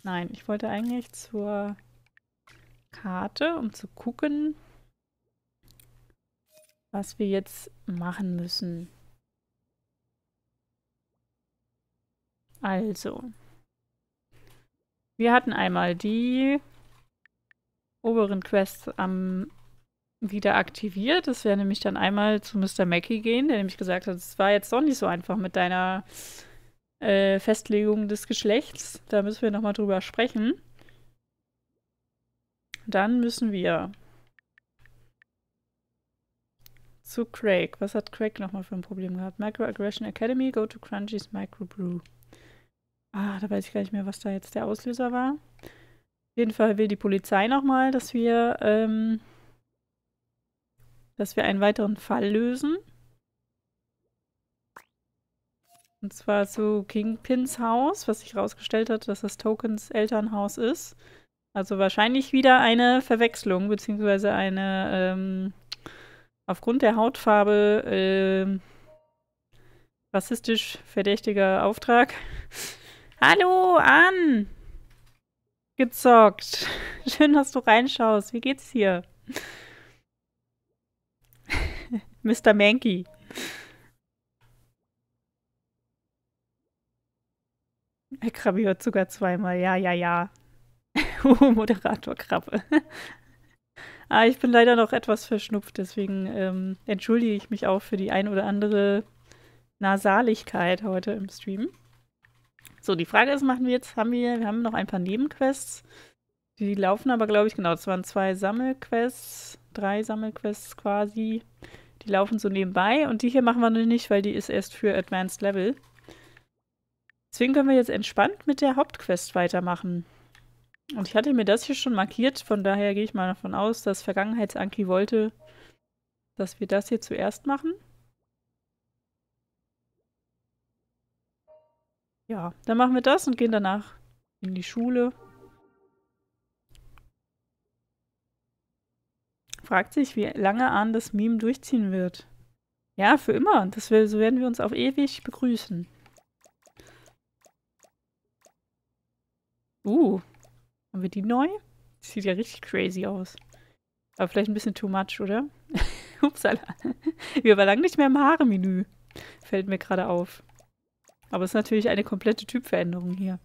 Nein, ich wollte eigentlich zur Karte, um zu gucken, was wir jetzt machen müssen. Also, wir hatten einmal die oberen Quests wieder aktiviert. Das wäre nämlich dann einmal zu Mr. Mackey gehen, der nämlich gesagt hat, es war jetzt doch nicht so einfach mit deiner Festlegung des Geschlechts. Da müssen wir nochmal drüber sprechen. Dann müssen wir zu Craig. Was hat Craig nochmal für ein Problem gehabt? Microaggression Academy, go to Crunchy's Microbrew. Ah, da weiß ich gar nicht mehr, was da jetzt der Auslöser war. Auf jeden Fall will die Polizei nochmal, dass wir einen weiteren Fall lösen. Und zwar zu Kingpins Haus, was sich herausgestellt hat, dass das Tokens Elternhaus ist. Also wahrscheinlich wieder eine Verwechslung, beziehungsweise eine aufgrund der Hautfarbe rassistisch verdächtiger Auftrag. Hallo, Ann! Gezockt. Schön, dass du reinschaust. Wie geht's dir? Mr. Mankey. Herr Krabbe hört sogar zweimal. Ja, ja, ja. Moderator Krabbe. Ich bin leider noch etwas verschnupft, deswegen entschuldige ich mich auch für die ein oder andere Nasaligkeit heute im Stream. So, die Frage ist, machen wir jetzt, wir haben noch ein paar Nebenquests. Die laufen aber, glaube ich, genau, das waren 2 Sammelquests, 3 Sammelquests quasi. Die laufen so nebenbei und die hier machen wir noch nicht, weil die ist erst für Advanced Level. Deswegen können wir jetzt entspannt mit der Hauptquest weitermachen. Und ich hatte mir das hier schon markiert, von daher gehe ich mal davon aus, dass Vergangenheitsanki wollte, dass wir das hier zuerst machen. Ja, dann machen wir das und gehen danach in die Schule. Fragt sich, wie lange Ahn das Meme durchziehen wird. Ja, für immer. So werden wir uns auf ewig begrüßen. Haben wir die neu? Die sieht ja richtig crazy aus. Aber vielleicht ein bisschen too much, oder? Upsala. Wir waren lange nicht mehr im Haare-Menü. Fällt mir gerade auf. Aber es ist natürlich eine komplette Typveränderung hier.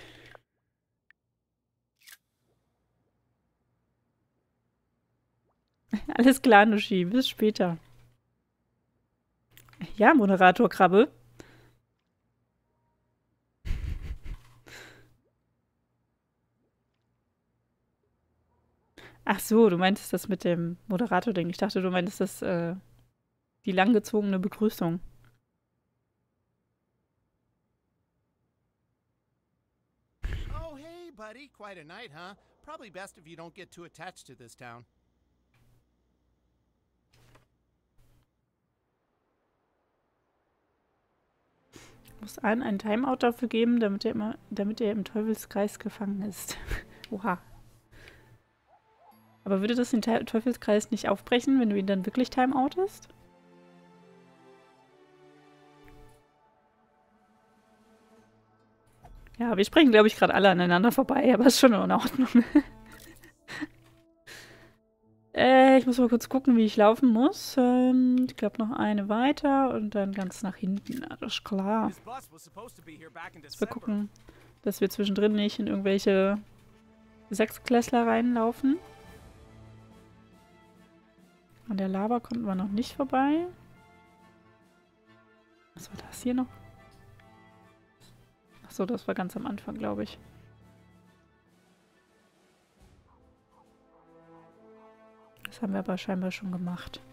Alles klar, Nushi. Bis später. Ja, Moderator Krabbe. Ach so, du meintest das mit dem Moderator-Ding. Ich dachte, du meintest das, die langgezogene Begrüßung. Oh, hey, buddy. Quite a night, huh? Probably best if you don't get too attached to this town. Muss allen einen Timeout dafür geben, damit er im Teufelskreis gefangen ist. Oha. Aber würde das den Teufelskreis nicht aufbrechen, wenn du ihn dann wirklich timeoutest? Ja, wir sprechen, glaube ich, gerade alle aneinander vorbei, aber ist schon in Ordnung. Ich muss mal kurz gucken, wie ich laufen muss. Ich glaube, noch eine weiter und dann ganz nach hinten. Alles klar. Wir gucken, dass wir zwischendrin nicht in irgendwelche Sechsklässler reinlaufen. An der Lava konnten wir noch nicht vorbei. Was war das hier noch? Achso, das war ganz am Anfang, glaube ich. Das haben wir aber scheinbar schon gemacht.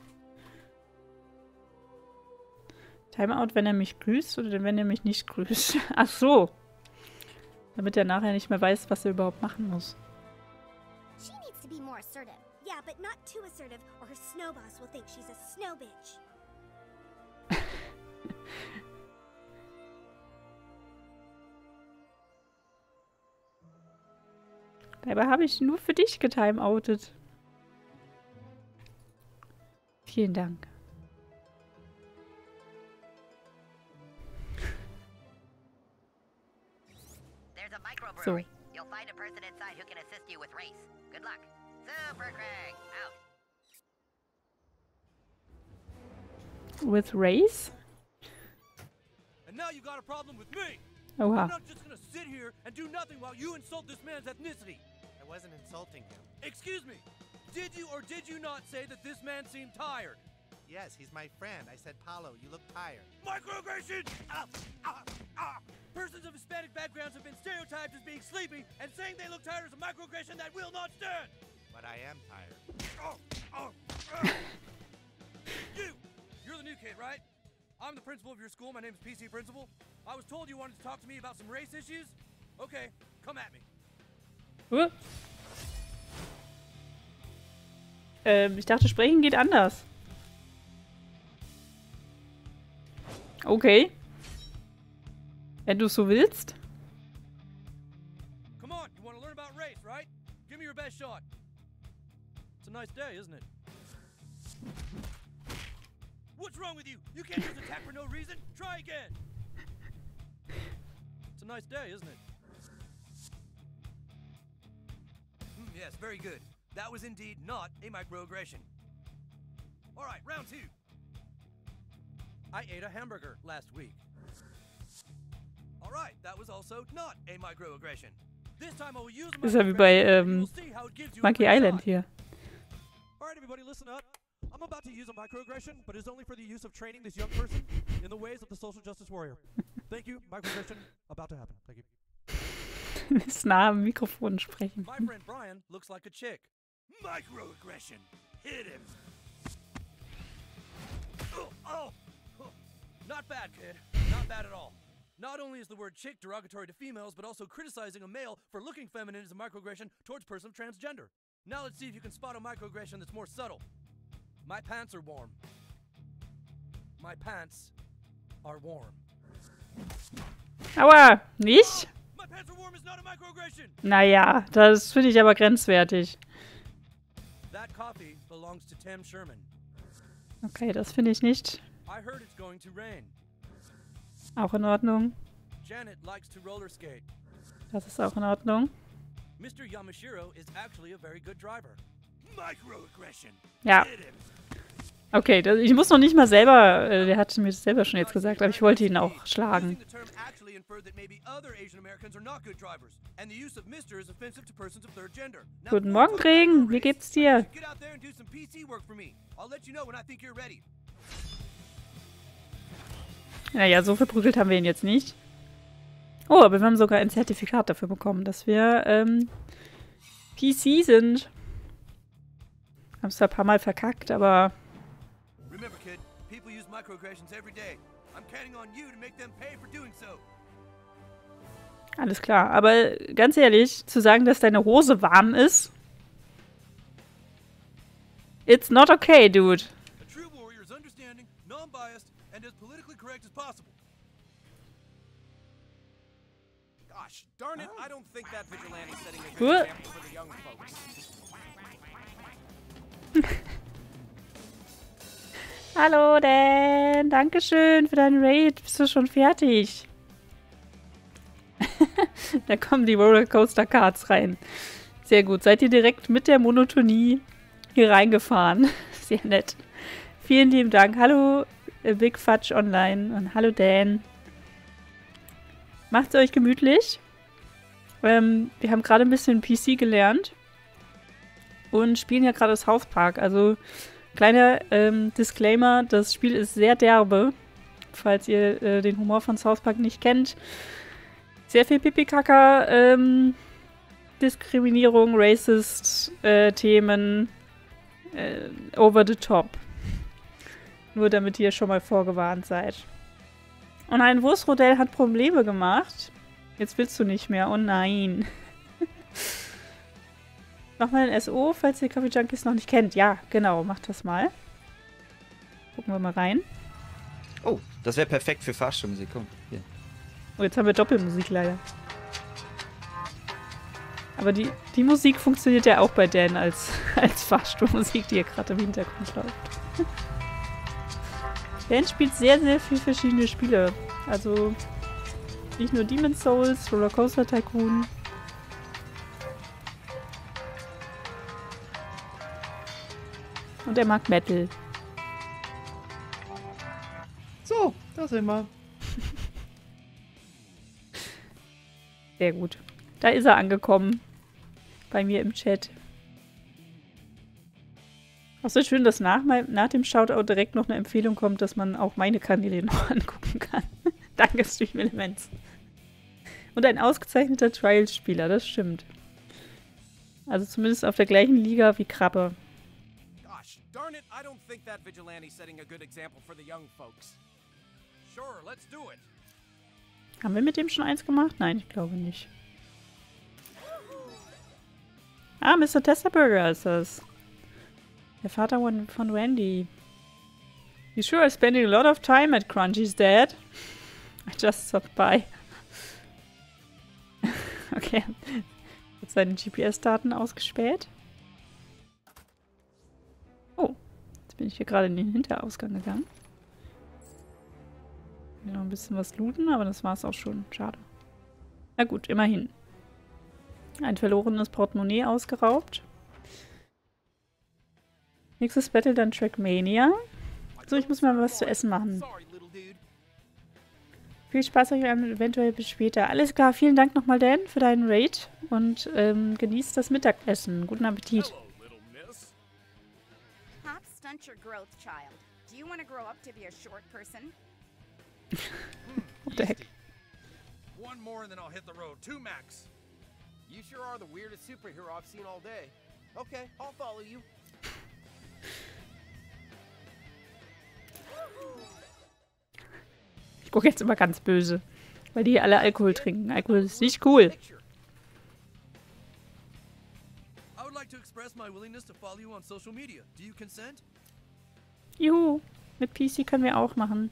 Timeout, wenn er mich grüßt oder wenn er mich nicht grüßt? Ach so. Damit er nachher nicht mehr weiß, was er überhaupt machen muss. She needs to be more assertive. Yeah, but not too assertive or her snow boss will think she's a snow bitch. Dabei habe ich nur für dich getimeoutet. Vielen Dank. So. You'll find a person inside who can assist you with race. Good luck. Super Craig, out. With race? And now you got a problem with me. Oha. I'm not just gonna sit here and do nothing while you insult this man's ethnicity. I wasn't insulting him. Excuse me. Did you or did you not say that this man seemed tired? Yes, he's my friend. I said, Paulo, you look tired. Microaggression! Persons of Hispanic backgrounds have been stereotyped as being sleepy, and saying they look tired is a microaggression that will not stand! But I am tired. You're the new kid, right? I'm the principal of your school. My name is PC Principal. I was told you wanted to talk to me about some race issues. Okay, come at me. Ich dachte, sprechen geht anders. Okay. Wenn du es so willst. Come on, you want to learn about race, right? Give me your best shot. It's a nice day, isn't it? What's wrong with you? You can't just attack for no reason? Try again. It's a nice day, isn't it? Yes, very good. That was indeed not a microaggression. All right, round 2. I ate a hamburger last week. All right, that was also not a microaggression. This time I will use Ist ja wie bei Monkey Island hier. All right, everybody, listen up. I'm about to use a microaggression, but it's only for the use of training this young person in the ways of the social justice warrior. Thank you. Microaggression about to happen. Thank you. Ist nah am Mikrofon sprechen. My friend Brian looks like a chick. Microaggression. Hit him. Oh. Not bad, kid. Not bad at all. Not only is the word chick derogatory to females, but also criticizing a male for looking feminine is a microaggression towards a person of transgender. Now let's see if you can spot a microaggression that's more subtle. My pants are warm. My pants are warm. Aua, nicht? My pants are warm is not a microaggression. Naja, das finde ich aber grenzwertig. That coffee belongs to Tim Sherman. Okay, das finde ich nicht. I heard it's going to rain. Auch in Ordnung. Janet likes to roller skate. Das ist auch in Ordnung. Mr. Yamashiro is actually a very good driver. Microaggression. Ja. Okay, ich muss noch nicht mal selber, der hat mir das selber schon jetzt gesagt, aber ich wollte ihn auch schlagen. Guten Morgen, Regen. Wie geht's dir? Naja, so verprügelt haben wir ihn jetzt nicht. Oh, aber wir haben sogar ein Zertifikat dafür bekommen, dass wir PC sind. Haben es zwar ein paar Mal verkackt, aber... Remember, kid, people use microaggressions every day. I'm counting on you to make them pay for doing so. Alles klar, aber ganz ehrlich, zu sagen, dass deine Hose warm ist... It's not okay, dude. A true warrior is understanding, non-biased, and as politically correct as possible. Gosh, darn it, I don't think that vigilante's setting a good example for the young folks. Hallo, Dan. Dankeschön für deinen Raid. Bist du schon fertig? Da kommen die Rollercoaster Cards rein. Sehr gut. Seid ihr direkt mit der Monotonie hier reingefahren? Sehr nett. Vielen lieben Dank. Hallo, Big Fudge Online. Und hallo, Dan. Macht's euch gemütlich. Wir haben gerade ein bisschen PC gelernt. Und spielen ja gerade South Park. Also... Kleiner Disclaimer, das Spiel ist sehr derbe, falls ihr den Humor von South Park nicht kennt. Sehr viel Pipi-Kaka, Diskriminierung, Racist, Themen, over the top. Nur damit ihr schon mal vorgewarnt seid. Und ein Wurstrodell hat Probleme gemacht. Jetzt willst du nicht mehr, oh nein. Mach mal ein SO, falls ihr Coffee Junkies noch nicht kennt. Ja, genau, macht das mal. Gucken wir mal rein. Oh, das wäre perfekt für Fahrstuhlmusik. Komm, hier. Oh, jetzt haben wir Doppelmusik leider. Aber die Musik funktioniert ja auch bei Dan als Fahrstuhlmusik, die hier gerade im Hintergrund läuft. Dan spielt sehr, sehr viele verschiedene Spiele. Also nicht nur Demon's Souls, Rollercoaster Tycoon. Und er mag Metal. So, da sind wir. Sehr gut. Da ist er angekommen. Bei mir im Chat. Auch so schön, dass nach dem Shoutout direkt noch eine Empfehlung kommt, dass man auch meine Kanäle noch angucken kann. Danke, Stream Elements. Und ein ausgezeichneter Trials-Spieler, das stimmt. Also zumindest auf der gleichen Liga wie Krabbe. Gosh, darn it, I don't think that vigilante's setting a good example for the young folks. Sure, let's do it. Haben wir mit dem schon eins gemacht? Nein, ich glaube nicht. Ah, Mr. Testaburger ist das. Der Vater von Randy. You sure are spending a lot of time at Crunchy's dad? I just stopped by. Okay. Hat seine GPS-Daten ausgespäht. Oh. Jetzt bin ich hier gerade in den Hinterausgang gegangen. Hier noch ein bisschen was looten, aber das war's auch schon. Schade. Na gut, immerhin. Ein verlorenes Portemonnaie ausgeraubt. Nächstes Battle dann Trackmania. So, ich muss mal was zu essen machen. Sorry, little dude. Viel Spaß euch eventuell bis später. Alles klar, vielen Dank nochmal, Dan, für deinen Raid. Und genießt das Mittagessen. Guten Appetit. Hello, little miss. Hops stunt your growth, child. Do you want to grow up to be a short person? What the heck? One more and then I'll hit the road. 2 max. You sure are the weirdest superhero I've seen all day. Okay, I'll follow you. Ich gucke jetzt immer ganz böse. Weil die hier alle Alkohol trinken. Alkohol ist nicht cool. Picture. I would like to express my willingness to follow you on social media. Do you consent? Juhu. Mit PC können wir auch machen.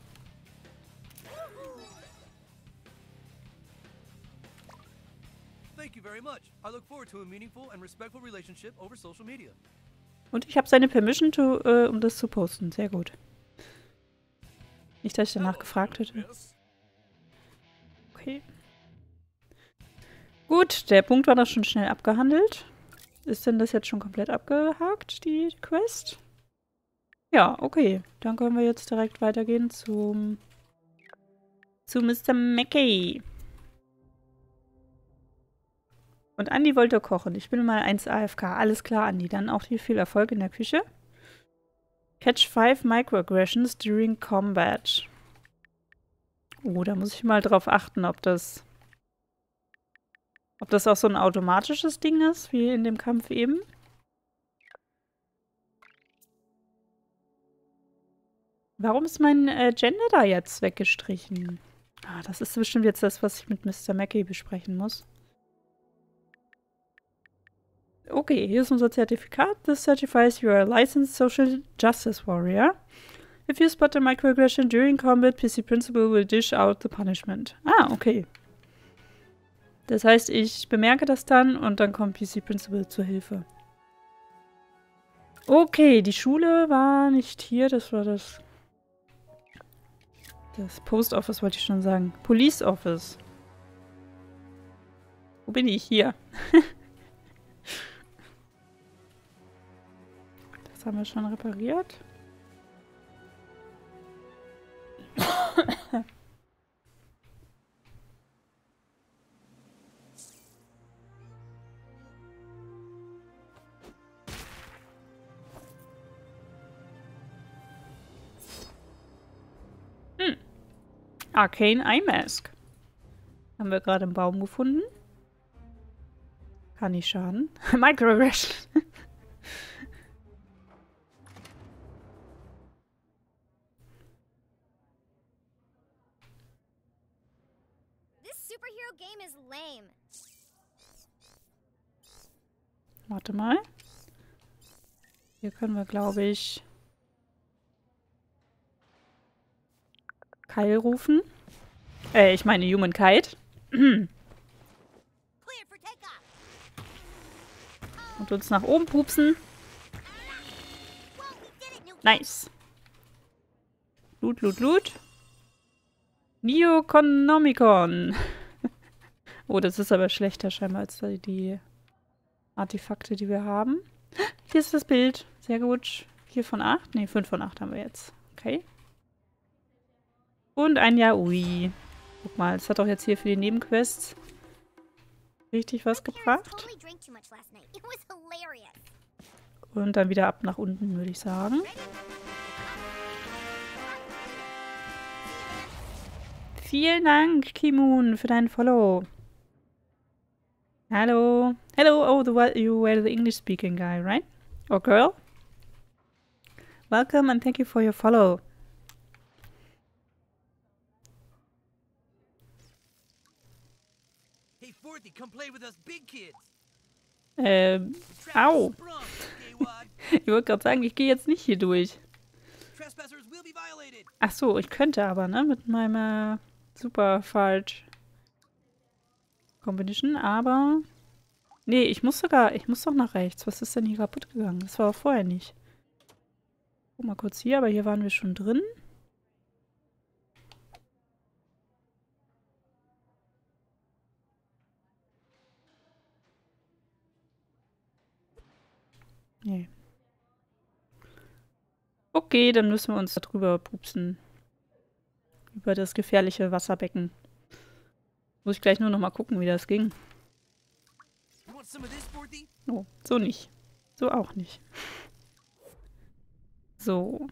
Thank you very much. I look forward to a meaningful and respectful relationship over social media. Und ich habe seine Permission, um das zu posten. Sehr gut. Nicht, dass ich danach gefragt hätte. Miss. Okay. Gut, der Punkt war doch schon schnell abgehandelt. Ist denn das jetzt schon komplett abgehakt, die Quest? Ja, okay. Dann können wir jetzt direkt weitergehen zu Mr. Mackey. Und Andi wollte kochen. Ich bin mal 1 AFK. Alles klar, Andi. Dann auch dir viel Erfolg in der Küche. Catch 5 Microaggressions during combat. Oh, da muss ich mal drauf achten, ob das auch so ein automatisches Ding ist, wie in dem Kampf eben. Warum ist mein Gender da jetzt weggestrichen? Ah, das ist bestimmt jetzt das, was ich mit Mr. Mackey besprechen muss. Okay, hier ist unser Zertifikat. This certifies you are a licensed social justice warrior. If you spot a microaggression during combat, PC Principal will dish out the punishment. Ah, okay. Das heißt, ich bemerke das dann und dann kommt PC Principal zur Hilfe. Okay, die Schule war nicht hier. Das war das Post Office, wollte ich schon sagen. Police Office. Wo bin ich? Hier. Das haben wir schon repariert. Arcane Eye Mask. Haben wir gerade im Baum gefunden. Kann nicht schaden. Microaggression. This superhero game is lame. Warte mal. Hier können wir, glaube ich, Kyle rufen. Ich meine Human Kite. Cleared for takeoff. Und uns nach oben pupsen. Whoa, we did it, Nuki. Nice. Loot, Loot, Loot. Neoconomicon. Oh, das ist aber schlechter scheinbar als die Artefakte, die wir haben. Hier ist das Bild. Sehr gut. 4 von 8? Ne, 5 von 8 haben wir jetzt. Okay. Und ein Yaoi. Guck mal, das hat doch jetzt hier für die Nebenquests richtig was gebracht. Totally drank too much last night. It was hilarious. Und dann wieder ab nach unten, würde ich sagen. Vielen Dank, Kimun, für deinen Follow. Hallo. Hello, oh, you were the English-speaking guy, right? Or girl? Welcome and thank you for your follow. Hey, Forthy, come play with us big kids. Au. Sprung, Gaywad. Ich wollte gerade sagen, ich gehe jetzt nicht hier durch. Trespassers will be violated. Ach so, ich könnte aber, ne? Mit meiner Superfalt Combination, aber... Nee, ich muss doch nach rechts. Was ist denn hier kaputt gegangen? Das war auch vorher nicht. Guck mal kurz hier, aber hier waren wir schon drin. Nee. Okay, dann müssen wir uns da drüber pupsen. Über das gefährliche Wasserbecken. Muss ich gleich nur noch mal gucken, wie das ging. You want some of this, Forthy? Oh, so nicht. So auch nicht. So.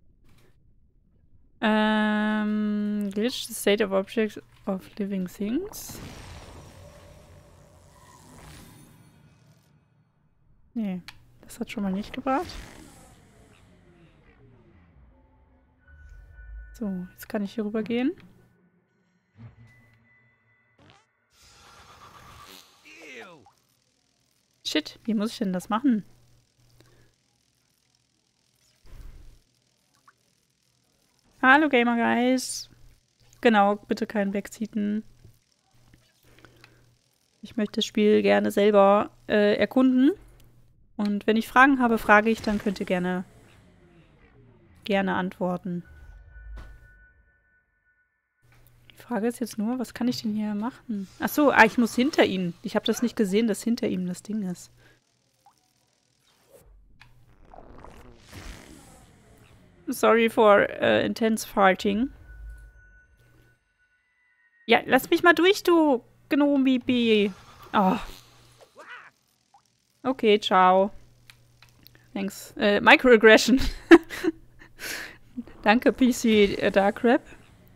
Glitch the state of objects of living things. Nee, das hat schon mal nicht gebracht. So, jetzt kann ich hier rüber gehen. Ew. Shit, wie muss ich denn das machen? Hallo Gamer Guys. Genau, bitte keinen Backseaten. Ich möchte das Spiel gerne selber erkunden. Und wenn ich Fragen habe, frage ich, dann könnt ihr gerne antworten. Die Frage ist jetzt nur, was kann ich denn hier machen? Ach so, ich muss hinter ihm. Ich habe das nicht gesehen, dass hinter ihm das Ding ist. Sorry for intense farting. Ja, lass mich mal durch, du Gnomi-B. Oh. Okay, ciao. Thanks. Microaggression. Danke, PC Dark Rap.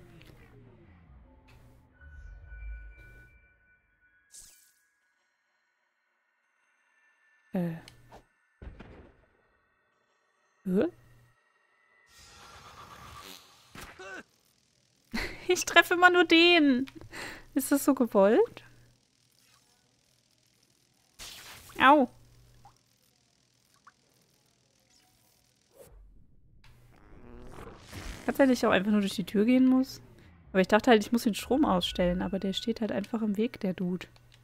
Ich treffe immer nur den. Ist das so gewollt? Au. Kann sein, dass ich auch einfach nur durch die Tür gehen muss. Aber ich dachte halt, ich muss den Strom ausstellen. Aber der steht halt einfach im Weg, der Dude.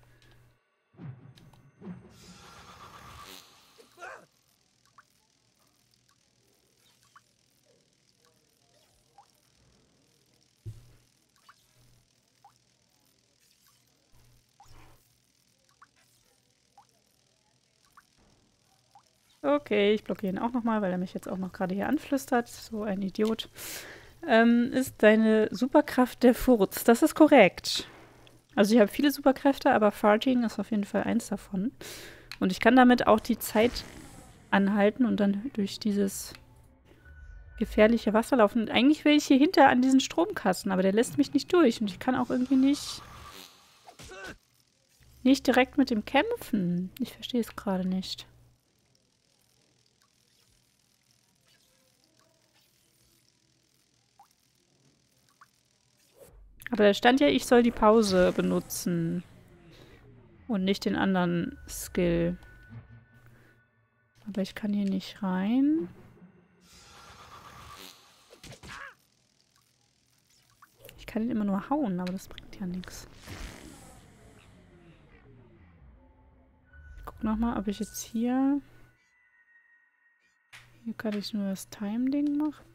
Okay, ich blockiere ihn auch nochmal, weil er mich jetzt auch noch gerade hier anflüstert. So ein Idiot. Ist deine Superkraft der Furz? Das ist korrekt. Also ich habe viele Superkräfte, aber Farting ist auf jeden Fall eins davon. Und ich kann damit auch die Zeit anhalten und dann durch dieses gefährliche Wasser laufen. Und eigentlich will ich hier hinter an diesen Stromkasten, aber der lässt mich nicht durch. Und ich kann auch irgendwie nicht direkt mit dem kämpfen. Ich verstehe es gerade nicht. Aber da stand ja, ich soll die Pause benutzen. Und nicht den anderen Skill. Aber ich kann hier nicht rein. Ich kann ihn immer nur hauen, aber das bringt ja nichts. Ich guck nochmal, ob ich jetzt hier... Hier kann ich nur das Time-Ding machen.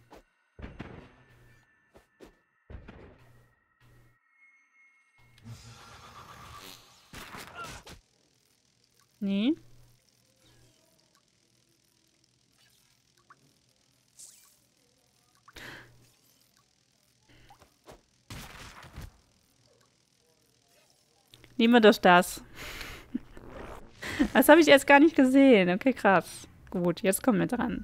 Nee. Nehmen wir doch das. Das habe ich erst gar nicht gesehen. Okay, krass. Gut, jetzt kommen wir dran.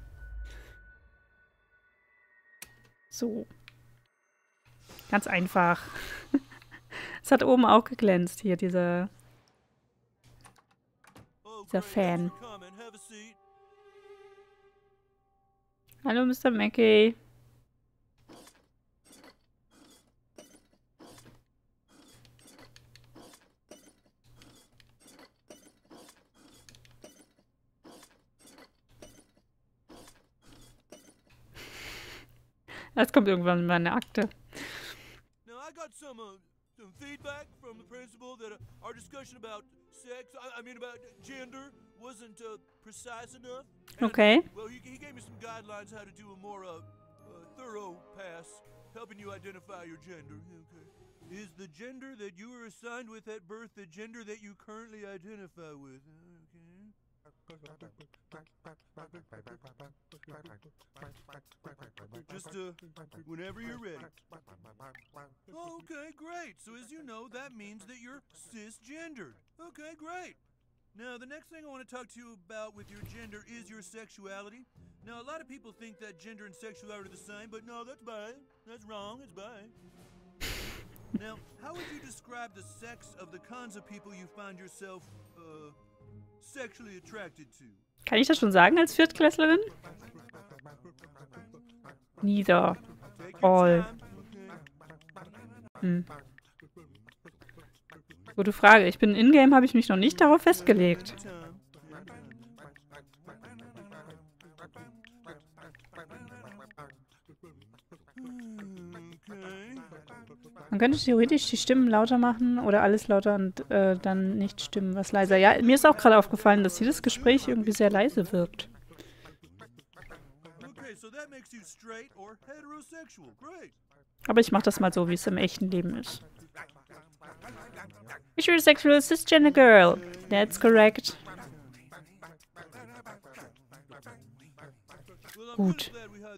So. Ganz einfach. Es hat oben auch geglänzt, hier, dieser Fan. Hallo, Mr. Mackey. Das kommt irgendwann in meine Akte. Now I got some feedback from the principal that our discussion about sex, I mean about gender, wasn't precise enough. And, Okay. well, he gave me some guidelines how to do a more thorough pass, helping you identify your gender. Okay. Is the gender that you were assigned with at birth the gender that you currently identify with? Okay. Just whenever you're ready. Okay, great. So as you know, that means that you're cisgendered. Okay, great. Now, the next thing I want to talk to you about with your gender is your sexuality. Now, a lot of people think that gender and sexuality are the same, but no, that's bi. That's wrong. It's bi. Now, how would you describe the sex of the kinds of people you find yourself, sexually attracted to? Kann ich das schon sagen als Viertklässlerin? Neither. Take your All. time. Okay. Gute Frage. Ich bin in-game, habe ich mich noch nicht darauf festgelegt. Man könnte theoretisch die Stimmen lauter machen oder alles lauter und dann nicht Stimmen was leiser. Ja, mir ist auch gerade aufgefallen, dass jedes Gespräch irgendwie sehr leise wirkt. Aber ich mache das mal so, wie es im echten Leben ist. You're a sexual cisgender girl. That's correct. Gut.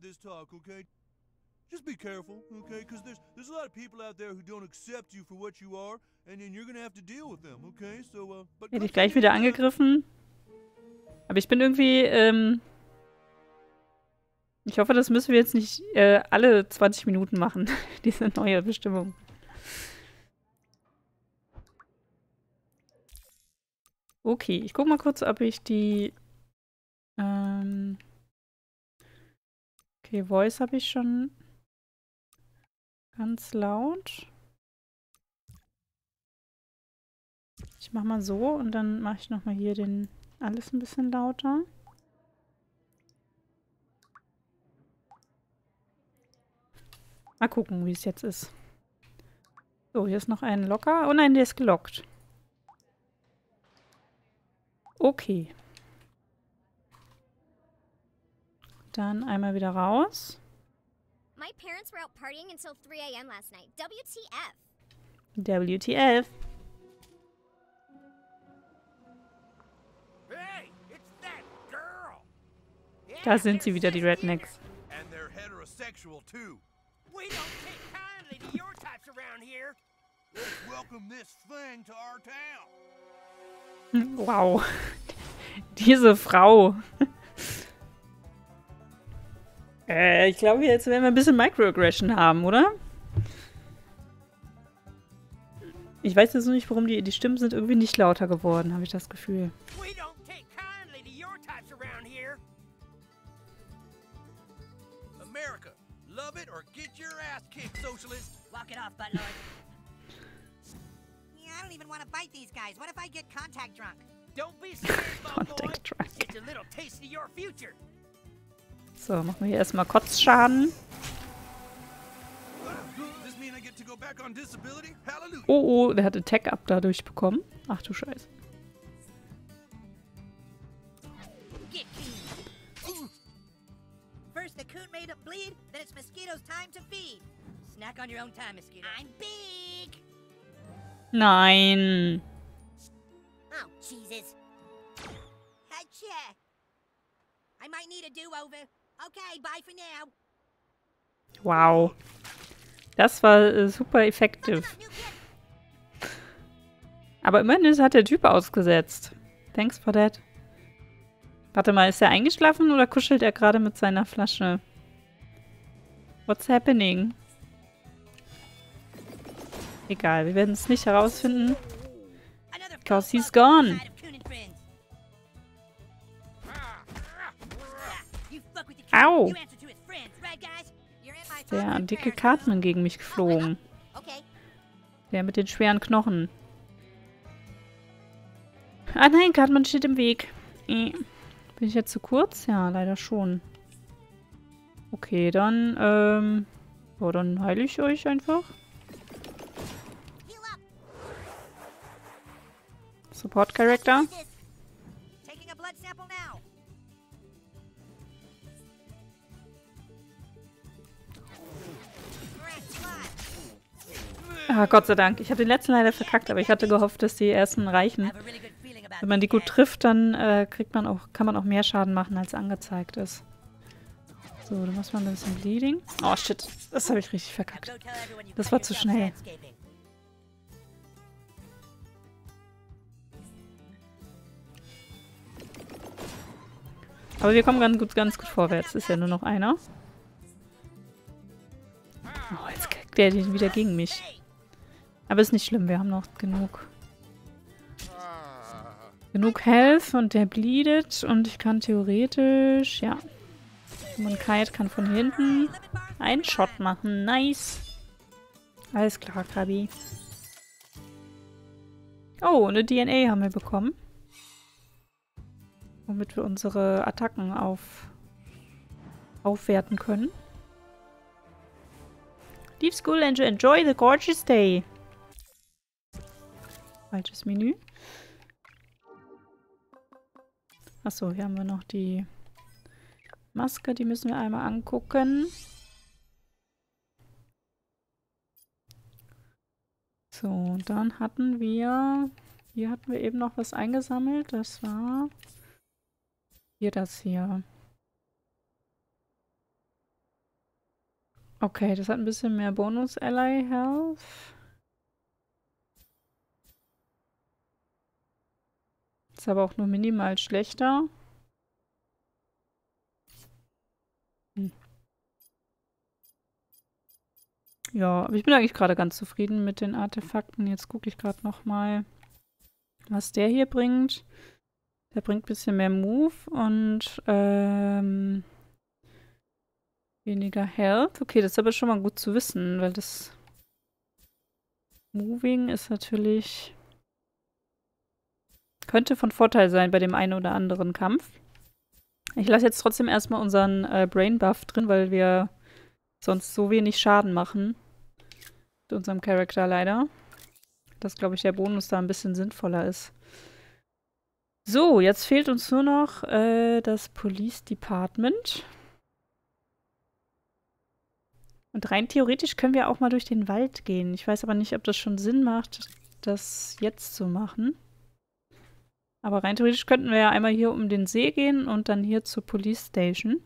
Just be careful, okay? Because there's a lot of people out there who don't accept you for what you are, and then you're gonna have to deal with them, okay? So, but Werde ich gleich wieder angegriffen. Aber ich bin irgendwie, ich hoffe, das müssen wir jetzt nicht alle 20 Minuten machen, diese neue Bestimmung. Okay, ich gucke mal kurz, ob ich die, okay, Voice habe ich schon ganz laut. Ich mache mal so und dann mache ich nochmal hier den alles ein bisschen lauter. Mal gucken, wie es jetzt ist. So, hier ist noch ein locker. Oh nein, der ist gelockt. Okay. Dann einmal wieder raus. My parents were out partying until 3 a.m. last night. WTF? WTF. Hey, it's that girl. Da sind sie wieder, die Rednecks. And they're heterosexual too. We don't take kindly to your types around here. Let's welcome this thing to our town. Wow. Diese Frau. Ich glaube, jetzt werden wir ein bisschen Microaggression haben, oder? Ich weiß jetzt nur nicht, warum die Stimmen sind irgendwie nicht lauter geworden, habe ich das Gefühl. We don't take kindly to your types around here. America, love it or get your ass kicked, socialist. Walk it off, Buttlord. Yeah, I don't even want to bite these guys. What if I get contact drunk? Don't be scared, my boy. Contact drunk. It's a little taste of your future. So, machen wir hier erstmal Kotzschaden. Does this mean I get to go back on disability? Hallelujah. Oh, der hat Attack-Up dadurch bekommen. Ach du Scheiße. Get keen. First the coot made him bleed, then it's Mosquito's time to feed. Snack on your own time, Mosquito. I'm big. Nein. Oh, Jesus. Hatcha. I might need a do-over. Okay, bye for now. Wow. Das war super effektiv. Aber immerhin hat der Typ ausgesetzt. Thanks for that. Warte mal, ist er eingeschlafen oder kuschelt er gerade mit seiner Flasche? What's happening? Egal, wir werden es nicht herausfinden. Because he's gone. Au! Der dicke Cartman gegen mich geflogen. Der mit den schweren Knochen. Ah nein, Cartman steht im Weg. Bin ich jetzt zu kurz? Ja, leider schon. Okay, dann, so, dann heile ich euch einfach. Support Character. Ah, Gott sei Dank. Ich habe den letzten leider verkackt, aber ich hatte gehofft, dass die ersten reichen. Wenn man die gut trifft, dann kann man auch mehr Schaden machen, als angezeigt ist. So, dann muss man ein bisschen Bleeding. Oh, shit. Das habe ich richtig verkackt. Das war zu schnell. Aber wir kommen ganz gut vorwärts. Ist ja nur noch einer. Oh, jetzt kriegt der den wieder gegen mich. Aber ist nicht schlimm, wir haben noch genug Health und der bleedet und ich kann theoretisch, ja. Und Kite kann von hinten einen Shot machen. Nice. Alles klar, Krabi. Oh, eine DNA haben wir bekommen. Womit wir unsere Attacken aufwerten können. Leave school and enjoy the gorgeous day. Falsches Menü. Achso, hier haben wir noch die Maske, die müssen wir einmal angucken. So, dann hatten wir... Hier hatten wir eben noch was eingesammelt. Das war... Hier das hier. Okay, das hat ein bisschen mehr Bonus-Ally-Health. Ist aber auch nur minimal schlechter. Ja, aber ich bin eigentlich gerade ganz zufrieden mit den Artefakten. Jetzt gucke ich gerade nochmal, was der hier bringt. Der bringt ein bisschen mehr Move und weniger Health. Okay, das ist aber schon mal gut zu wissen, weil das Moving ist natürlich... Könnte von Vorteil sein bei dem einen oder anderen Kampf. Ich lasse jetzt trotzdem erstmal unseren Brain Buff drin, weil wir sonst so wenig Schaden machen. Mit unserem Charakter leider. Dass, glaube ich, der Bonus da ein bisschen sinnvoller ist. So, jetzt fehlt uns nur noch das Police Department. Und rein theoretisch können wir auch mal durch den Wald gehen. Ich weiß aber nicht, ob das schon Sinn macht, das jetzt zu machen. Aber rein theoretisch könnten wir ja einmal hier um den See gehen und dann hier zur Police Station.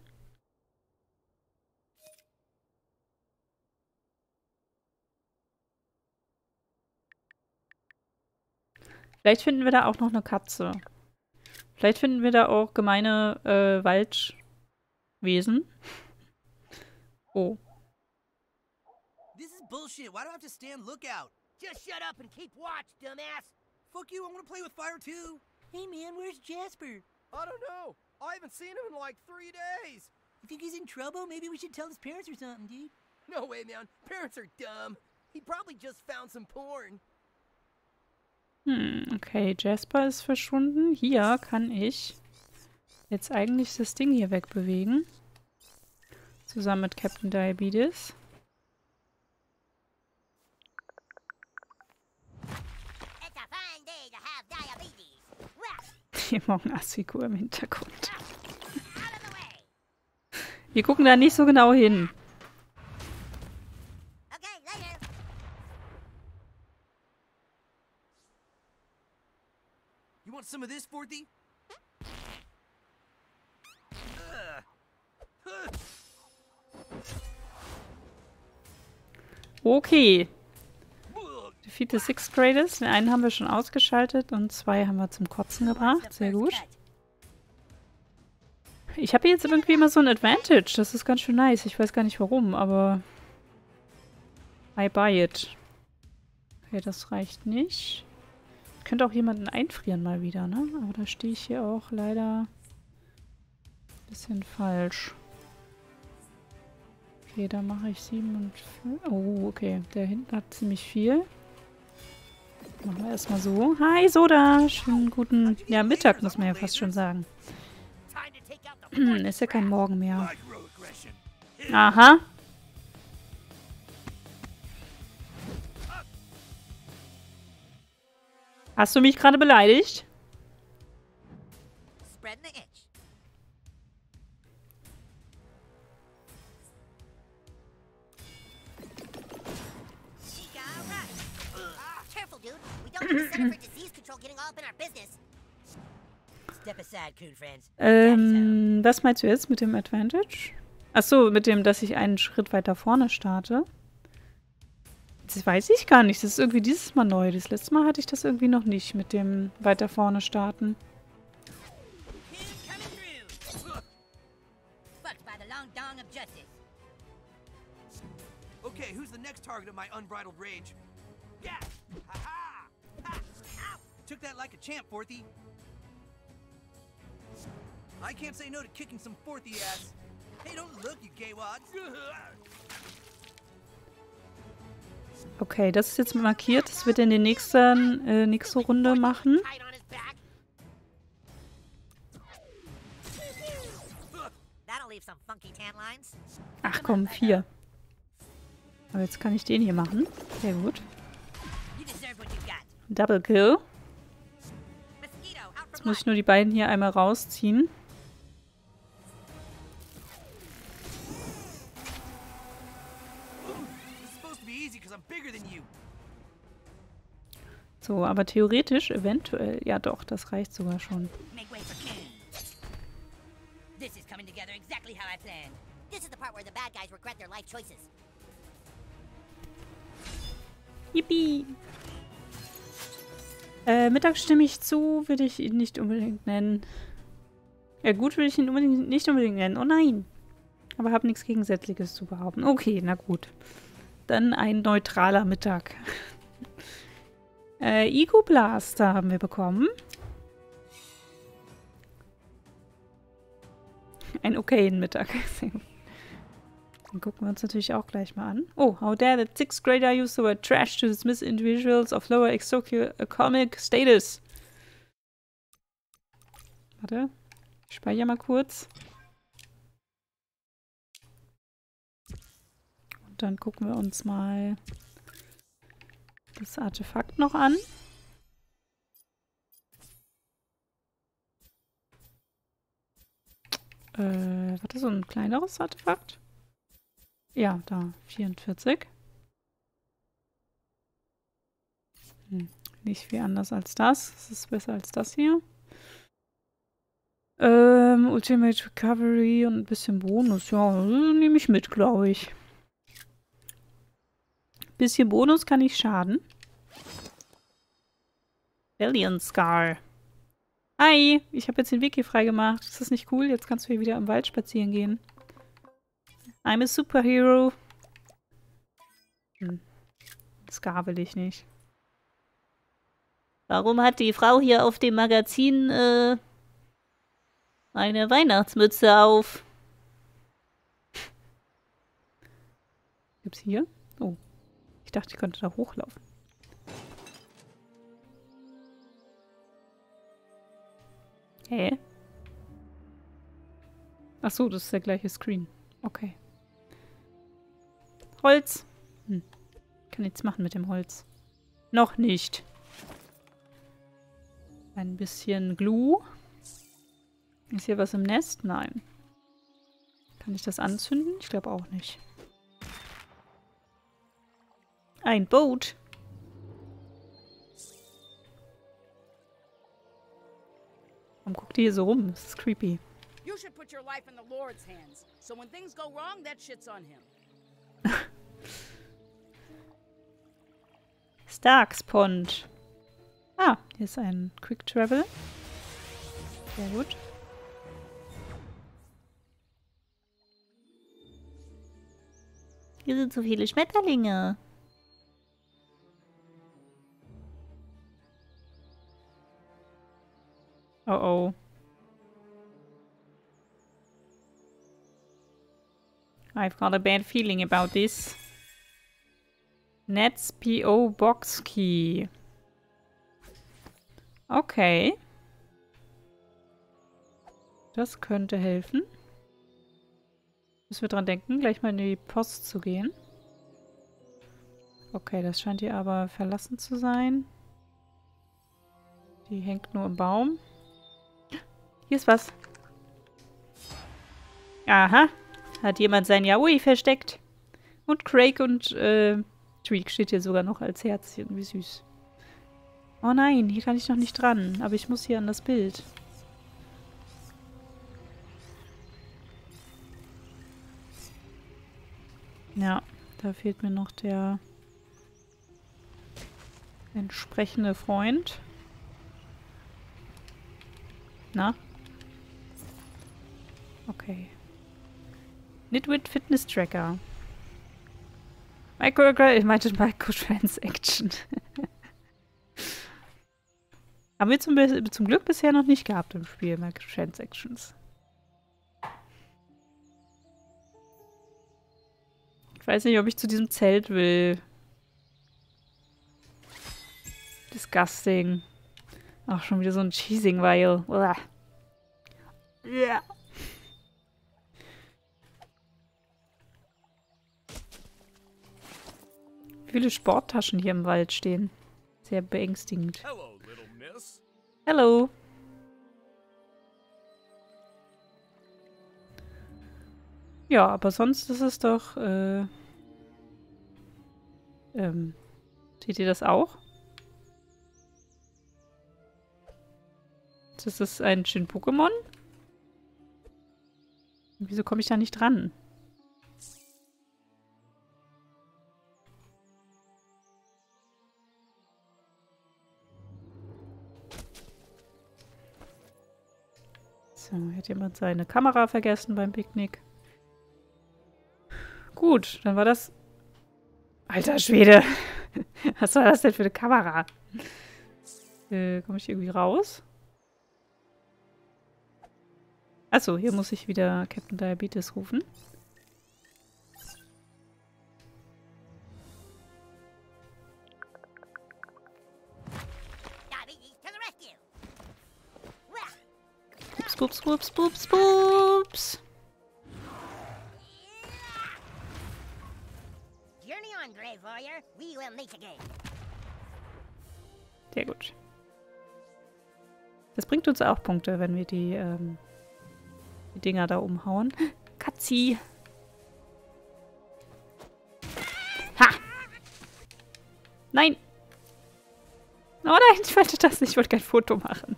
Vielleicht finden wir da auch noch eine Katze. Vielleicht finden wir da auch gemeine Waldwesen. Oh. This is bullshit. Why do I have to stand lookout? Just shut up and keep watch, dumbass. Fuck you, I want to play with fire too. Hey man, where's Jasper? I don't know. I haven't seen him in like 3 days. You think he's in trouble? Maybe we should tell his parents or something, dude. No way, man. Parents are dumb. He probably just found some porn. Okay, Jasper ist verschwunden. Hier kann ich jetzt eigentlich das Ding hier wegbewegen. Zusammen mit Captain Diabetes. Die Morgen-Ass-Figur im Hintergrund. Wir gucken da nicht so genau hin. You want some of this, Forthy? Okay. Defeat the Sixth Graders. Den einen haben wir schon ausgeschaltet und 2 haben wir zum Kotzen gebracht. Sehr gut. Ich habe jetzt irgendwie immer so ein Advantage. Das ist ganz schön nice. Ich weiß gar nicht warum, aber I buy it. Okay, das reicht nicht. Ich könnte auch jemanden einfrieren mal wieder, ne? Aber da stehe ich hier auch leider ein bisschen falsch. Okay, da mache ich 7 und 5. Oh, okay. Der hinten hat ziemlich viel. Machen wir erstmal so. Hi, Soda! Schönen guten, ja, Mittag, muss man ja fast schon sagen. Ist ja kein Morgen mehr. Aha. Hast du mich gerade beleidigt? Spreading the itch. Careful, dude. We don't need the Center for Disease Control getting all up in our business. Step aside, coon friends. Was meinst du jetzt mit dem Advantage? Achso, mit dem, dass ich einen Schritt weiter vorne starte. Das weiß ich gar nicht. Das ist irgendwie dieses Mal neu. Das letzte Mal hatte ich das irgendwie noch nicht mit dem weiter vorne starten. Okay, who's the next target of my unbridled rage? Yeah! Ha-ha! Ha! Ow! Took that like a champ, Fourthy. I can't say no to kicking some Fourthy ass. Hey, don't look, you gaywads. Okay, das ist jetzt markiert. Das wird in der nächste Runde machen. Ach komm, 4. Aber jetzt kann ich den hier machen. Sehr gut. Double Kill. Jetzt muss ich nur die beiden hier einmal rausziehen. So, aber theoretisch, eventuell, ja doch, das reicht sogar schon. Yippie! Mittag stimme ich zu, würde ich ihn nicht unbedingt nennen. Ja gut, würde ich ihn nicht unbedingt nennen. Oh nein! Aber habe nichts Gegensätzliches zu behaupten. Okay, na gut. Dann ein neutraler Mittag. Ego Blaster haben wir bekommen. Ein okayen Mittag. Den gucken wir uns natürlich auch gleich mal an. Oh, how dare the 6th grader use the word trash to dismiss individuals of lower socioeconomic status. Warte. Ich speichere mal kurz. Und dann gucken wir uns mal das Artefakt noch an. Warte, so ein kleineres Artefakt? Ja, da, 44. Nicht viel anders als das. Das ist besser als das hier. Ultimate Recovery und ein bisschen Bonus. Ja, nehme ich mit, glaube ich. Bisschen Bonus kann nicht schaden. Valiant Scar. Hi, ich habe jetzt den Weg hier freigemacht. Ist das nicht cool? Jetzt kannst du hier wieder im Wald spazieren gehen. I'm a superhero. Scar will ich nicht. Warum hat die Frau hier auf dem Magazin eine Weihnachtsmütze auf? Gibt's hier? Oh. Ich dachte, ich könnte da hochlaufen. Hä? Ach so, das ist der gleiche Screen. Okay. Holz. Kann nichts machen mit dem Holz. Noch nicht. Ein bisschen Glue. Ist hier was im Nest? Nein. Kann ich das anzünden? Ich glaube auch nicht. Ein Boot. Warum guckt ihr hier so rum? Das ist creepy. You should put your life in the Lord's hands. So when things go wrong, that shit's on him. Darkspond. Ah, hier ist ein Quick Travel. Sehr gut. Hier sind so viele Schmetterlinge. Oh oh. I've got a bad feeling about this. Nets PO Box Key. Okay. Das könnte helfen. Müssen wir dran denken, gleich mal in die Post zu gehen. Okay, das scheint hier aber verlassen zu sein. Die hängt nur im Baum. Hier ist was. Aha. Hat jemand sein Yaoi versteckt. Und Craig und Tweak steht hier sogar noch als Herzchen. Wie süß. Oh nein, hier kann ich noch nicht dran. Aber ich muss hier an das Bild. Ja, da fehlt mir noch der entsprechende Freund. Na? Okay. Nitwit Fitness Tracker. Ich meinte Microtransaction. Haben wir zum Glück bisher noch nicht gehabt im Spiel, Microtransactions. Ich weiß nicht, ob ich zu diesem Zelt will. Disgusting. Ach, schon wieder so ein Cheesing-Weil. Ja. Wie viele Sporttaschen hier im Wald stehen. Sehr beängstigend. Hello, little miss. Hello. Ja, aber sonst ist es doch, seht ihr das auch? Das ist ein Shin-Pokémon? Wieso komme ich da nicht dran? So, hat jemand seine Kamera vergessen beim Picknick? Gut, dann war das... Alter Schwede! Was war das denn für eine Kamera? Komme ich irgendwie raus? Achso, hier muss ich wieder Captain Diabetes rufen. Ups, ups, ups, ups, ups. Sehr gut. Das bringt uns auch Punkte, wenn wir die Dinger da umhauen. Katzi! Ha! Nein! Oh nein, ich wollte das nicht. Ich wollte kein Foto machen.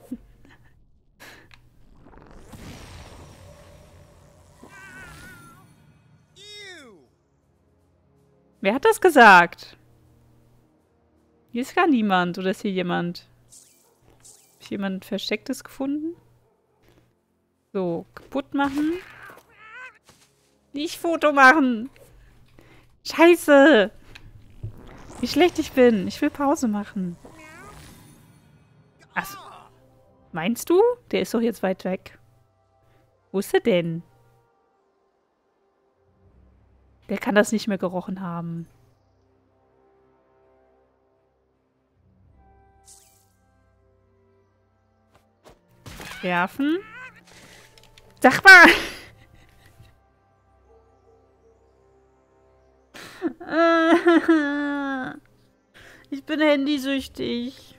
Wer hat das gesagt? Hier ist gar niemand. Oder ist hier jemand? Habe ich jemand Verstecktes gefunden? So, kaputt machen. Nicht Foto machen. Scheiße. Wie schlecht ich bin. Ich will Pause machen. Achso. Meinst du? Der ist doch jetzt weit weg. Wo ist er denn? Der kann das nicht mehr gerochen haben. Werfen. Sag mal! Ich bin handysüchtig.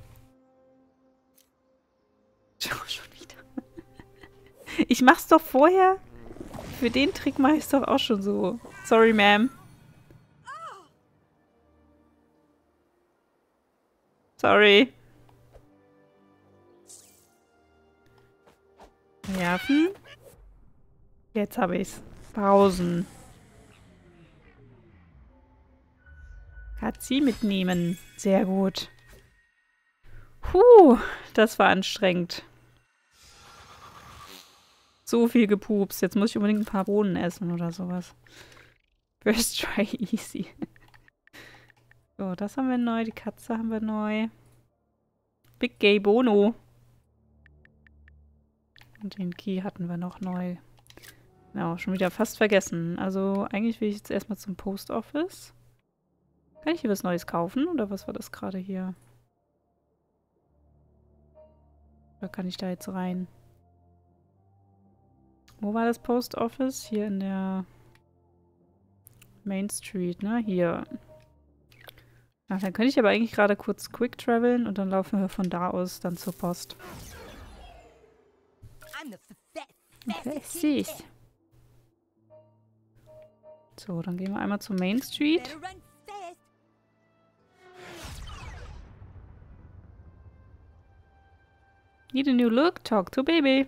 Schon wieder. Ich mach's doch vorher. Für den Trick mache ich es doch auch schon so. Sorry, ma'am. Sorry. Werfen. Jetzt habe ich's. Pausen. Katzi mitnehmen. Sehr gut. Puh, das war anstrengend. So viel gepupst. Jetzt muss ich unbedingt ein paar Bohnen essen oder sowas. First try easy. So, das haben wir neu. Die Katze haben wir neu. Big Gay Bono. Und den Key hatten wir noch neu. Genau, schon wieder fast vergessen. Also eigentlich will ich jetzt erstmal zum Post Office. Kann ich hier was Neues kaufen? Oder was war das gerade hier? Oder kann ich da jetzt rein? Wo war das Post Office? Hier in der Main Street, ne? Hier. Ach, dann könnte ich aber eigentlich gerade kurz quick traveln und dann laufen wir von da aus dann zur Post. Süß. So, dann gehen wir einmal zur Main Street. Need a new look? Talk to baby.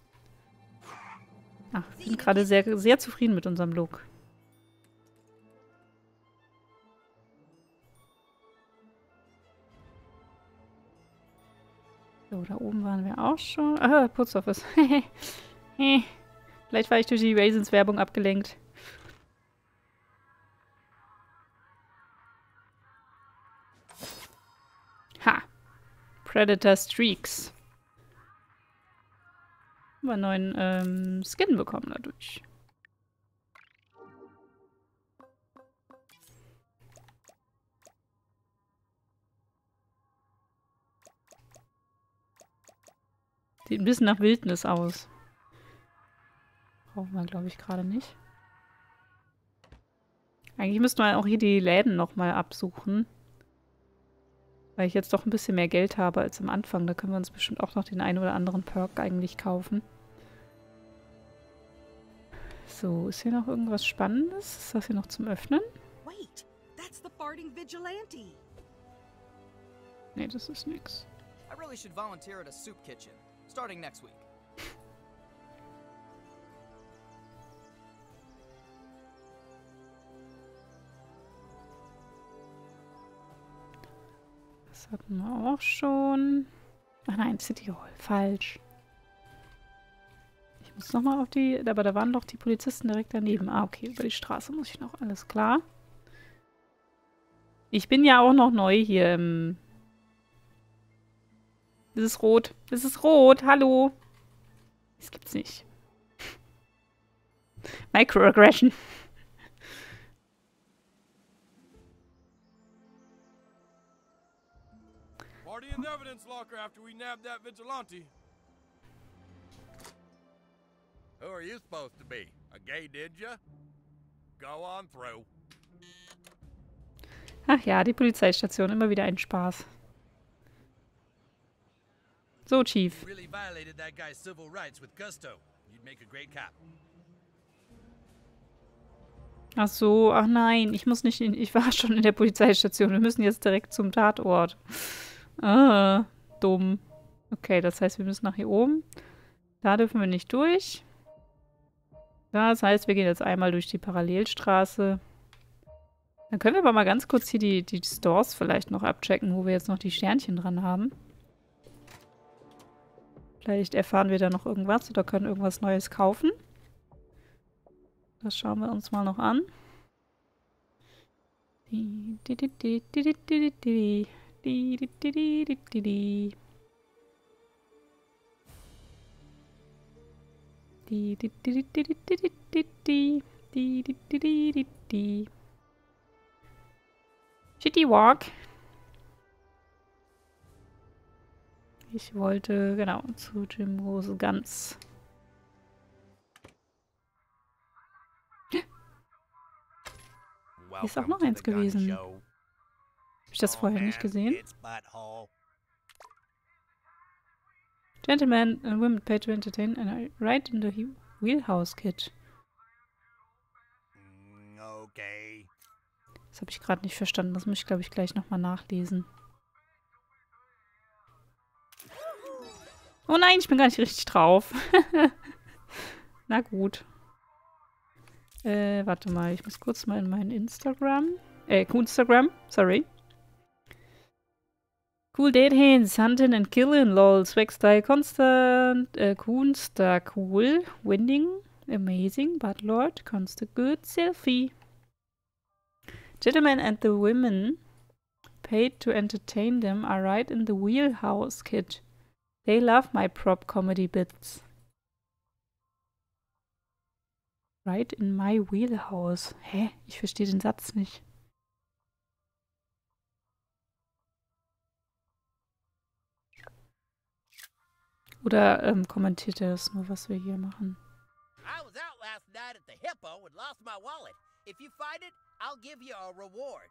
Ach, wir sind gerade sehr, sehr zufrieden mit unserem Look. So, da oben waren wir auch schon. Ah, Post Office. Vielleicht war ich durch die Raisins Werbung abgelenkt. Ha! Predator Streaks. Haben wir einen neuen Skin bekommen dadurch. Sieht ein bisschen nach Wildnis aus. Brauchen wir, glaube ich, gerade nicht. Eigentlich müssten wir auch hier die Läden nochmal absuchen. Weil ich jetzt doch ein bisschen mehr Geld habe als am Anfang. Da können wir uns bestimmt auch noch den einen oder anderen Perk eigentlich kaufen. So, ist hier noch irgendwas Spannendes? Ist das hier noch zum Öffnen? Wait, that's the farting vigilante. Nee, das ist nix. I really should volunteer at a soup kitchen, starting next week. Das hatten wir auch schon. Ach nein, City Hall. Falsch. Ich muss nochmal auf die... Aber da waren doch die Polizisten direkt daneben. Ah, okay. Über die Straße muss ich noch. Alles klar. Ich bin ja auch noch neu hier im... Es ist rot. Es ist rot. Hallo. Das gibt's nicht. Microaggression. Party in the evidence locker after we nabbed that vigilante. Who are you supposed to be? A gay ninja? Go on through. Ach ja, die Polizeistation. Immer wieder ein Spaß. So, Chief. You really violated that guy's civil rights with gusto. You'd make a great cop. Ach so, ach nein. Ich muss nicht in... Ich war schon in der Polizeistation. Wir müssen jetzt direkt zum Tatort. Ah, dumm. Okay, das heißt, wir müssen nach hier oben. Da dürfen wir nicht durch. Das heißt, wir gehen jetzt einmal durch die Parallelstraße. Dann können wir aber mal ganz kurz hier die Stores vielleicht noch abchecken, wo wir jetzt noch die Sternchen dran haben. Vielleicht erfahren wir da noch irgendwas oder können irgendwas Neues kaufen. Das schauen wir uns mal noch an. Shitty Walk. Ich wollte, genau, zu Jim Rose Guns. Hier ist auch noch eins gewesen. Habe ich das vorher nicht gesehen? Gentlemen and women pay to entertain and ride in the wheelhouse kit. Okay. Das habe ich gerade nicht verstanden. Das muss ich, glaube ich, gleich nochmal nachlesen. Oh nein, ich bin gar nicht richtig drauf. Na gut. Warte mal, ich muss kurz mal in meinen Instagram. Coonstagram, sorry. Cool Dead Hands, Hunting and Killing, lol, Swag Style Constant, Coonstar cool, Winning, amazing, Buttlord, Constant good, Selfie. Gentlemen and the women paid to entertain them are right in the wheelhouse, kid. They love my prop comedy bits. Right in my wheelhouse. Hä? Ich verstehe den Satz nicht. Oder kommentiert er es nur, was wir hier machen? I was out last night at the Hippo and lost my wallet. If you find it, I'll give you a reward.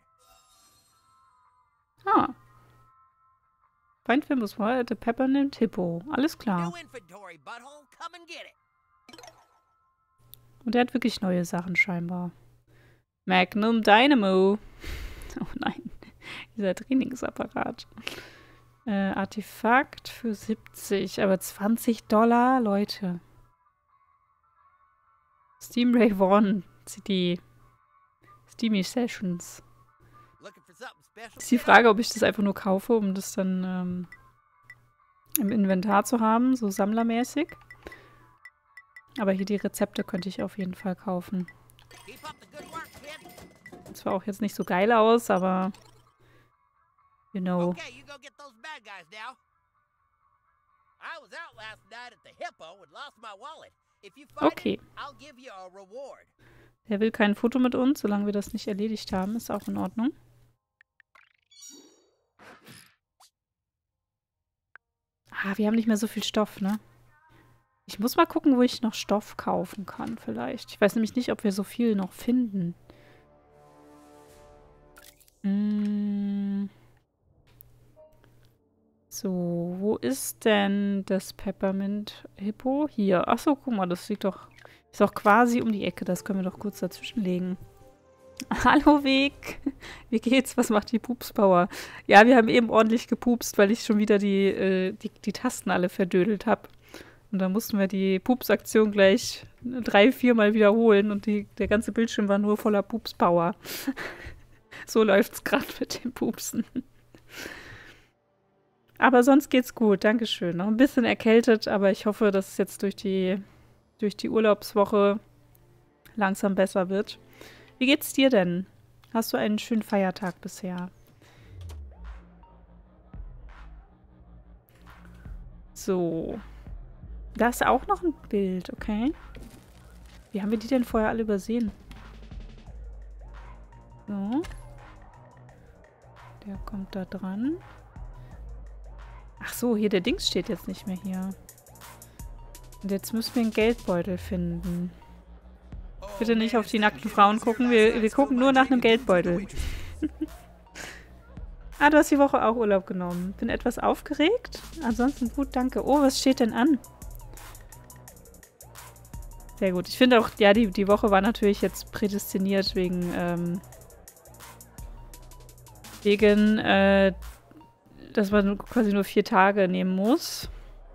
Ah. Find famous wire at the Peppermint Hippo. Alles klar. New inventory, butthole. Come and get it. Und er hat wirklich neue Sachen scheinbar. Magnum Dynamo. Oh nein. Dieser Trainingsapparat. Artefakt für 70, aber $20, Leute. Steam Ray One CD. Steamy Sessions. Ist die Frage, ob ich das einfach nur kaufe, um das dann im Inventar zu haben, so sammlermäßig. Aber hier die Rezepte könnte ich auf jeden Fall kaufen. Zwar auch jetzt nicht so geil aus, aber you know. Okay, you go get those bad guys now. I was out last night at the Hippo and lost my wallet. If you find it, I'll give you a reward. Er will kein Foto mit uns, solange wir das nicht erledigt haben, ist auch in Ordnung. Ah, wir haben nicht mehr so viel Stoff, ne? Ich muss mal gucken, wo ich noch Stoff kaufen kann, vielleicht. Ich weiß nämlich nicht, ob wir so viel noch finden. So, wo ist denn das Peppermint Hippo? Hier. Achso, guck mal, das liegt doch... Ist doch quasi um die Ecke. Das können wir doch kurz dazwischen legen. Hallo, Weg. Wie geht's? Was macht die Pupspower? Ja, wir haben eben ordentlich gepupst, weil ich schon wieder die Tasten alle verdödelt habe. Und dann mussten wir die Pupsaktion gleich 3-4 Mal wiederholen und der ganze Bildschirm war nur voller Pupspower. So läuft's gerade mit dem Pupsen. Aber sonst geht's gut, dankeschön. Noch ein bisschen erkältet, aber ich hoffe, dass es jetzt durch die Urlaubswoche langsam besser wird. Wie geht's dir denn? Hast du einen schönen Feiertag bisher? So. Da ist auch noch ein Bild, okay. Wie haben wir die denn vorher alle übersehen? So. Der kommt da dran. Ach so, hier der Dings steht jetzt nicht mehr hier. Und jetzt müssen wir einen Geldbeutel finden. Bitte nicht auf die nackten Frauen gucken. Wir gucken nur nach einem Geldbeutel. Ah, du hast die Woche auch Urlaub genommen. Bin etwas aufgeregt. Ansonsten gut, danke. Oh, was steht denn an? Sehr gut. Ich finde auch, ja, die Woche war natürlich jetzt prädestiniert wegen, dass man quasi nur 4 Tage nehmen muss.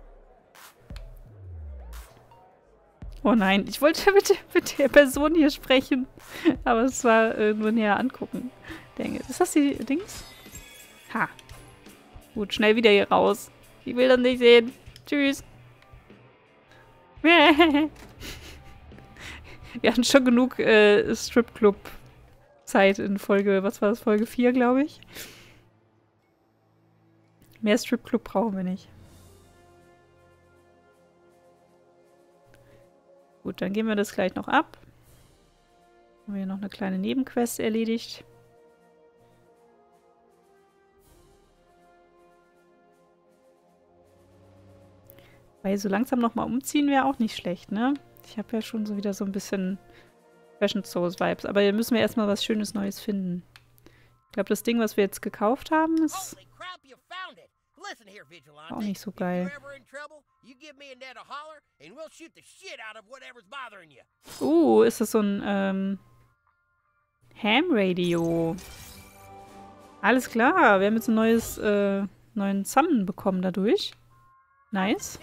Oh nein, ich wollte mit der Person hier sprechen. Aber es war nur näher angucken. Denke, ist das die Dings? Ha. Gut, schnell wieder hier raus. Ich will das nicht sehen. Tschüss. Wir hatten schon genug Stripclub-Zeit in Folge, was war das, Folge 4, glaube ich. Mehr Stripclub brauchen wir nicht. Gut, dann gehen wir das gleich noch ab. Haben wir hier noch eine kleine Nebenquest erledigt. Weil so langsam nochmal umziehen wäre auch nicht schlecht, ne? Ich habe ja schon so wieder so ein bisschen Fashion Souls Vibes. Aber hier müssen wir erstmal was Schönes Neues finden. Ich glaube, das Ding, was wir jetzt gekauft haben, ist auch nicht so geil. Ist das so ein Ham-Radio. Alles klar, wir haben jetzt ein neuen Summon bekommen dadurch. Nice.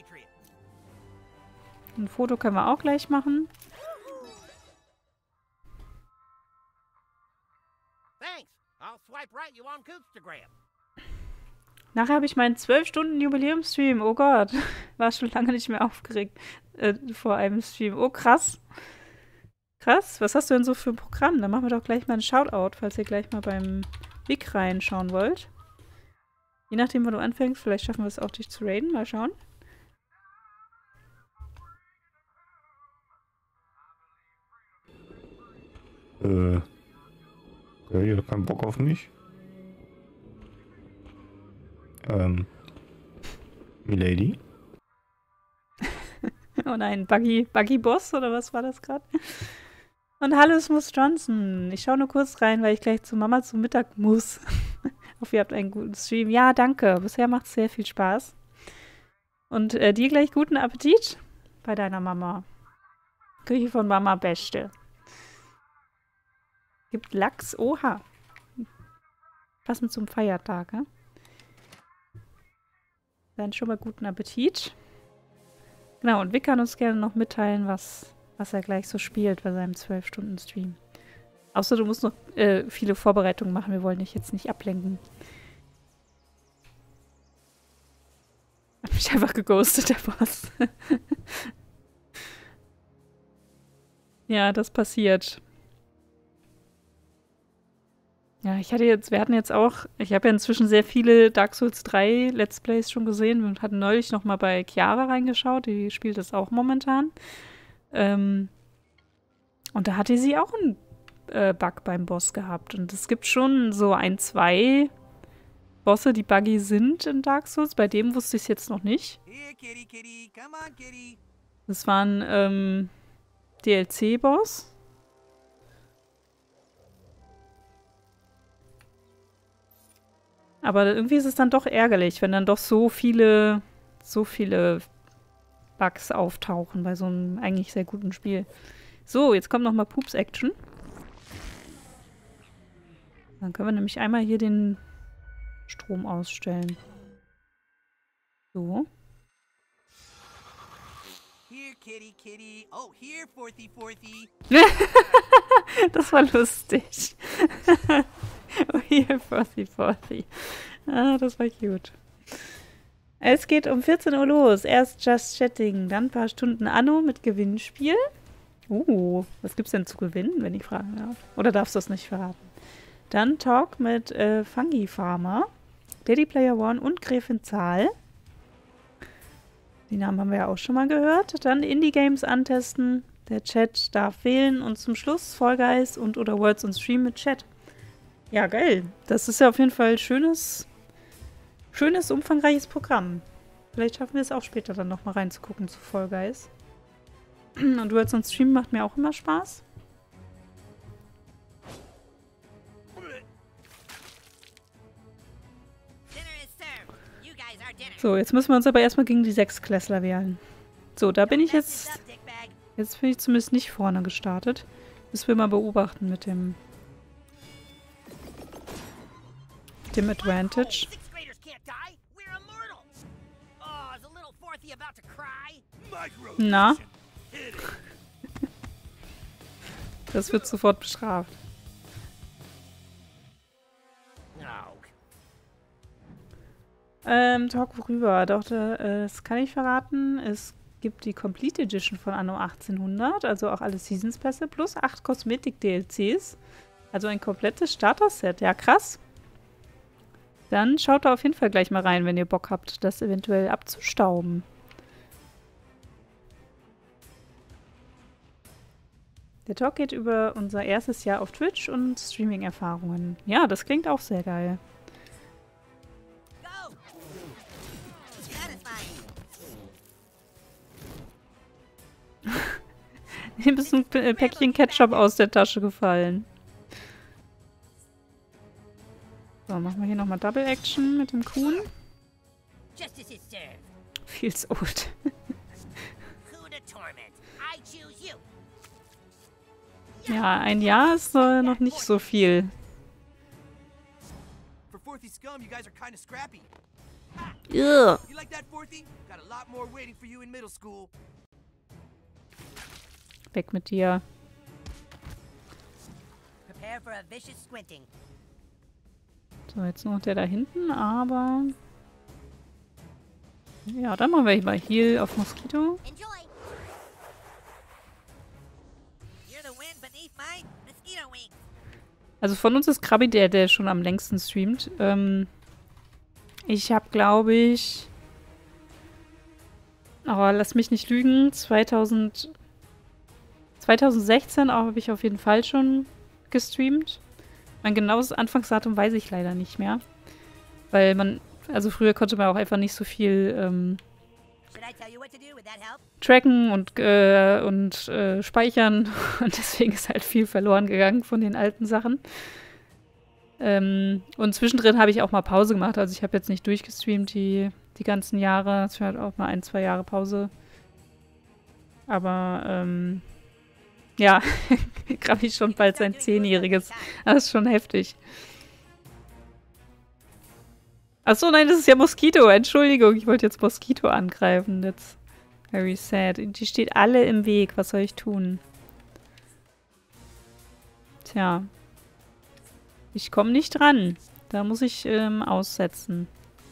Ein Foto können wir auch gleich machen. I'll swipe right you on Coopstagram. Nachher habe ich meinen 12-Stunden-Jubiläumsstream. Oh Gott. War schon lange nicht mehr aufgeregt vor einem Stream. Oh, krass. Krass. Was hast du denn so für ein Programm? Dann machen wir doch gleich mal einen Shoutout, falls ihr gleich mal beim Big reinschauen wollt. Je nachdem, wann du anfängst, vielleicht schaffen wir es auch, dich zu raiden. Mal schauen. Ich hab keinen Bock auf mich. Milady? Oh nein, Buggy Boss oder was war das gerade? Und hallo, es muss Johnson. Ich schaue nur kurz rein, weil ich gleich zu Mama zum Mittag muss. Hoffe, ihr habt einen guten Stream. Ja, danke. Bisher macht es sehr viel Spaß. Und dir gleich guten Appetit bei deiner Mama. Küche von Mama Beste. Gibt Lachs. Oha. Passend zum Feiertag, ne? Dann schon mal guten Appetit. Genau, und Vic kann uns gerne noch mitteilen, was er gleich so spielt bei seinem 12-Stunden-Stream. Außer du musst noch viele Vorbereitungen machen. Wir wollen dich jetzt nicht ablenken. Hab mich einfach geghostet, der Boss. Ja, das passiert. Ja, ich habe ja inzwischen sehr viele Dark Souls 3 Let's Plays schon gesehen. Wir hatten neulich noch mal bei Chiara reingeschaut, die spielt das auch momentan. Und da hatte sie auch einen Bug beim Boss gehabt. Und es gibt schon so 2 Bosse, die buggy sind in Dark Souls. Bei dem wusste ich es jetzt noch nicht. Das war ein DLC-Boss. Aber irgendwie ist es dann doch ärgerlich, wenn dann doch so viele Bugs auftauchen bei so einem eigentlich sehr guten Spiel. So, jetzt kommt nochmal Poops-Action. Dann können wir nämlich einmal hier den Strom ausstellen. So. Here, kitty, kitty. Oh, here, Forthy, Forthy. Das war lustig. Oh, hier, Forthy. Ah, das war cute. Es geht um 14 Uhr los. Erst Just Chatting, dann ein paar Stunden Anno mit Gewinnspiel. Was gibt's denn zu gewinnen, wenn ich fragen darf? Oder darfst du das nicht verraten? Dann Talk mit Fungi Farmer, Daddy Player One und Gräfin Zahl. Die Namen haben wir ja auch schon mal gehört. Dann Indie-Games antesten. Der Chat darf wählen. Und zum Schluss Fall Guys oder Words on Stream mit Chat. Ja, geil. Das ist ja auf jeden Fall ein schönes, umfangreiches Programm. Vielleicht schaffen wir es auch später dann nochmal reinzugucken zu Fall Guys. Und Words on Stream macht mir auch immer Spaß. So, jetzt müssen wir uns aber erstmal gegen die 6-Klässler wehren. So, da bin ich jetzt... Jetzt bin ich zumindest nicht vorne gestartet. Müssen wir mal beobachten mit dem Advantage. Na? Das wird sofort bestraft. Talk worüber? Doch, das kann ich verraten. Es gibt die Complete Edition von Anno 1800, also auch alle Seasons Pässe, plus 8 Kosmetik-DLCs. Also ein komplettes Starter-Set. Ja, krass. Dann schaut da auf jeden Fall gleich mal rein, wenn ihr Bock habt, das eventuell abzustauben. Der Talk geht über unser erstes Jahr auf Twitch und Streaming-Erfahrungen. Ja, das klingt auch sehr geil. Ihm ist ein Päckchen Ketchup aus der Tasche gefallen. So, machen wir hier nochmal Double Action mit dem Kuhn. Feels old. Ja, ein Jahr ist noch nicht so viel. Ugh. Weg mit dir. So, jetzt nur noch der da hinten, aber... Ja, dann machen wir mal Heal auf Moskito. Enjoy. You're the wind beneath my mosquito wings. Also von uns ist Krabi der schon am längsten streamt. Ich habe, glaube ich... Aber lass mich nicht lügen, 2016 habe ich auf jeden Fall schon gestreamt. Mein genaues Anfangsdatum weiß ich leider nicht mehr. Weil man, also früher konnte man auch einfach nicht so viel tracken und speichern. Und deswegen ist halt viel verloren gegangen von den alten Sachen. Und zwischendrin habe ich auch mal Pause gemacht. Also ich habe jetzt nicht durchgestreamt die ganzen Jahre. Es war halt auch mal 1, 2 Jahre Pause. Aber, ja, gerade ich schon bald sein 10-jähriges. Das ist schon heftig. Achso, nein, das ist ja Moskito. Entschuldigung, ich wollte jetzt Moskito angreifen. That's very sad. Die steht alle im Weg. Was soll ich tun? Tja. Ich komme nicht dran. Da muss ich aussetzen.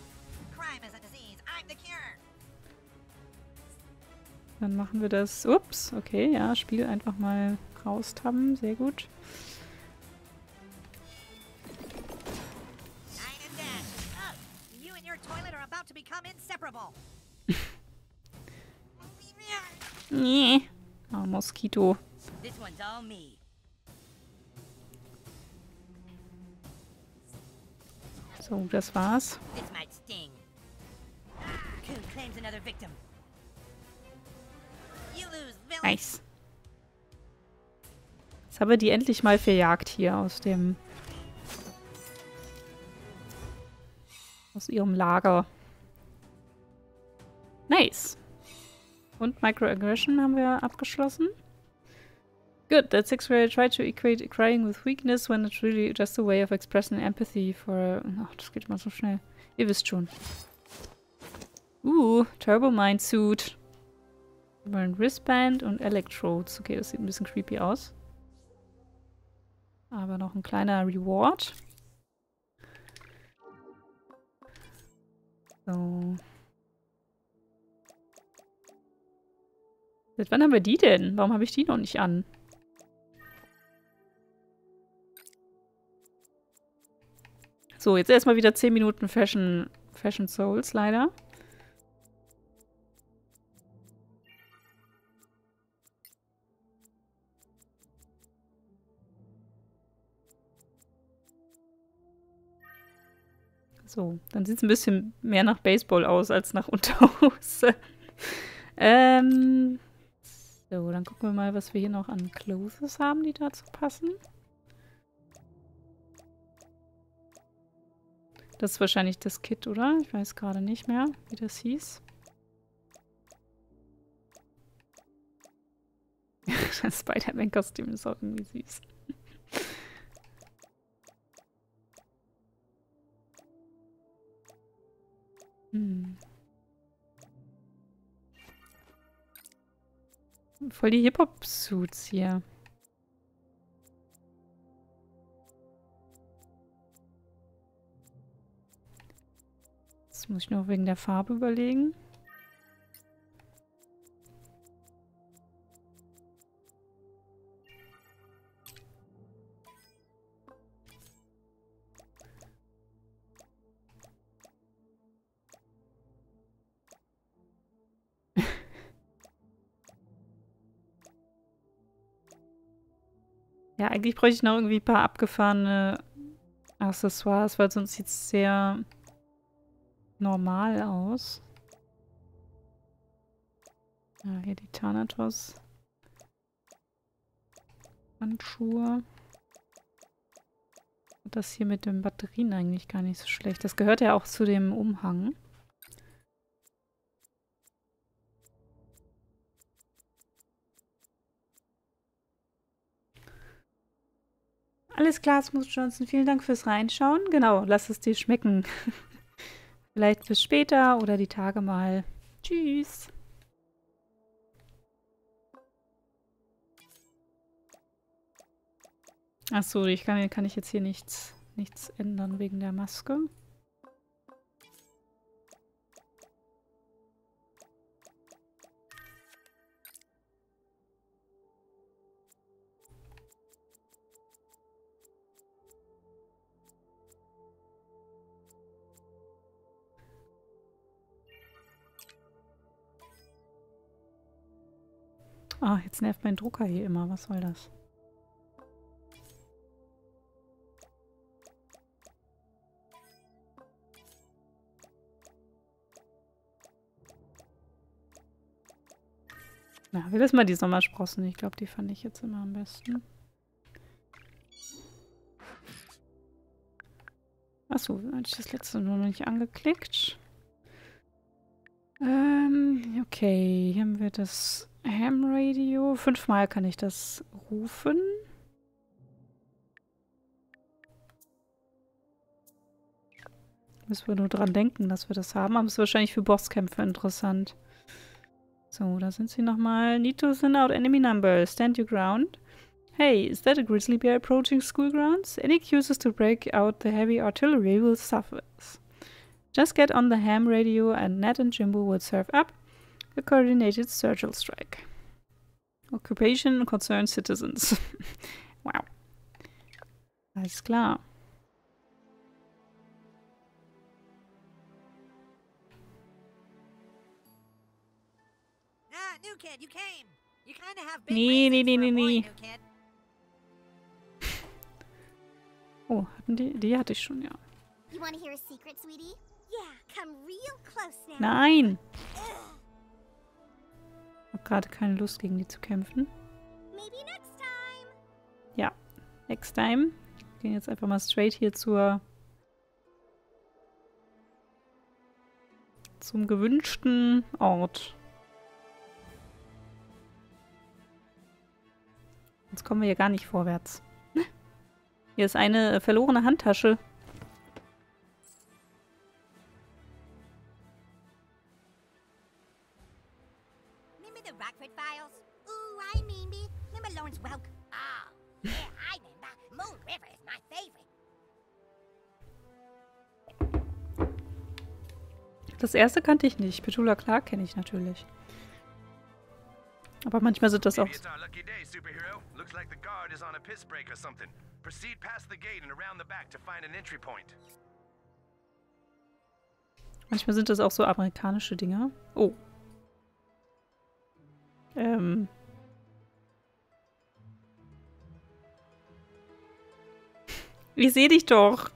Dann machen wir das. Ups, okay, ja, Spiel einfach mal raustappen. Sehr gut. Nee. Ah, Moskito. So, das war's. Nice. Jetzt haben wir die endlich mal verjagt hier aus ihrem Lager. Nice. Und Microaggression haben wir abgeschlossen. Good, that's where I try to equate crying with weakness when it's really just a way of expressing empathy for... Ach, das geht mal so schnell. Ihr wisst schon. Turbo Mind Suit. Wristband und Electrodes. Okay, das sieht ein bisschen creepy aus. Aber noch ein kleiner Reward. So. Seit wann haben wir die denn? Warum habe ich die noch nicht an? So, jetzt erstmal wieder 10 Minuten Fashion Souls, leider. So, dann sieht es ein bisschen mehr nach Baseball aus als nach Unterhose. So, dann gucken wir mal, was wir hier noch an Clothes haben, die dazu passen. Das ist wahrscheinlich das Kit, oder? Ich weiß gerade nicht mehr, wie das hieß. Das Spider-Man-Kostüm ist auch irgendwie süß. Voll die Hip-Hop-Suits hier. Das muss ich noch wegen der Farbe überlegen. Ja, eigentlich bräuchte ich noch irgendwie ein paar abgefahrene Accessoires, weil sonst sieht es sehr normal aus. Ja, hier die Thanatos. Handschuhe. Und das hier mit den Batterien eigentlich gar nicht so schlecht. Das gehört ja auch zu dem Umhang. Alles klar, Smooth Johnson. Vielen Dank fürs Reinschauen. Genau, lass es dir schmecken. Vielleicht bis später oder die Tage mal. Tschüss. Achso, kann ich jetzt hier nichts nichts ändern wegen der Maske. Ah, jetzt nervt mein Drucker hier immer. Was soll das? Na, wir lassen mal die Sommersprossen. Ich glaube, die fand ich jetzt immer am besten. Achso, hatte ich das letzte nur noch nicht angeklickt. Okay, hier haben wir das Ham-Radio. 5-mal kann ich das rufen. Müssen wir nur dran denken, dass wir das haben. Aber es ist wahrscheinlich für Bosskämpfe interessant. So, da sind sie nochmal. Need to send out enemy numbers. Stand your ground. Hey, is that a grizzly bear approaching school grounds? Any excuses to break out the heavy artillery will suffer. Just get on the ham radio and Ned and Jimbo will serve up a coordinated surgical strike. Occupation concerned citizens. Wow. Alles klar. New kid, you came. You kind of have big reasons for a boy, new kid. Oh, hatten die hatte ich schon, ja. You want to hear a secret, sweetie? Yeah, come real close now. Nein! Ich habe gerade keine Lust, gegen die zu kämpfen. Maybe next time. Ja, next time. Wir gehen jetzt einfach mal straight hier zum gewünschten Ort. Jetzt kommen wir hier gar nicht vorwärts. Hier ist eine verlorene Handtasche. Remember the Rockford Files? Ooh, I remember. Remember Lawrence Welk? Ah, yeah, I remember. Moon River is my favorite. Das erste kannte ich nicht. Petula Clark kenne ich natürlich. Aber manchmal sind das auch... Manchmal sind das auch so amerikanische Dinger. Oh. Ich sehe dich doch.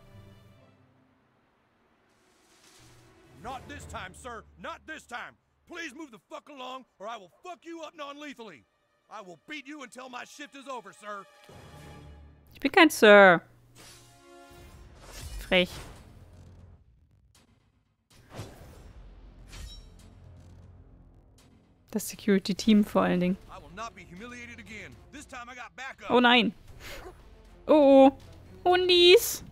Not this time, sir. Not this time. Please move the fuck along, or I will fuck you up non-lethally. I will beat you until my shift is over, sir. Ich bin kein Sir. Frech. Das Security-Team vor allen Dingen. Oh nein. Oh, oh. Hundis.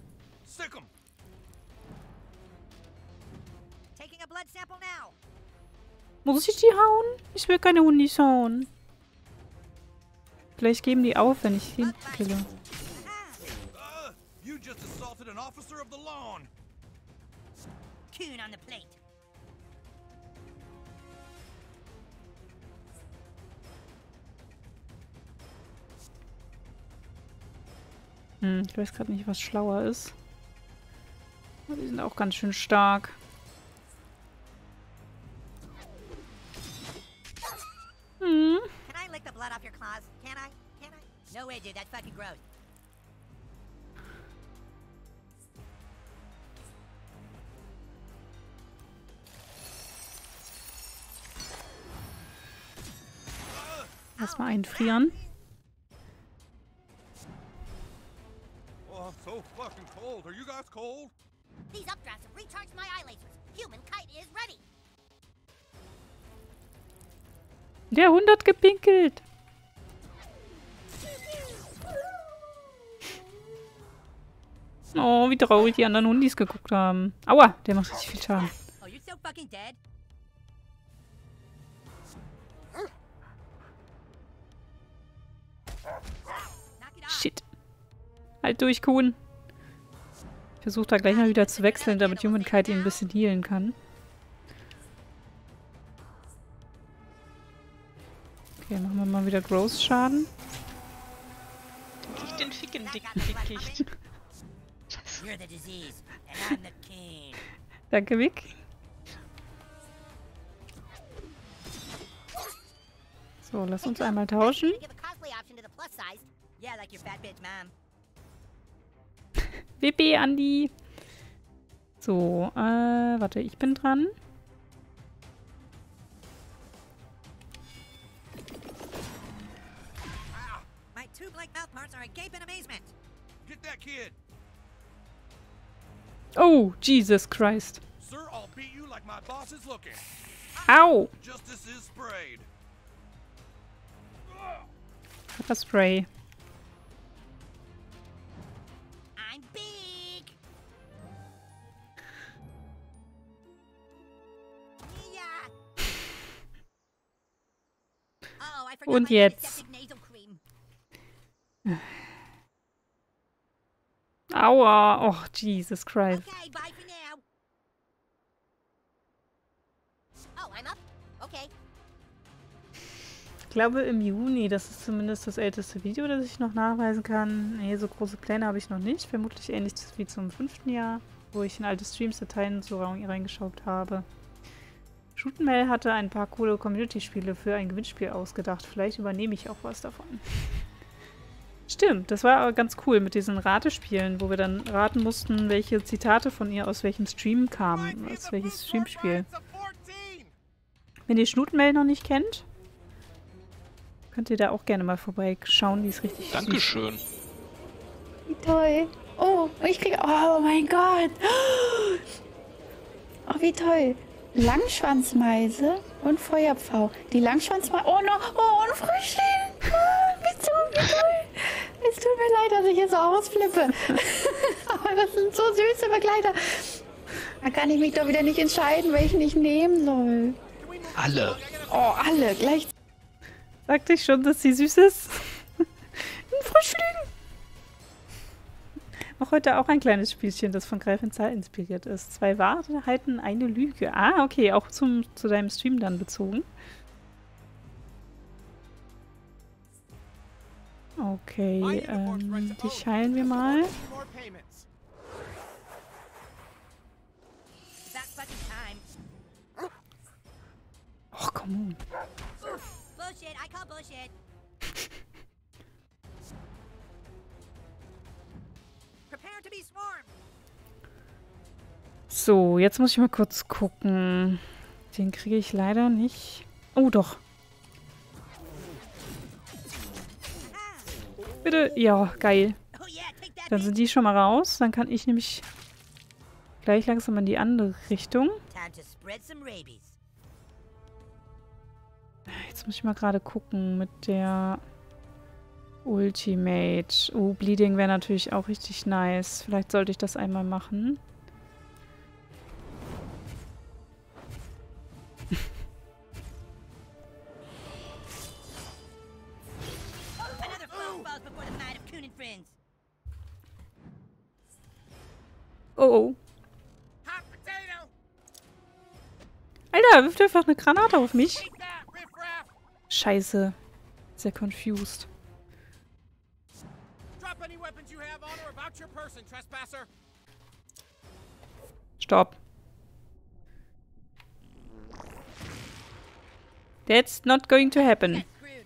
Taking a blood sample now. Muss ich die hauen? Ich will keine Hundis hauen. Vielleicht geben die auf, wenn ich sie kille. You just assaulted an officer of the law. Coon on the plate. Ich weiß gerade nicht, was schlauer ist. Aber die sind auch ganz schön stark. Can I lick the blood off your claws? Can I? Can I? No way, dude. That's fucking gross. Erstmal einfrieren. Oh, I'm so fucking cold. Are you guys cold? These updrafts have recharged my eye lasers. Human kite is ready. Der Hund hat gepinkelt. Oh, wie traurig die anderen Hundis geguckt haben. Aua, der macht richtig viel Schaden. Oh, you're so fucking dead. Shit. Halt durch, Kuhn. Ich versuche da gleich mal wieder zu wechseln, damit Humankind ihn ein bisschen healen kann. Okay, machen wir mal wieder Gross-Schaden. Nicht den Ficken Dickicht. Danke, Vic. So, lass uns einmal tauschen. WP, Andi. So, warte, ich bin dran. My two blank mouth parts are agape in amazement. Get that kid. Oh, Jesus Christ. Sir, I'll beat you like my boss is looking. Au! Justice is sprayed. Pfefferspray. I'm big. Yeah. Oh, I forgot Und my jetzt. antiseptic nasal cream. Aua! Oh, Jesus Christ. Okay, bye for now. Oh, I'm up. Okay. Ich glaube im Juni, das ist zumindest das älteste Video, das ich noch nachweisen kann. Nee, so große Pläne habe ich noch nicht. Vermutlich ähnlich wie zum 5. Jahr, wo ich in alte Streams-Dateien so reingeschaut habe. Shoot'n'Mel hatte ein paar coole Community-Spiele für ein Gewinnspiel ausgedacht. Vielleicht übernehme ich auch was davon. Stimmt, das war aber ganz cool mit diesen Ratespielen, wo wir dann raten mussten, welche Zitate von ihr aus welchem Stream kamen, aus welches Streamspiel. Wenn ihr Shoot'n'Mel noch nicht kennt, könnt ihr da auch gerne mal vorbeischauen, die ist richtig Dankeschön. süß. Wie toll. Oh, ich kriege... Oh mein Gott. Oh, wie toll. Langschwanzmeise und Feuerpfau. Die Langschwanzmeise... Oh, no. Oh, und Frühling. Oh, wie toll. Es tut mir leid, dass ich hier so ausflippe. Aber das sind so süße Begleiter. Da kann ich mich doch wieder nicht entscheiden, welchen ich nehmen soll. Alle. Oh, alle. Gleich. Sagte ich schon, dass sie süß ist? Ein Frühling. Auch heute auch ein kleines Spielchen, das von Gräfin Zahl inspiriert ist. 2 Wahrheiten, eine Lüge. Ah, okay, auch zu deinem Stream dann bezogen. Okay, dich heilen wir mal. Och, komm on. Bullshit, I call bullshit. Prepare to be swarmed. So, jetzt muss ich mal kurz gucken. Den kriege ich leider nicht. Oh, doch. Bitte. Ja, geil. Dann sind die schon mal raus. Dann kann ich nämlich gleich langsam in die andere Richtung. Jetzt muss ich mal gerade gucken mit der Ultimate. Oh, Bleeding wäre natürlich auch richtig nice. Vielleicht sollte ich das einmal machen. Oh, oh. Alter, wirft einfach eine Granate auf mich. Scheiße. Sehr confused. Stopp. That's not going to happen.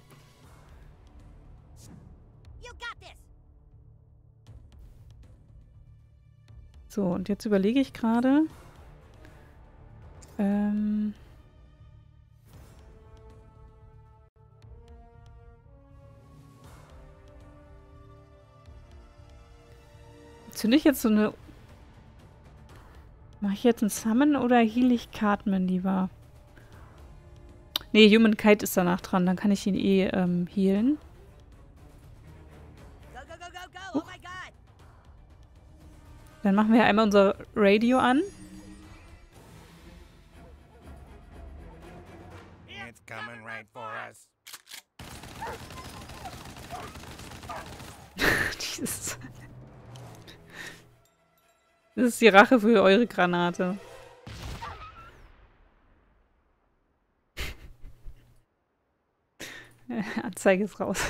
So, und jetzt überlege ich gerade. Zünde ich jetzt so eine... Mache ich jetzt einen Summon oder heal ich Cartman lieber? Nee, Humankind ist danach dran. Dann kann ich ihn eh healen. Oh. Dann machen wir einmal unser Radio an. It's coming right for us. Dieses... Das ist die Rache für eure Granate. Anzeige ist raus.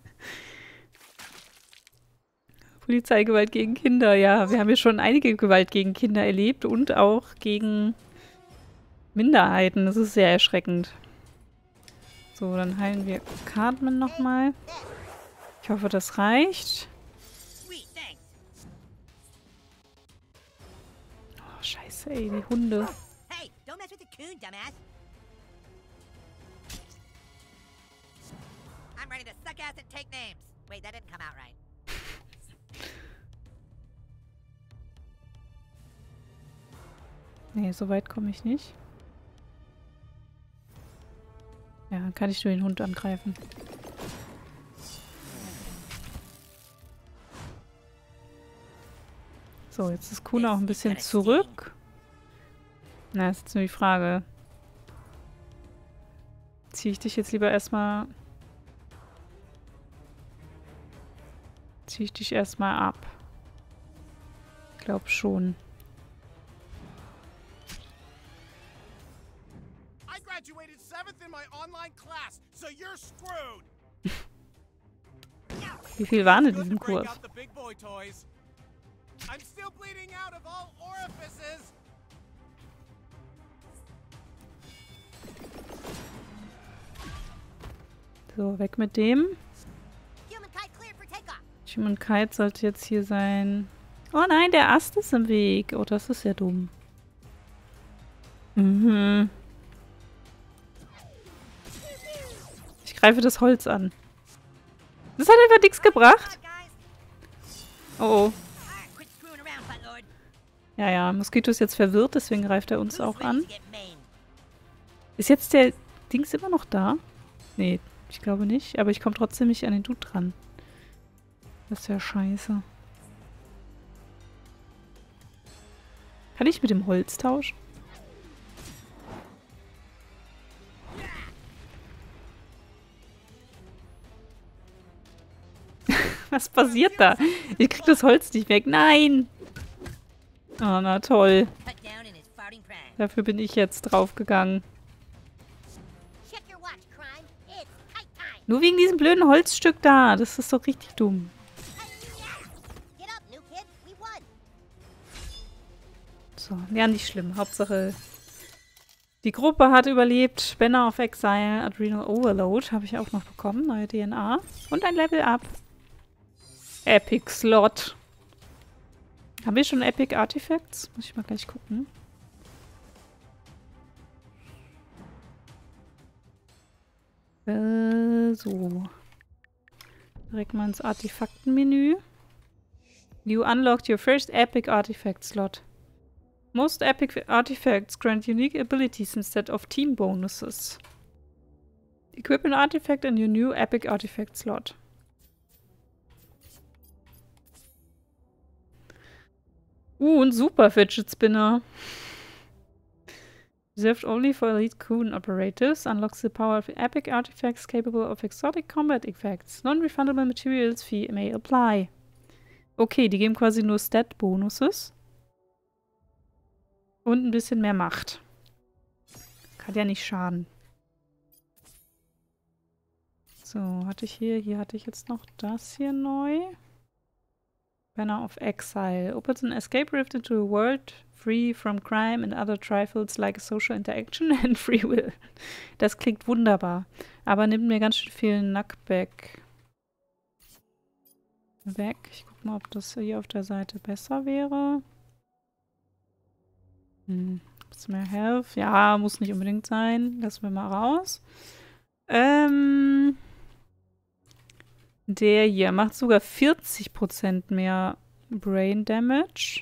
Polizeigewalt gegen Kinder, ja. Wir haben ja schon einige Gewalt gegen Kinder erlebt und auch gegen Minderheiten. Das ist sehr erschreckend. So, dann heilen wir Cartman nochmal. Ich hoffe, das reicht. Oh, scheiße, ey, die Hunde. Hey, don't mess with the coon, dumbass. I'm ready to suck ass and take names. Wait, that didn't come out right. Nee, so weit komme ich nicht. Ja, dann kann ich nur den Hund angreifen. So, jetzt ist Kuna auch ein bisschen zurück. Na, ist jetzt nur die Frage. Ziehe ich dich jetzt lieber erstmal... Ziehe ich dich erstmal ab. Ich glaube schon. I graduated 7th in my online class, so you're screwed. Wie viel waren in diesem Kurs? I'm still bleeding out of all orifices. So, weg mit dem. Human Kite sollte jetzt hier sein. Oh nein, der Ast ist im Weg. Oh, das ist ja dumm. Mhm. Ich greife das Holz an. Das hat einfach nichts gebracht. Oh, oh. Ja, ja, Moskito ist jetzt verwirrt, deswegen greift er uns auch an. Ist jetzt der Dings immer noch da? Nee, ich glaube nicht. Aber ich komme trotzdem nicht an den Dude dran. Das ist ja scheiße. Kann ich mit dem Holz tauschen? Was passiert da? Ich krieg das Holz nicht weg. Nein! Oh, na toll. Dafür bin ich jetzt draufgegangen. Nur wegen diesem blöden Holzstück da. Das ist doch richtig dumm. So, ja, nicht schlimm. Hauptsache, die Gruppe hat überlebt. Banner of Exile, Adrenal Overload habe ich auch noch bekommen. Neue DNA. Und ein Level Up. Epic Slot. Haben wir schon Epic Artifacts? Muss ich mal gleich gucken. So. Direkt mal ins Artefaktenmenü. You unlocked your first Epic Artifact Slot. Most Epic Artifacts grant unique abilities instead of team bonuses. Equip an artifact in your new Epic Artifact Slot. Ein Super Fidget Spinner. Reserved only for elite Coon operatives. Unlocks the power of epic artifacts capable of exotic combat effects. Non-refundable materials fee may apply. Okay, die geben quasi nur Stat-Bonuses. Und ein bisschen mehr Macht. Kann ja nicht schaden. So, hatte ich hier hatte ich jetzt noch das hier neu. Banner of Exile. Opens an escape rift into a world free from crime and other trifles like social interaction and free will. Das klingt wunderbar. Aber nimmt mir ganz schön viel Knockback weg. Ich guck mal, ob das hier auf der Seite besser wäre. Gibt's mehr Health? Ja, muss nicht unbedingt sein. Lassen wir mal raus. Der hier macht sogar 40% mehr Brain Damage.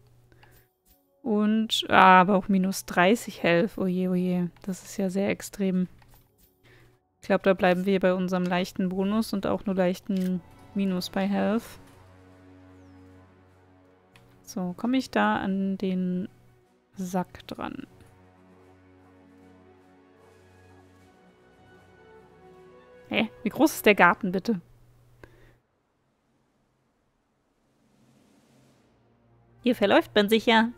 Und, aber auch minus 30 Health. Oje, oje. Das ist ja sehr extrem. Ich glaube, da bleiben wir bei unserem leichten Bonus und auch nur leichten Minus bei Health. So, komme ich da an den Sack dran. Hä? Wie groß ist der Garten, bitte? Hier verläuft man sich ja.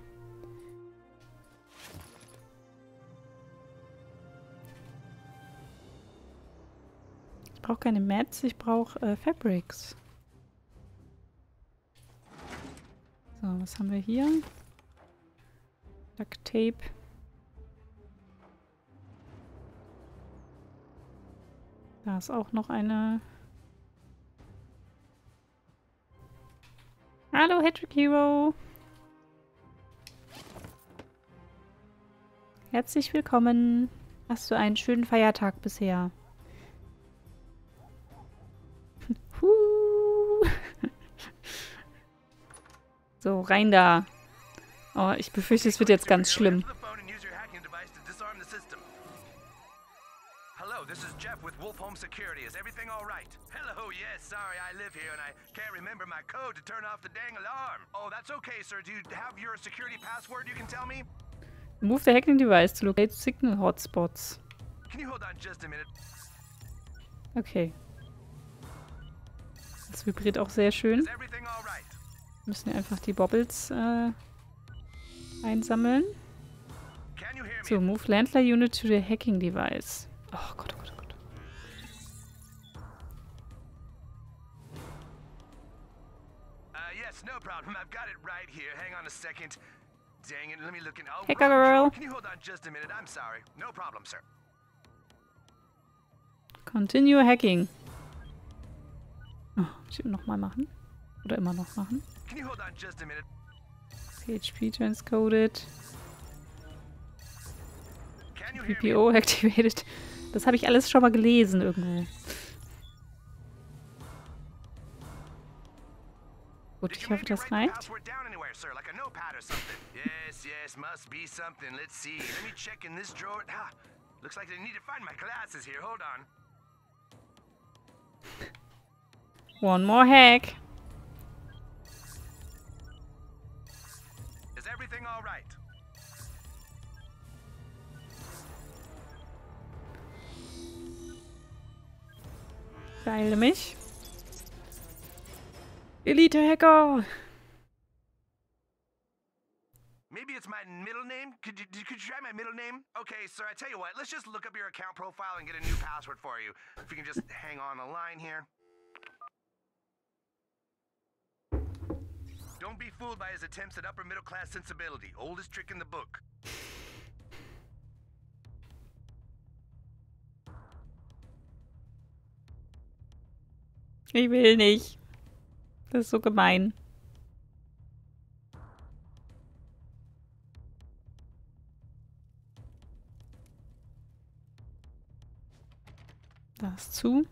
Ich brauche keine Mats, ich brauche Fabrics. So, was haben wir hier? Duct Tape. Da ist auch noch eine. Hallo, Hattrick Hero. Herzlich willkommen. Hast du einen schönen Feiertag bisher? So, rein da. Oh, ich befürchte, es wird jetzt ganz schlimm. Hello, this is Jeff with Wolf Home Security. Is everything all right? Hello, yes, sorry, I live here and I can't remember my code to turn off the dang alarm. Oh, that's okay, sir. Do you have your security password you can tell me? Move the hacking device to locate signal hotspots. Can you hold on just a minute? Okay. Das vibriert auch sehr schön. Müssen wir einfach die Bobbles einsammeln. So, move Landler Unit to the hacking device. Oh Gott, oh Gott, oh Gott. Yes, no problem. I've got it right here. Hang on a second. Dang it, let me look in. Oh, Hacker girl. Can you hold on just a minute? I'm sorry. No problem, sir. Continue hacking. Oh, muss ich nochmal machen? Oder immer noch machen? Can you hold on just a minute? PHP transcoded. PPO activated. Das habe ich alles schon mal gelesen irgendwo. Gut, ich hoffe, das reicht. Yes, yes, must be something. Let's see. Let me check in this drawer. Ah, looks like I need to find my glasses here. Hold on. One more hack. Is everything all right? Beeile mich. Elite-Hacker! Maybe it's my middle name? Could you try my middle name? Okay, sir, I tell you what, let's just look up your account profile and get a new password for you. If you can just hang on the line here. Don't be fooled by his attempts at upper middle class sensibility. Oldest trick in the book. Ich will nicht. Das ist so gemein. Das zu.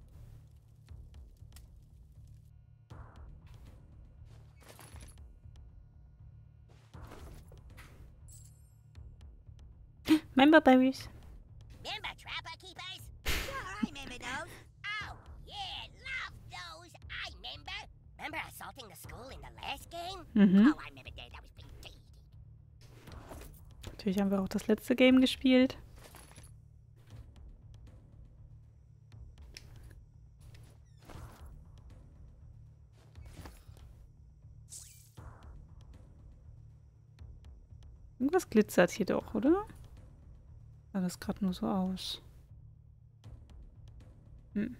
Member berries. Member trapper keepers? Sure, I remember those. Oh, yeah, love those. I remember. Remember assaulting the school in the last game? Mhm. Oh, I remember that. That was pretty tasty. Natürlich haben wir auch das letzte Game gespielt. Irgendwas glitzert hier doch, oder? Sah das gerade nur so aus. Hm.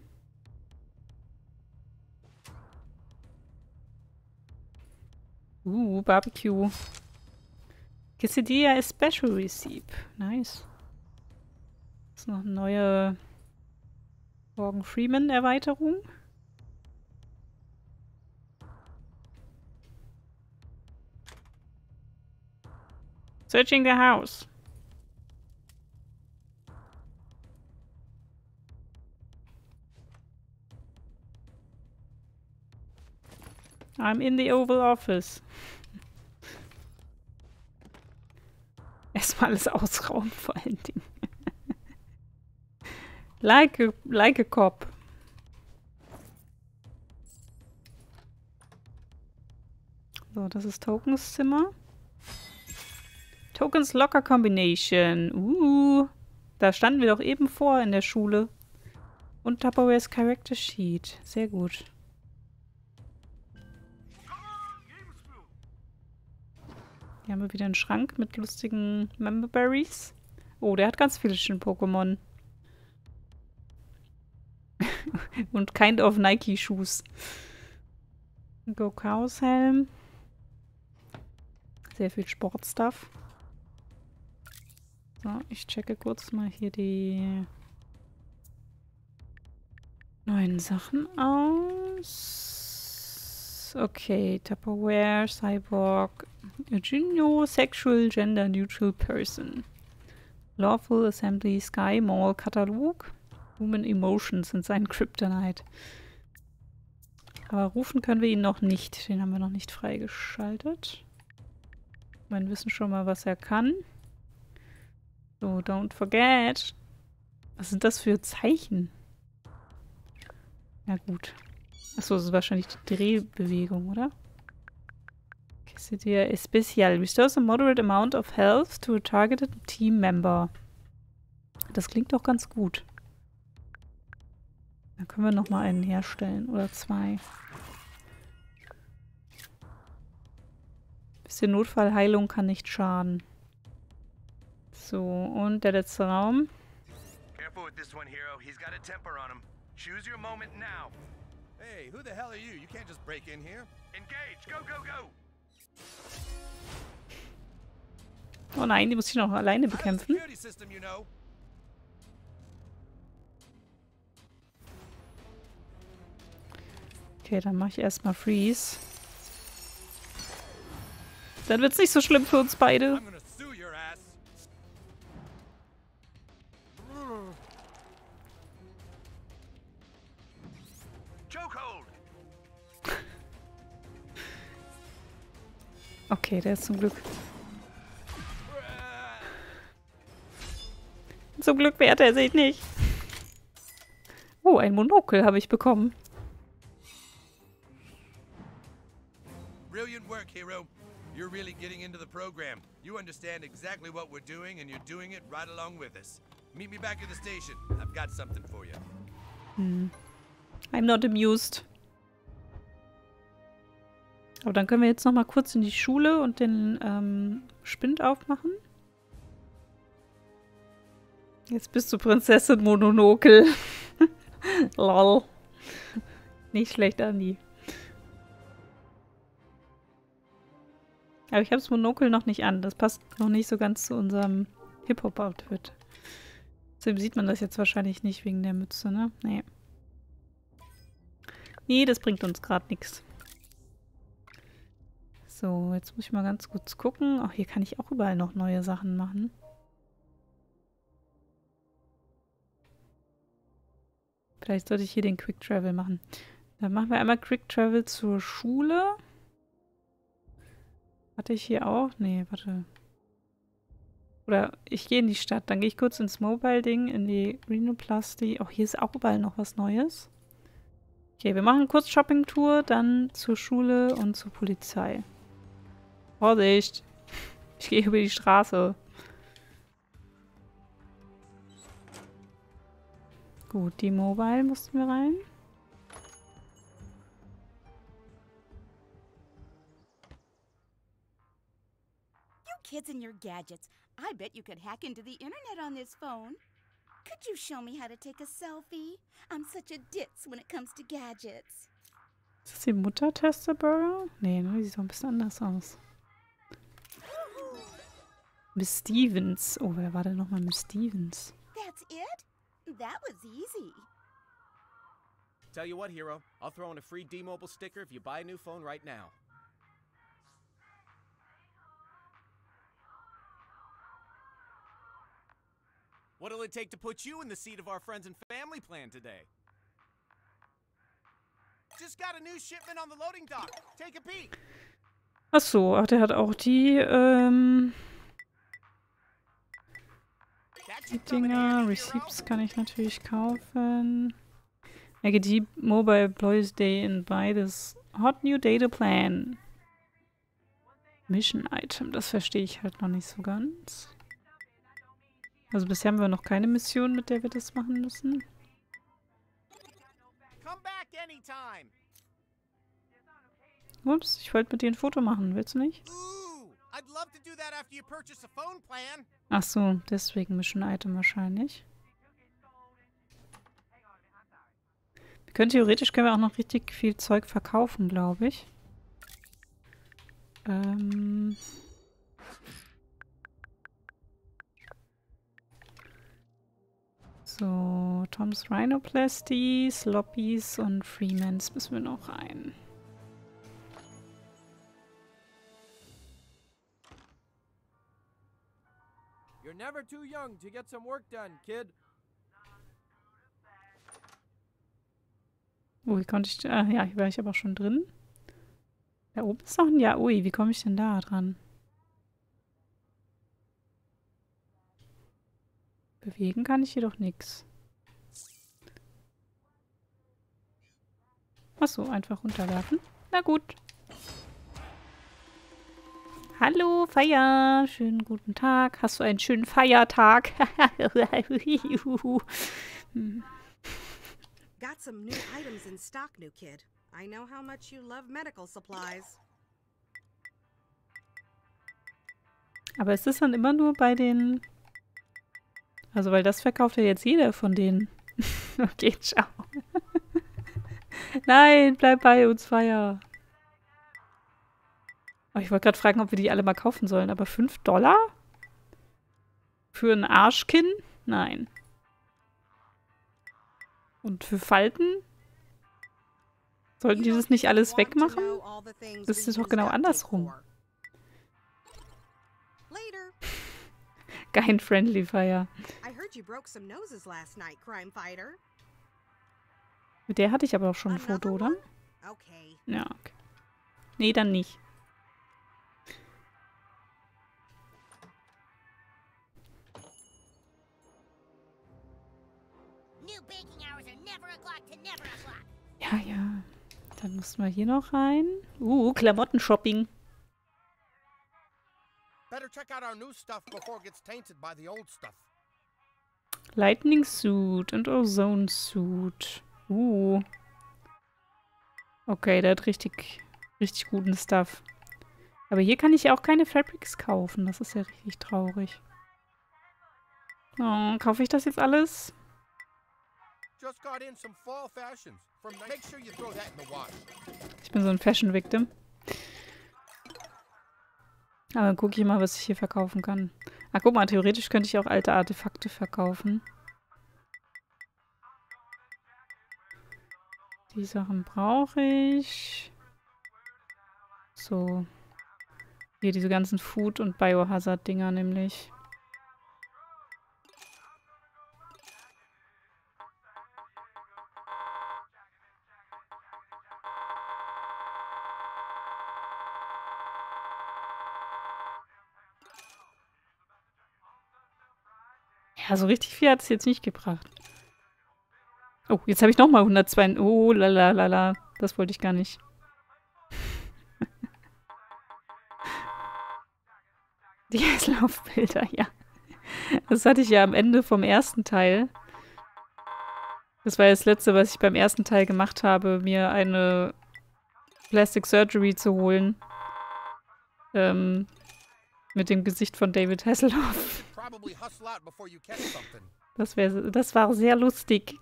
Barbecue. Quesadilla Special Recipe. Nice. Das ist noch eine neue Morgan Freeman Erweiterung. Searching the house. I'm in the Oval Office. Erstmal alles ausrauben, vor allen Dingen. like a cop. So, das ist Tokens Zimmer. Tokens Locker Combination. Da standen wir doch eben vor in der Schule. Und Tupperware's Character Sheet. Sehr gut. Hier haben wir wieder einen Schrank mit lustigen Memberberries. Oh, der hat ganz viele schöne Pokémon. Und Kind of Nike-Shoes. Go Chaos Helm. Sehr viel Sportstuff. So, ich checke kurz mal hier die neuen Sachen aus. Okay, Tupperware, Cyborg, Eugenio, Sexual, Gender Neutral Person. Lawful Assembly, Sky Mall, Katalog. Human Emotions sind sein Kryptonite. Aber rufen können wir ihn noch nicht. Den haben wir noch nicht freigeschaltet. Wir wissen schon mal, was er kann. So, don't forget. Was sind das für Zeichen? Ja gut. Achso, das ist wahrscheinlich die Drehbewegung, oder? Okay, seht ihr, Especial. Restores a moderate amount of health to a targeted team member. Das klingt doch ganz gut. Dann können wir nochmal einen herstellen. Oder zwei. Bisschen Notfallheilung kann nicht schaden. So, und der letzte Raum. Careful with this one, Hero. He's got a temper on him. Choose your moment now. Hey, who the hell are you? You can't just break in here. Engage. Go, go, go. Oh nein, die muss ich noch alleine bekämpfen. Okay, dann mache ich erstmal Freeze. Dann wird es nicht so schlimm für uns beide. Okay, der ist zum Glück. Zum Glück wehrt er sich nicht. Oh, ein Monokel habe ich bekommen. Brilliant work, Hero. You're really getting into the program. You understand exactly what we're doing, and you're doing it right along with us. Meet me back at the station. I've got something for you. I'm not amused. Aber dann können wir jetzt noch mal kurz in die Schule und den Spind aufmachen. Jetzt bist du Prinzessin Mononokel. Lol. Nicht schlecht, Andi. Aber ich habe das Monokel noch nicht an. Das passt noch nicht so ganz zu unserem Hip-Hop-Outfit. Deswegen sieht man das jetzt wahrscheinlich nicht wegen der Mütze, ne? Nee. Nee, das bringt uns gerade nichts. So, jetzt muss ich mal ganz kurz gucken. Ach, hier kann ich auch überall noch neue Sachen machen. Vielleicht sollte ich hier den Quick Travel machen. Dann machen wir einmal Quick Travel zur Schule. Hatte ich hier auch? Nee, warte. Oder ich gehe in die Stadt. Dann gehe ich kurz ins Mobile-Ding, in die Rhinoplasty. Oh, hier ist auch überall noch was Neues. Okay, wir machen kurz Shopping-Tour, dann zur Schule und zur Polizei. Vorsicht! Ich gehe über die Straße. Gut, die Mobile mussten wir rein. You kids and your gadgets. I bet you could hack into the internet on this phone. Could you show me how to take a selfie? I'm such a ditz when it comes to gadgets. Ist das die Mutter-Tester-Burger? Nee, ne? Die sieht doch ein bisschen anders aus. Miss Stevens. Oh, wer war denn nochmal Miss Stevens? That's it? That was easy. Tell you what, Hero. I'll throw in a free D-Mobile sticker if you buy a new phone right now. What'll it take to put you in the seat of our friends and family plan today? Just got a new shipment on the loading dock. Take a peek. Ach so, ach, der hat auch die Dinger. Receipts kann ich natürlich kaufen. AGD Mobile Employees Day in beides. Hot New Data Plan. Mission Item, das verstehe ich halt noch nicht so ganz. Also bisher haben wir noch keine Mission, mit der wir das machen müssen. Ups, ich wollte mit dir ein Foto machen. Willst du nicht? I'd love to do that after you purchase a phone plan. Ach so, deswegen Mission Item wahrscheinlich. Theoretisch können wir auch noch richtig viel Zeug verkaufen, glaube ich. So, Tom's Rhinoplasty, Sloppies und Freemans müssen wir noch rein. You're never too young to get some work done, kid. Oh, wie konnte ich... Ah, ja, hier war ich aber auch schon drin. Da oben ist noch ein... Ja, ui, wie komme ich denn da dran? Bewegen kann ich jedoch nichts. Achso, einfach runterwerfen. Na gut. Hallo, Feier. Schönen guten Tag. Hast du einen schönen Feiertag? Got some new items in stock, new kid. I know how much you love medical supplies. Aber ist das dann immer nur bei den... Also, weil das verkauft ja jetzt jeder von denen. Okay, ciao. Nein, bleib bei uns, Feier. Oh, ich wollte gerade fragen, ob wir die alle mal kaufen sollen. Aber $5? Für ein Arschkinn? Nein. Und für Falten? Sollten die das nicht alles wegmachen? Das ist doch genau andersrum. Kein Friendly Fire. Mit der hatte ich aber auch schon ein Foto, oder? Ja, okay. Nee, dann nicht. Ja, ja. Dann mussten wir hier noch rein. Klamotten-Shopping. Lightning Suit und Ozone Suit. Okay, der hat richtig guten Stuff. Aber hier kann ich auch keine Fabrics kaufen. Das ist ja richtig traurig. Oh, kaufe ich das jetzt alles? Ich bin so ein Fashion-Victim. Aber dann gucke ich mal, was ich hier verkaufen kann. Ach, guck mal, theoretisch könnte ich auch alte Artefakte verkaufen. Die Sachen brauche ich. So. Hier diese ganzen Food- und Biohazard-Dinger nämlich. Ja, so richtig viel hat es jetzt nicht gebracht. Oh, jetzt habe ich nochmal 102. Oh, lalalala. Das wollte ich gar nicht. Die Eislaufbilder, ja. Das hatte ich ja am Ende vom ersten Teil. Das war das Letzte, was ich beim ersten Teil gemacht habe, mir eine Plastic Surgery zu holen. Mit dem Gesicht von David Hasselhoff. Das war sehr lustig.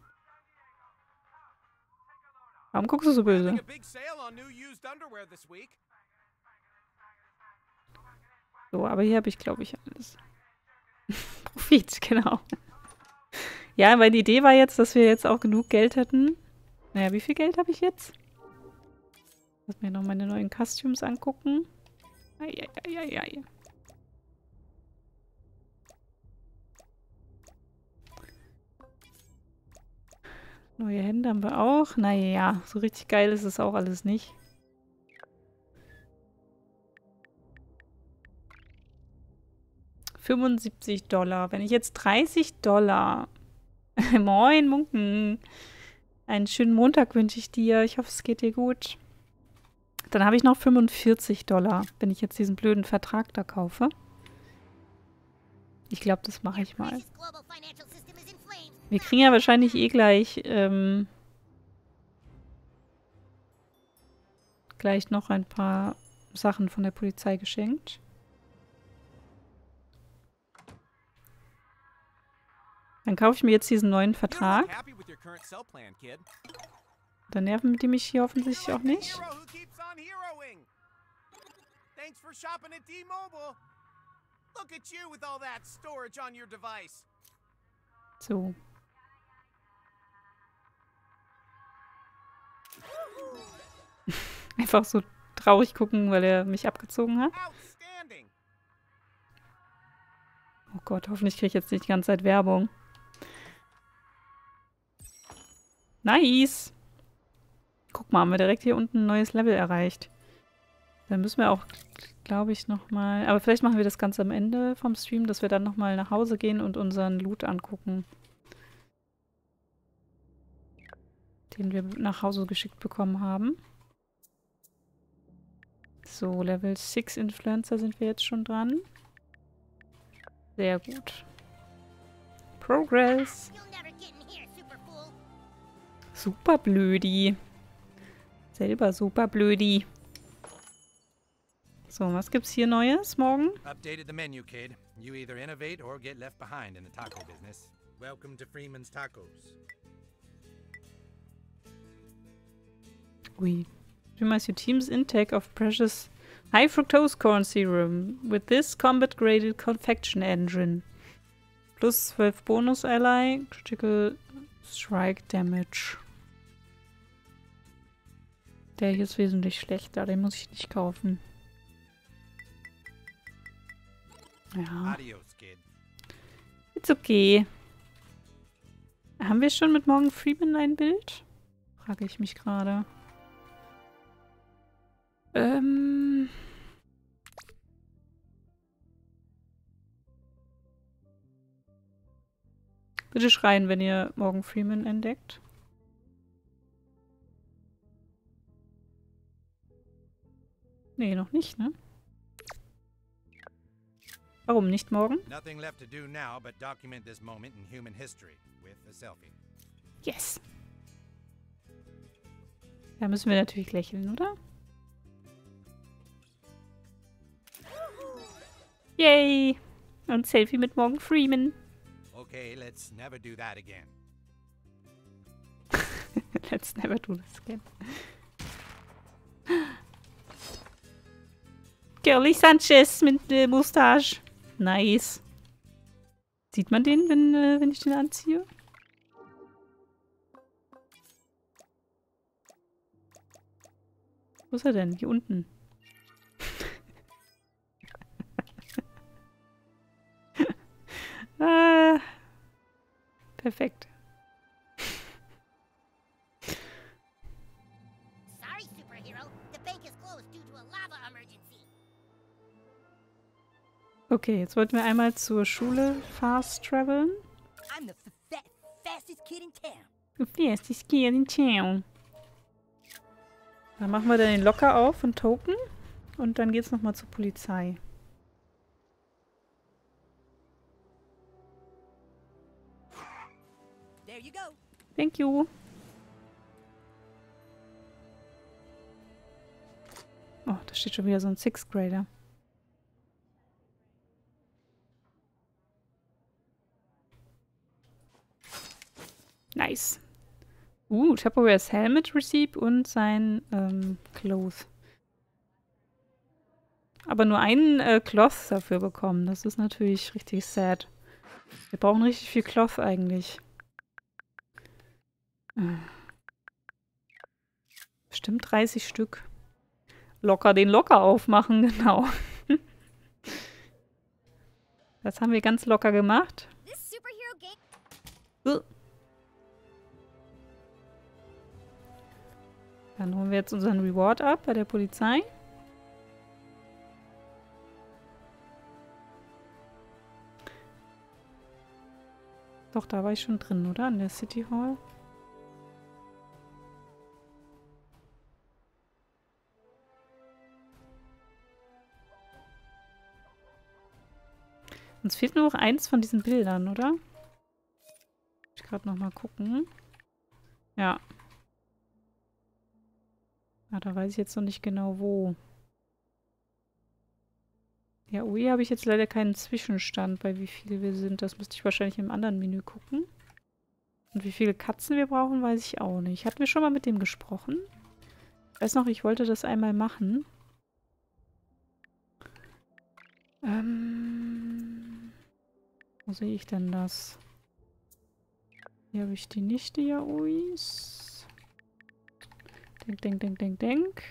Warum guckst du so böse? So, aber hier habe ich, glaube ich, alles. Profit, genau. Ja, weil die Idee war jetzt, dass wir jetzt auch genug Geld hätten. Naja, wie viel Geld habe ich jetzt? Lass mir noch meine neuen Costumes angucken. Eieieiei. Neue Hände haben wir auch. Naja, so richtig geil ist es auch alles nicht. $75. Wenn ich jetzt $30... Moin, Munken. Einen schönen Montag wünsche ich dir. Ich hoffe, es geht dir gut. Dann habe ich noch $45, wenn ich jetzt diesen blöden Vertrag da kaufe. Ich glaube, das mache ich mal. Wir kriegen ja wahrscheinlich eh gleich noch ein paar Sachen von der Polizei geschenkt. Dann kaufe ich mir jetzt diesen neuen Vertrag. Dann nerven die mich hier offensichtlich auch nicht. Thanks for shopping at T-Mobile. Look at you with all that storage on your device. So. Einfach so traurig gucken, weil er mich abgezogen hat. Oh Gott, hoffentlich kriege ich jetzt nicht die ganze Zeit Werbung. Nice! Guck mal, haben wir direkt hier unten ein neues Level erreicht. Dann müssen wir auch, glaube ich, nochmal... Aber vielleicht machen wir das Ganze am Ende vom Stream, dass wir dann nochmal nach Hause gehen und unseren Loot angucken. Den wir nach Hause geschickt bekommen haben. So, Level 6 Influencer sind wir jetzt schon dran. Sehr gut. Progress. Super blödi. Selber super blödi. So, was gibt's hier Neues morgen? Updated the menu, kid. You either innovate or get left behind in the taco business. Welcome to Freeman's Tacos. We optimize your team's intake of precious high fructose corn serum with this combat graded confection engine. Plus 12 Bonus Ally, Critical Strike Damage. Der hier ist wesentlich schlechter, den muss ich nicht kaufen. Ja. It's okay. Haben wir schon mit Morgan Freeman ein Bild? Frage ich mich gerade. Bitte schreien, wenn ihr Morgan Freeman entdeckt. Nee, noch nicht, ne? Warum nicht morgen? Nothing left to do now but document this moment in human history with a selfie. Yes. Da müssen wir natürlich lächeln, oder? Yay! Und Selfie mit Morgan Freeman. Okay, let's never do that again. Let's never do this again. Girly Sanchez mit Mustache. Nice. Sieht man den, wenn ich den anziehe? Wo ist er denn? Hier unten. Perfekt. Sorry, superhero. The bank is closed due to a lava emergency. Okay, jetzt wollten wir einmal zur Schule fast traveln. I'm the fastest kid in town. The fastest kid in town. Dann machen wir dann den Locker auf und Token. Und dann geht's nochmal zur Polizei. There you go. Thank you. Oh, da steht schon wieder so ein Sixth Grader. Nice. Tupperware's Helmet Receipt und sein Cloth. Aber nur einen Cloth dafür bekommen. Das ist natürlich richtig sad. Wir brauchen richtig viel Cloth eigentlich. Bestimmt 30 Stück. Locker den Locker aufmachen, genau. Das haben wir ganz locker gemacht. Dann holen wir jetzt unseren Reward ab bei der Polizei. Doch, da war ich schon drin, oder? In der City Hall. Uns fehlt nur noch eins von diesen Bildern, oder? Ich gerade noch mal gucken. Ja. Ah, da weiß ich jetzt noch nicht genau, wo. Ja, ui, habe ich jetzt leider keinen Zwischenstand, bei wie viel wir sind. Das müsste ich wahrscheinlich im anderen Menü gucken. Und wie viele Katzen wir brauchen, weiß ich auch nicht. Hatten wir schon mal mit dem gesprochen? Ich weiß noch, ich wollte das einmal machen. Wo sehe ich denn das? Hier habe ich die nicht, die Yaois. Denk.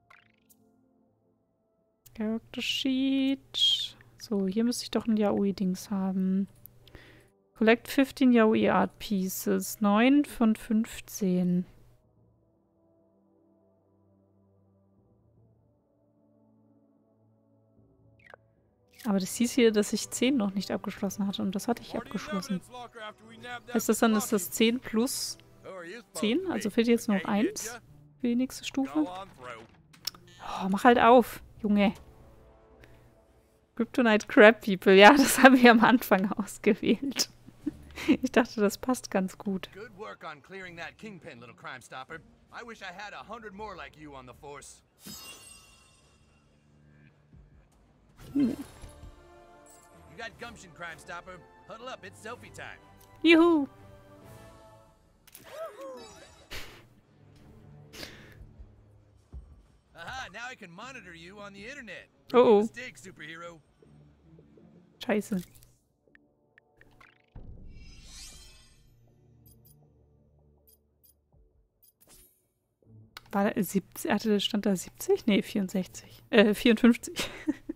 Character Sheet. So, hier müsste ich doch ein Yaoi-Dings haben. Collect 15 Yaoi Art Pieces. 9 von 15. Aber das hieß hier, dass ich 10 noch nicht abgeschlossen hatte. Und das hatte ich abgeschlossen. Heißt das dann, ist das 10 plus 10? Also fehlt jetzt noch 1 für die nächste Stufe? Oh, mach halt auf, Junge. Kryptonite Crab People. Ja, das haben wir am Anfang ausgewählt. Ich dachte, das passt ganz gut. Good work on clearing that kingpin, little crime stopper. I wish I had 100 more like you on the force. You got gumption, crime stopper. Huddle up, it's selfie time. Juhu. Aha, now I can monitor you on the internet. Oh. Mistake, superhero. Scheiße. War da 70? Stand da 70? Nee, 64. 54.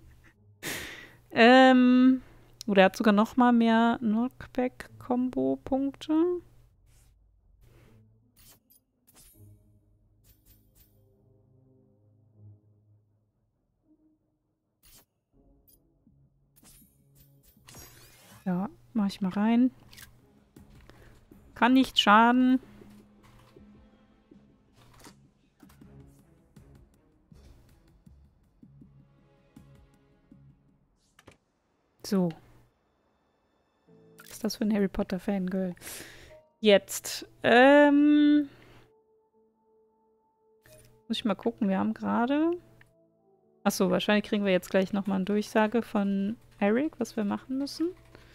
Oder er hat sogar noch mal mehr Knockback-Kombo-Punkte. Ja, mach ich mal rein. Kann nicht schaden. So. Was ist das für ein Harry Potter Fangirl? Jetzt. Muss ich mal gucken. Wir haben gerade... Achso, wahrscheinlich kriegen wir jetzt gleich nochmal eine Durchsage von Eric, was wir machen müssen.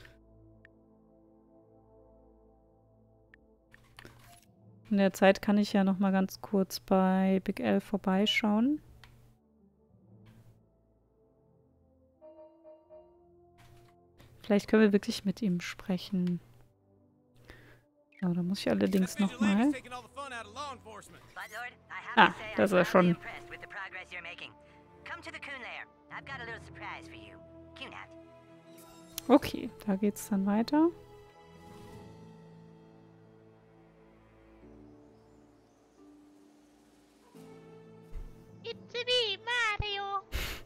In der Zeit kann ich ja nochmal ganz kurz bei Big L vorbeischauen. Vielleicht können wir wirklich mit ihm sprechen. Ja, da muss ich allerdings nochmal... Ah, das ist er schon. Okay, da geht's dann weiter. It's me, Mario.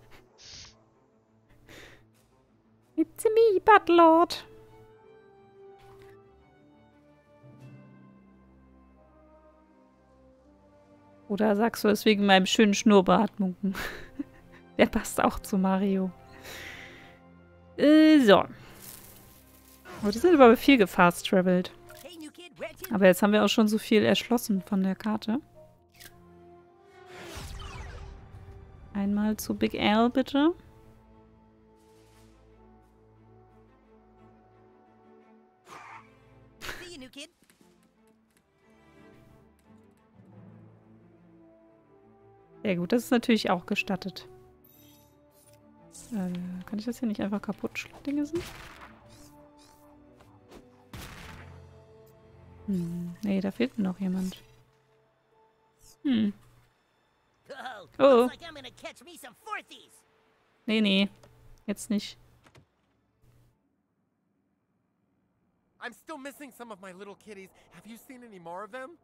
It's me, Butlord. Oder sagst du es wegen meinem schönen Schnurrbart, Munken? Der passt auch zu Mario. So. Oh, die sind aber viel gefast-travelt. Aber jetzt haben wir auch schon so viel erschlossen von der Karte. Einmal zu Big L, bitte. Sehr gut, das ist natürlich auch gestattet. Kann ich das hier nicht einfach kaputt schlagen? Nee, da fehlt noch jemand. Oh. Nee, jetzt nicht. I'm still missing some of my little kitties. Have you seen any more of them?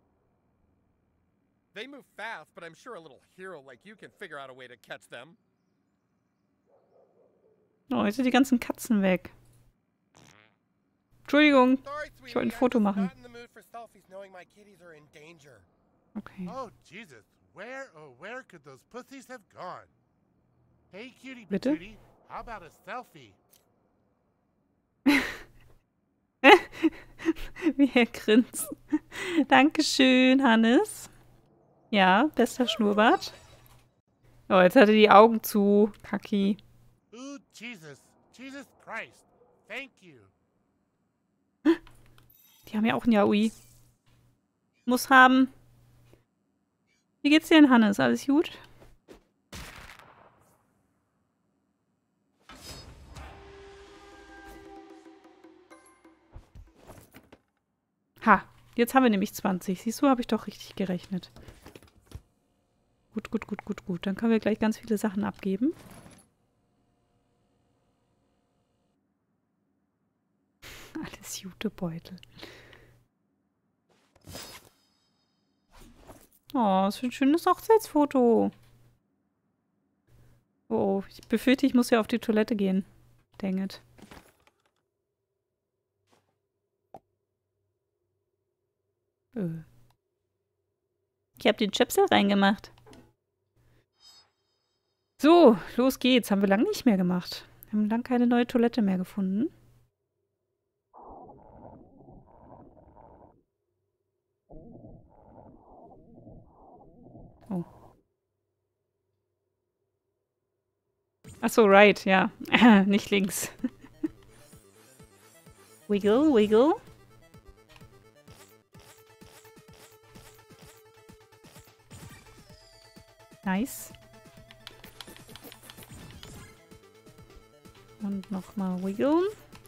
They move fast, but I'm sure a little hero like you can figure out a way to catch them. Oh, jetzt sind die ganzen Katzen weg. Entschuldigung, ich wollte ein Foto machen. Okay. Oh, Jesus. Where could those pussies have gone? Hey, cutie Bitte? patootie, how about a selfie? Wie er grinst. Dankeschön, Hannes. Ja, bester Schnurrbart. Oh, jetzt hat er die Augen zu. Kacki. Jesus Christ. Thank you. Die haben ja auch ein Yaoi. Muss haben. Wie geht's dir denn, Hannes? Alles gut? Ha, jetzt haben wir nämlich 20. Siehst du, habe ich doch richtig gerechnet. Gut, gut, gut, gut, gut. Dann können wir gleich ganz viele Sachen abgeben. Alles Jutebeutel. Oh, was für ein schönes Hochzeitsfoto. Oh, ich befürchte, ich muss ja auf die Toilette gehen. Dang it. Ich habe den Chipsel reingemacht. So, los geht's. Haben wir lange nicht mehr gemacht. Wir haben lange keine neue Toilette mehr gefunden. Oh. Achso, right, ja. Nicht links. Wiggle, wiggle. Nice. Und nochmal wiggeln.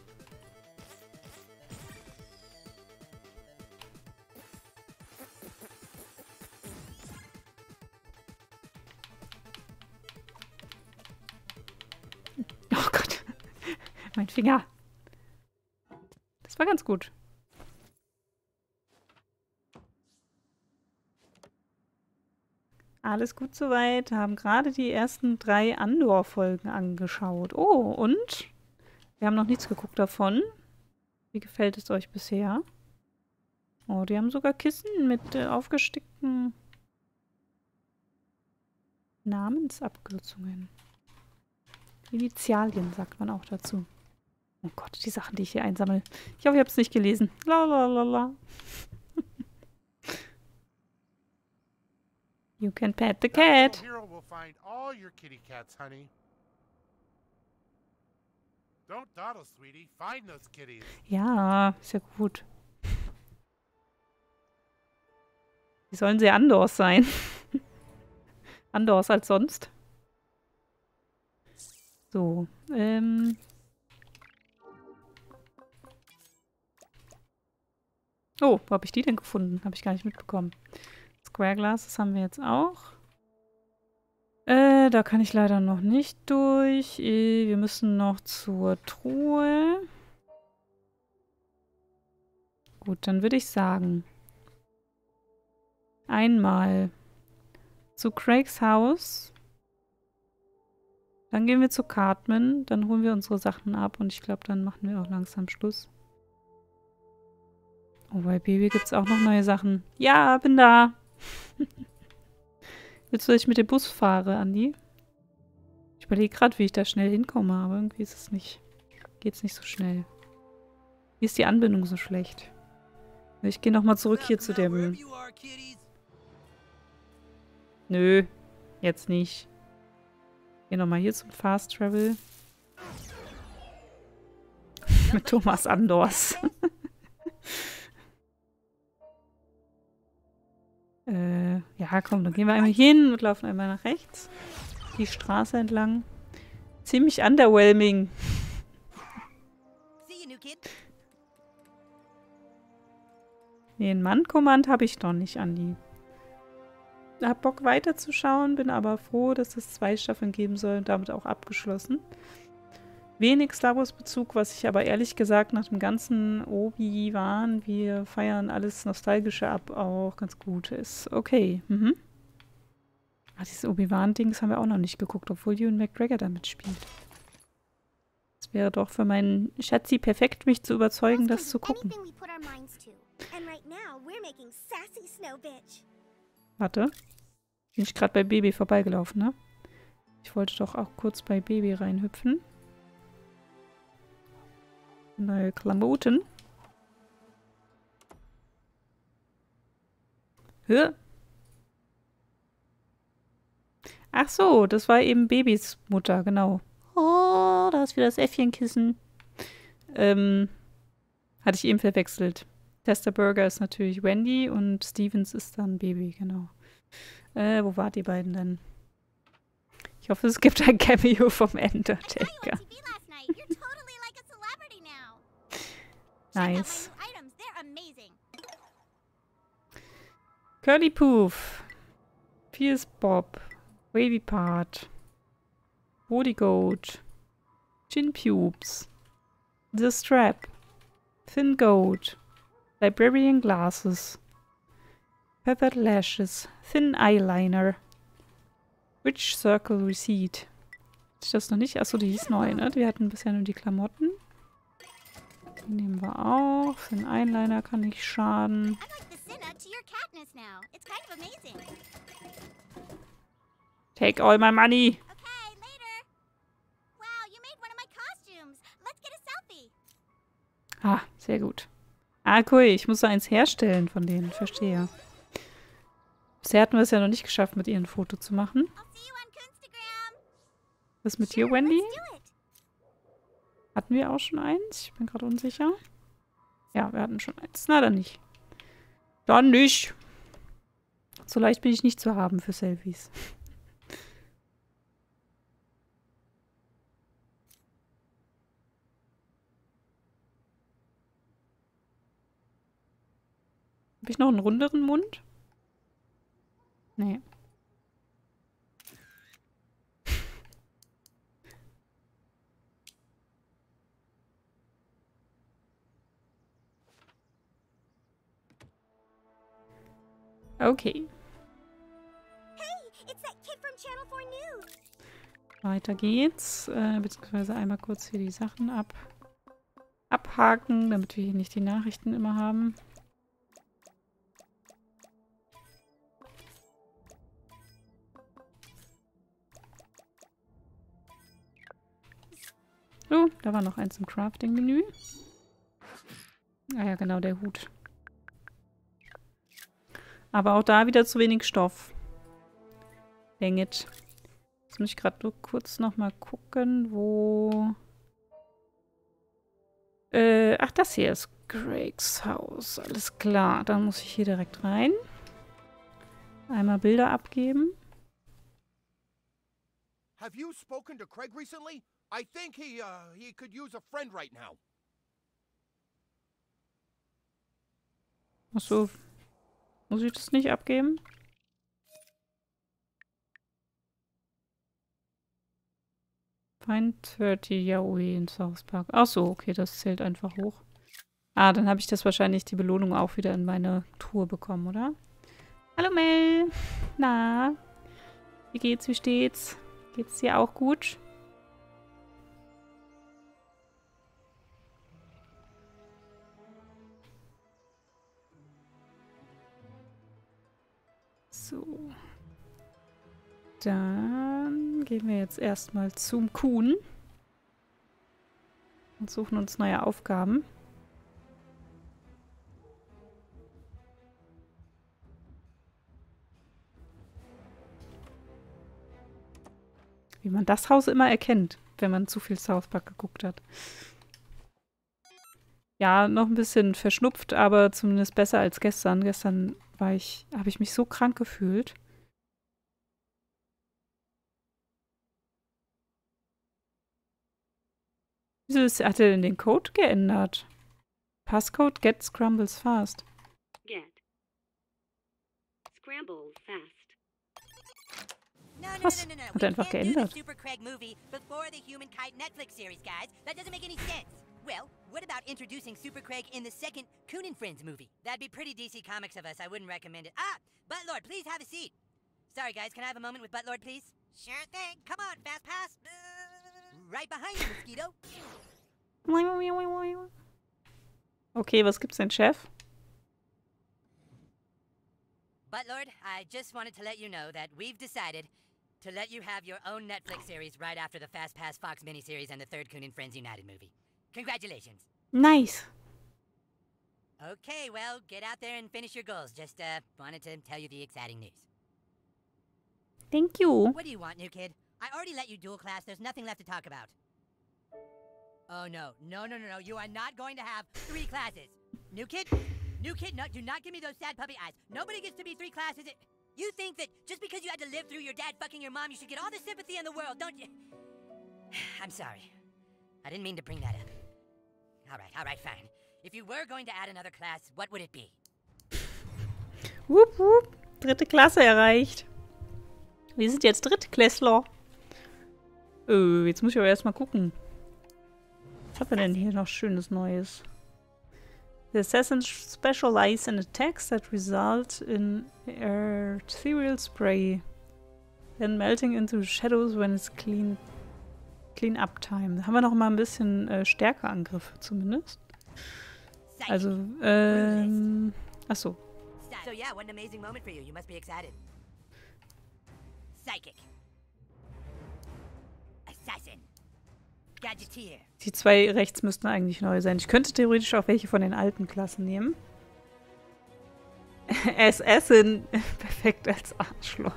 Oh Gott. Mein Finger. Das war ganz gut. Alles gut soweit. Haben gerade die ersten 3 Andor-Folgen angeschaut. Oh, und? Wir haben noch nichts geguckt davon. Wie gefällt es euch bisher? Oh, die haben sogar Kissen mit aufgestickten Namensabkürzungen. Initialien sagt man auch dazu. Oh Gott, die Sachen, die ich hier einsammle. Ich hoffe, ihr habt es nicht gelesen. Lalalala. You can pet the cat. Hero will find all your kitty cats, honey. Don't dawdle, sweetie. Find those kitties. Ja, ist ja gut. Die sollen sehr anders sein. Anders als sonst. So, Oh, wo habe ich die denn gefunden? Habe ich gar nicht mitbekommen. Square Glass, das haben wir jetzt auch. Da kann ich leider noch nicht durch. Wir müssen noch zur Truhe. Gut, dann würde ich sagen, einmal zu Craigs Haus. Dann gehen wir zu Cartman. Dann holen wir unsere Sachen ab. Und ich glaube, dann machen wir auch langsam Schluss. Oh, bei Baby gibt es auch noch neue Sachen. Ja, bin da. Willst du, dass ich mit dem Bus fahre, Andi? Ich überlege gerade, wie ich da schnell hinkomme, aber irgendwie ist es nicht. Geht's nicht so schnell. Hier ist die Anbindung so schlecht. Ich gehe nochmal zurück hier zu dem... Nö, jetzt nicht. Ich gehe nochmal hier zum Fast Travel. Mit Thomas Andors. Ja, komm, dann gehen wir einmal hier hin und laufen einmal nach rechts. Die Straße entlang. Ziemlich underwhelming. Nee, ein Mann-Command habe ich noch nicht, Andi. Ich hab Bock weiterzuschauen, bin aber froh, dass es 2 Staffeln geben soll und damit auch abgeschlossen. Wenig Star Wars Bezug, was ich aber ehrlich gesagt nach dem ganzen Obi-Wan, wir feiern alles Nostalgische ab, auch ganz gut ist. Okay, Ah, dieses Obi-Wan-Dings haben wir auch noch nicht geguckt, obwohl Ewan McGregor da mitspielt. Das wäre doch für meinen Schatzi perfekt, mich zu überzeugen, das zu gucken. Warte. Bin ich gerade bei Baby vorbeigelaufen, ne? Ich wollte doch auch kurz bei Baby reinhüpfen. Neue Klamotten. Hä? Ach so, das war eben Babys Mutter, genau. Oh, da ist wieder das Äffchenkissen. Hatte ich eben verwechselt. Tester Burger ist natürlich Wendy und Stevens ist dann Baby, genau. Wo wart ihr beiden denn? Ich hoffe, es gibt ein Cameo vom Undertaker. Nice. Curly Poof. Fierce Bob. Wavy Part. Woody Goat. Chin Pubes. The Strap. Thin Goat. Librarian Glasses. Feathered Lashes. Thin Eyeliner. Witch Circle Receipt. Ist das noch nicht? Achso, die ist neu, ne? Wir hatten bisher nur die Klamotten. Die nehmen wir auch. Thin Eyeliner kann nicht schaden. Take all my money. Ah, sehr gut. Ah, cool. Ich muss so eins herstellen von denen. Verstehe. Bisher hatten wir es ja noch nicht geschafft, mit ihr ein Foto zu machen. Was ist mit dir, Wendy? Hatten wir auch schon eins? Ich bin gerade unsicher. Ja, wir hatten schon eins. Na, dann nicht. Dann nicht. So leicht bin ich nicht zu haben für Selfies. Habe ich noch einen runderen Mund? Nee. Okay. Weiter geht's. Beziehungsweise einmal kurz hier die Sachen abhaken, damit wir hier nicht die Nachrichten immer haben. Oh, da war noch eins im Crafting-Menü. Ah ja, genau, der Hut. Aber auch da wieder zu wenig Stoff. Dang it. Jetzt muss ich gerade nur kurz nochmal gucken, wo... ach, das hier ist Craigs Haus. Alles klar, dann muss ich hier direkt rein. Einmal Bilder abgeben. Have you spoken to Craig recently? I think he could use a friend right now. Achso. Muss ich das nicht abgeben? Find 30 Yaoi in South Park. Achso, okay, das zählt einfach hoch. Ah, dann habe ich das wahrscheinlich die Belohnung auch wieder in meine Truhe bekommen, oder? Hallo Mel! Na? Wie geht's, wie steht's? Geht's dir auch gut? So. Dann gehen wir jetzt erstmal zum Kuhn und suchen uns neue Aufgaben. Wie man das Haus immer erkennt, wenn man zu viel South Park geguckt hat. Ja, noch ein bisschen verschnupft, aber zumindest besser als gestern. Gestern habe ich mich so krank gefühlt. Wieso hat er denn den Code geändert? Passcode get scrambles fast. Get scramble fast. Was? Hat er einfach geändert? Super Craig movie before the Human Kite Netflix series, guys. That doesn't make any sense. Well, what about introducing Super Craig in the second Coon and Friends movie? That'd be pretty DC Comics of us. I wouldn't recommend it. Ah, Buttlord, please have a seat. Sorry, guys. Can I have a moment with Buttlord, please? Sure thing. Come on, Fast Pass. Right behind you, Mosquito. Okay, was gibt's denn, Chef? Buttlord, I just wanted to let you know that we've decided to let you have your own Netflix series right after the Fast Pass Fox miniseries and the third Coon and Friends United movie. Congratulations. Nice. Okay, well, get out there and finish your goals. Just, wanted to tell you the exciting news. Thank you. What do you want, new kid? I already let you dual class. There's nothing left to talk about. Oh, no. No. You are not going to have 3 classes. New kid? New kid, no, do not give me those sad puppy eyes. Nobody gets to be 3 classes. You think that just because you had to live through your dad fucking your mom, you should get all the sympathy in the world, don't you? I'm sorry. I didn't mean to bring that up. All right, fine. If you were going to add another class, what would it be? Wupp, wupp. 3. Klasse erreicht. Wir sind jetzt Drittklässler. Jetzt muss ich aber erstmal gucken. Was hat er denn hier noch Schönes Neues? The assassins specialize in attacks that result in ethereal spray, then melting into shadows when it's clean up time. Da haben wir noch mal ein bisschen stärker Angriffe zumindest. Also, achso. So yeah, what an amazing moment for you. You must be excited. Psychic. Assassin. Gadgeteer. Die 2 rechts müssten eigentlich neu sein. Ich könnte theoretisch auch welche von den alten Klassen nehmen. Assassin. Perfekt als Arschloch.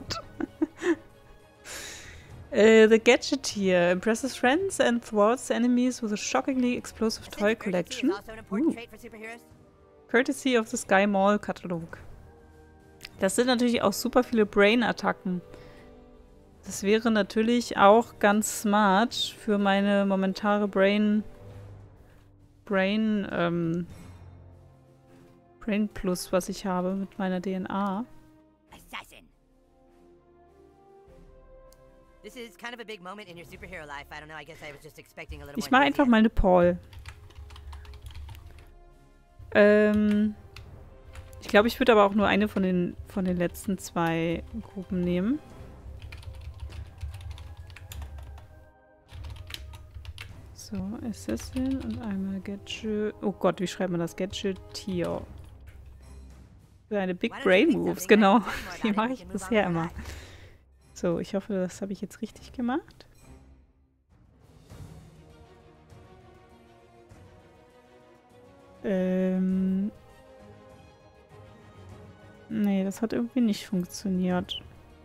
The Gadgeteer impresses friends and thwarts enemies with a shockingly explosive toy collection. Courtesy of the Sky Mall Katalog. Das sind natürlich auch super viele Brain-Attacken. Das wäre natürlich auch ganz smart für meine momentane Brain Plus, was ich habe mit meiner DNA. Assassin. This is kind of a big moment in your superhero life. I don't know. I guess I was just expecting a little more. Ich mache einfach mal eine Paul. Ich glaube, ich würde aber auch nur eine von den letzten 2 Gruppen nehmen. So, Assassin und einmal Gadget. Oh Gott, wie schreibt man das? Gadgeteer. Für eine Big Brain Moves, genau. Die mache ich bisher immer. So, ich hoffe, das habe ich jetzt richtig gemacht. Nee, das hat irgendwie nicht funktioniert.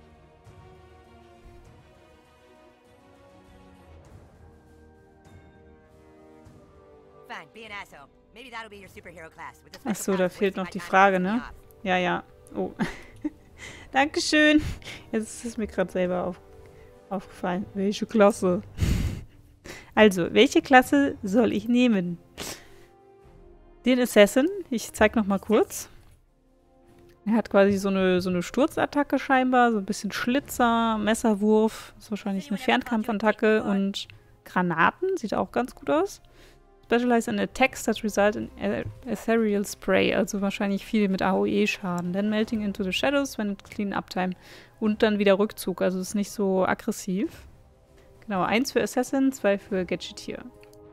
Achso, da fehlt noch die Frage, ne? Ja. Oh. Dankeschön. Jetzt ist es mir gerade selber aufgefallen. Welche Klasse? Also, welche Klasse soll ich nehmen? Den Assassin. Ich zeig noch mal kurz. Er hat quasi so eine Sturzattacke scheinbar. So ein bisschen Schlitzer, Messerwurf. Das ist wahrscheinlich eine Fernkampfattacke und Granaten. Sieht auch ganz gut aus. Specialize in attacks that result in ethereal spray. Also wahrscheinlich viel mit AOE-Schaden. Then melting into the shadows when it clean up time. Und dann wieder Rückzug. Also ist nicht so aggressiv. Genau, 1 für Assassin, 2 für Gadgeteer.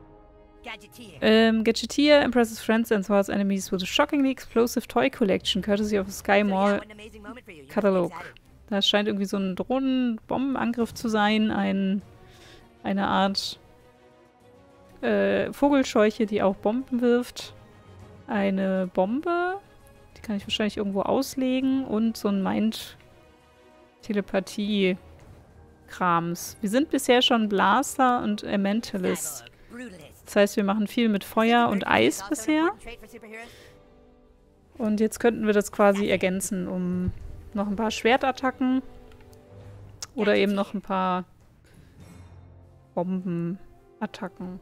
Gadgeteer impresses friends and thwarts enemies with a shockingly explosive toy collection, courtesy of the Sky Mall Katalog. Das scheint irgendwie so ein Drohnen-Bombenangriff zu sein. Eine Art Vogelscheuche, die auch Bomben wirft. Eine Bombe, die kann ich wahrscheinlich irgendwo auslegen. Und so ein Mind-Telepathie-Krams. Wir sind bisher schon Blaster und Elementalist. Das heißt, wir machen viel mit Feuer und Eis bisher. Und jetzt könnten wir das quasi ergänzen um noch ein paar Schwertattacken. Oder eben noch ein paar Bombenattacken.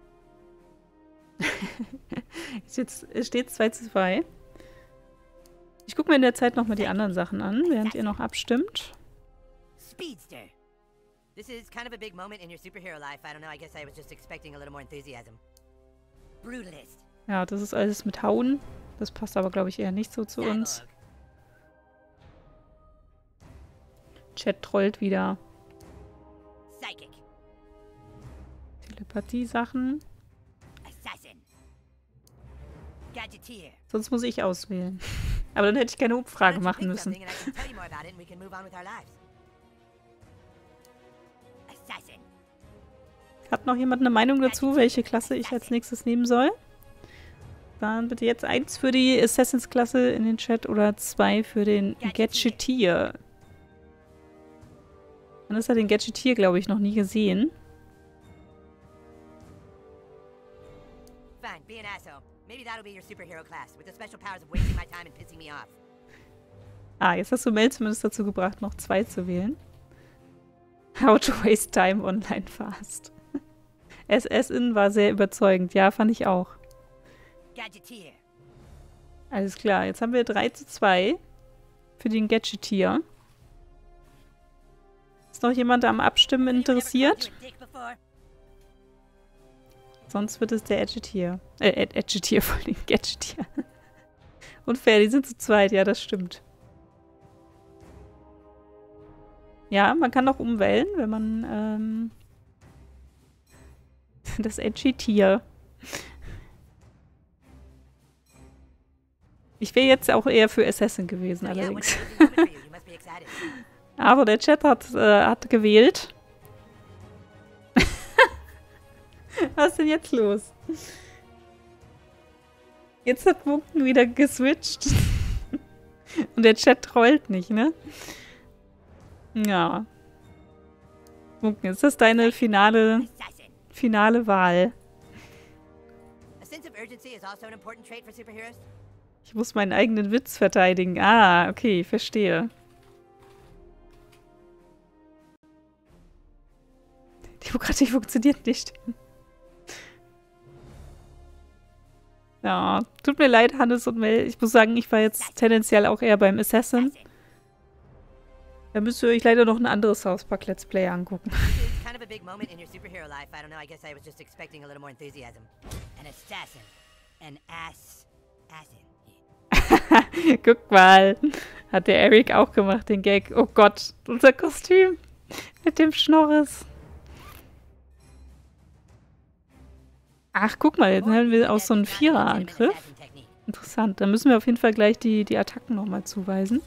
Jetzt steht es 2:2. Ich gucke mir in der Zeit nochmal die anderen Sachen an, während ihr noch abstimmt. Speedster. This is kind of a big moment in your superhero life. I don't know, I guess I was just expecting a little more enthusiasm. Brutalist. Ja, das ist alles mit Hauen. Das passt aber, glaube ich, eher nicht so zu uns. Chat trollt wieder. Psychic. Telepathie-Sachen. Assassin. Gadgeteer. Sonst muss ich auswählen. Aber dann hätte ich keine Umfrage machen müssen. Hat noch jemand eine Meinung dazu, welche Klasse ich als nächstes nehmen soll? Dann bitte jetzt 1 für die Assassins-Klasse in den Chat oder 2 für den Gadgeteer. Hannes hat den Gadgetier, glaube ich, noch nie gesehen. Fine, be an asshole. Maybe that'll be your superhero class, with the special powers of wasting my time and pissing me off. Ah, jetzt hast du Mel zumindest dazu gebracht, noch 2 zu wählen. How to waste time online fast. SS-In war sehr überzeugend. Ja, fand ich auch. Gadgetier. Alles klar, jetzt haben wir 3:2 für den Gadgetier. Ist noch jemand am Abstimmen interessiert? Sonst wird es der Gadgetier. Gadgetier vor allem. Gadgetier. Unfair, die sind zu zweit. Ja, das stimmt. Ja, man kann auch umwählen, wenn man das Gadgetier. Ich wäre jetzt auch eher für Assassin gewesen, allerdings. Aber der Chat hat gewählt. Was ist denn jetzt los? Jetzt hat Wunken wieder geswitcht. Und der Chat trollt nicht, ne? Ja. Wunken, ist das deine finale Wahl? Ich muss meinen eigenen Witz verteidigen. Ah, okay, verstehe. Demokratie funktioniert nicht. Ja, tut mir leid, Hannes und Mel. Ich muss sagen, ich war jetzt tendenziell auch eher beim Assassin. Da müsst ihr euch leider noch ein anderes South Park Let's Play angucken. Guck mal. Hat der Eric auch gemacht, den Gag. Oh Gott, unser Kostüm mit dem Schnorres. Ach, guck mal, jetzt haben wir auch so einen Vierer-Angriff. Interessant, dann müssen wir auf jeden Fall gleich die Attacken nochmal zuweisen.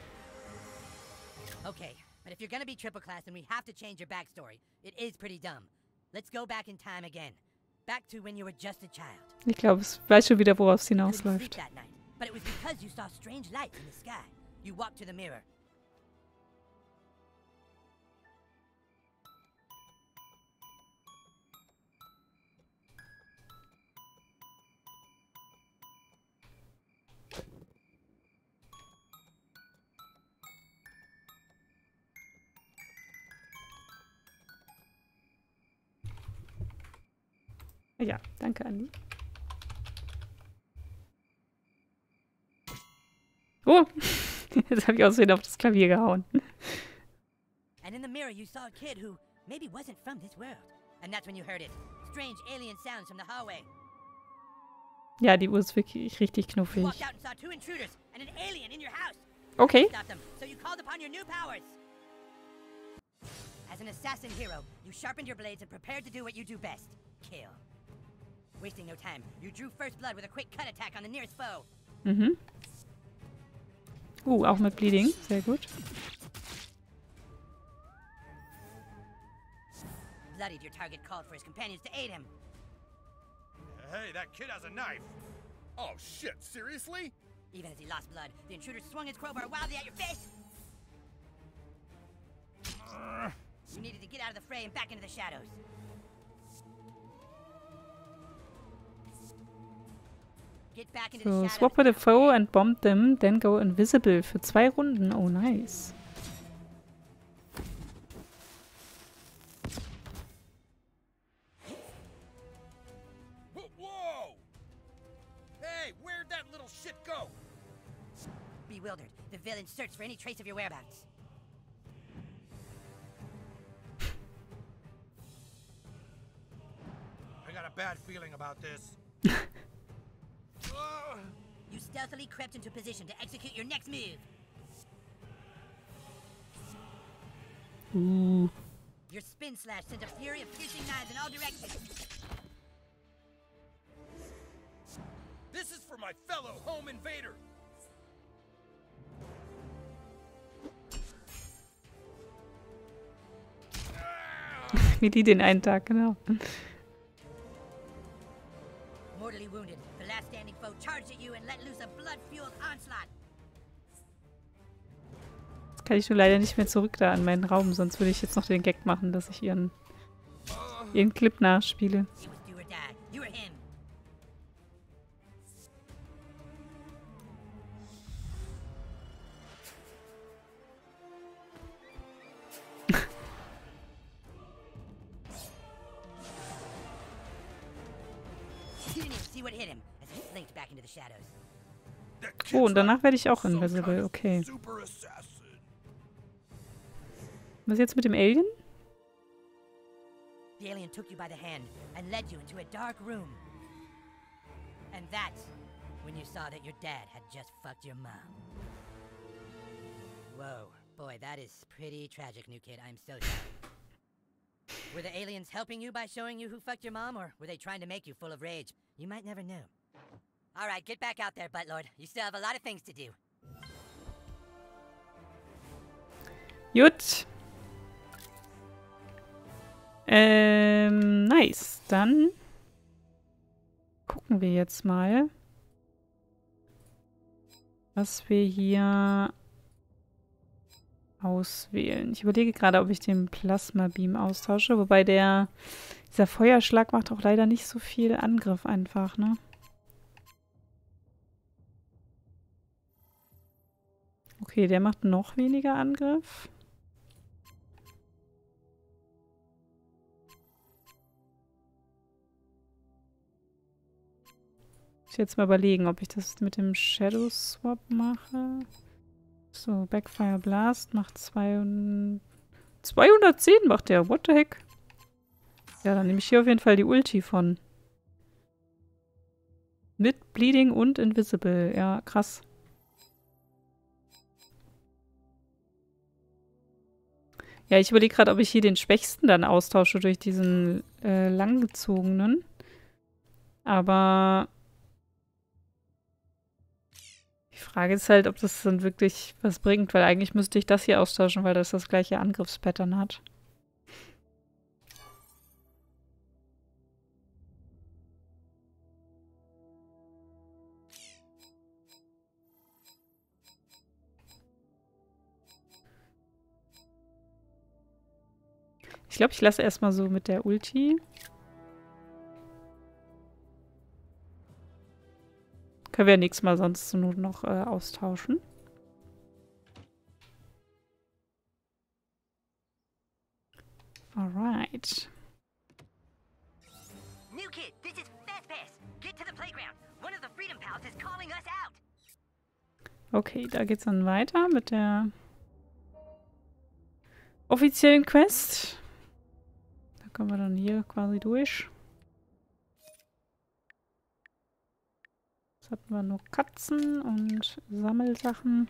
Okay, but if you're gonna be triple class, then we have to change your backstory. It is pretty dumb. Let's go back in time again. Back to when you were just a child. Ich glaube, ich weiß schon wieder, worauf es hinausläuft. But it was because you saw strange lights in the sky. You walked to the mirror. Ja, danke, Andi. Oh, jetzt habe ich aus Versehen auf das Klavier gehauen. And in the mirror you saw a kid who maybe wasn't from this world. And that's when you heard it. Strange alien sounds from the hallway. Ja, die Uhr ist wirklich richtig knuffig. You walked out and saw 2 intruders and an alien in your house. Okay. You stopped them, so you called upon your new powers. As an assassin hero, you sharpened your blades and prepared to do what you do best. Kill. Wasting no time, you drew first blood with a quick cut attack on the nearest foe. Mhm. Auch mit Bleeding. Sehr gut. Bloodied, your target called for his companions to aid him. Hey, that kid has a knife. Oh shit, seriously? Even as he lost blood, the intruder swung his crowbar wildly at your face. You needed to get out of the fray and back into the shadows. So, swap with a foe and bomb them, then go invisible für 2 Runden. Oh, nice. Whoa! Hey, where'd that little shit go? Bewildered, the villain searched for any trace of your whereabouts. I got a bad feeling about this. You stealthily crept into position to execute your next move. Ooh. Your spin slash sent a fury of piercing knives in all directions. This is for my fellow home invader. Wie die den einen Tag, genau. Mortally wounded, the last standing foe charged at you and let loose a blood-fueled onslaught. Jetzt kann ich nur leider nicht mehr zurück da an meinen Raum, sonst würde ich jetzt noch den Gag machen, dass ich ihren Clip nachspiele. Oh, und danach werde ich auch invisible. Okay. Was jetzt mit dem Alien? The alien took you by the hand and led you into a dark room. And that's when you saw that your dad had just fucked your mom. Whoa, boy, that is pretty tragic, new kid. I'm so sorry. Were the aliens helping you by showing you who fucked your mom, or were they trying to make you full of rage? You might never know. All right, get back out there, Buttlord. You still have a lot of things to do. Gut. Nice. Dann gucken wir jetzt mal, was wir hier auswählen. Ich überlege gerade, ob ich den Plasma-Beam austausche, wobei dieser Feuerschlag macht auch leider nicht so viel Angriff einfach, ne? Okay, der macht noch weniger Angriff. Ich will jetzt mal überlegen, ob ich das mit dem Shadow Swap mache. So, Backfire Blast macht 210 macht der. What the heck? Ja, dann nehme ich hier auf jeden Fall die Ulti von. Mit Bleeding und Invisible. Ja, krass. Ja, ich überlege gerade, ob ich hier den Schwächsten dann austausche durch diesen langgezogenen. Aber die Frage ist halt, ob das dann wirklich was bringt, weil eigentlich müsste ich das hier austauschen, weil das gleiche Angriffspattern hat. Ich glaube, ich lasse erstmal so mit der Ulti. Können wir ja nächstes Mal sonst zur Not noch austauschen. Alright. New kid, this is Fastpass. Get to the playground. One of the Freedom Pals is calling us out. Okay, da geht's dann weiter mit der offiziellen Quest. Da kommen wir dann hier quasi durch. Jetzt hatten wir nur Katzen und Sammelsachen.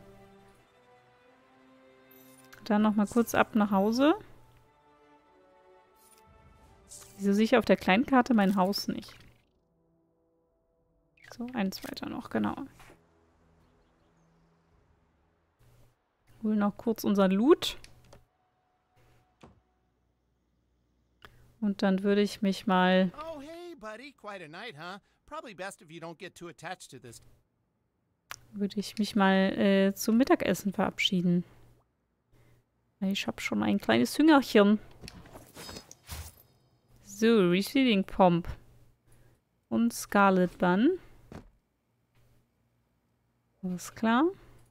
Dann nochmal kurz ab nach Hause. Wieso sehe ich auf der kleinen Karte mein Haus nicht? So, eins weiter noch, genau. Holen noch kurz unseren Loot. Und dann würde ich mich mal... Oh, hey, buddy. Quite a night, huh? Probably best if you don't get too attached to this. Würde ich mich mal zum Mittagessen verabschieden. Ich habe schon ein kleines Hüngerchen. So, Receding Pomp. Und Scarlet Bun. Alles klar.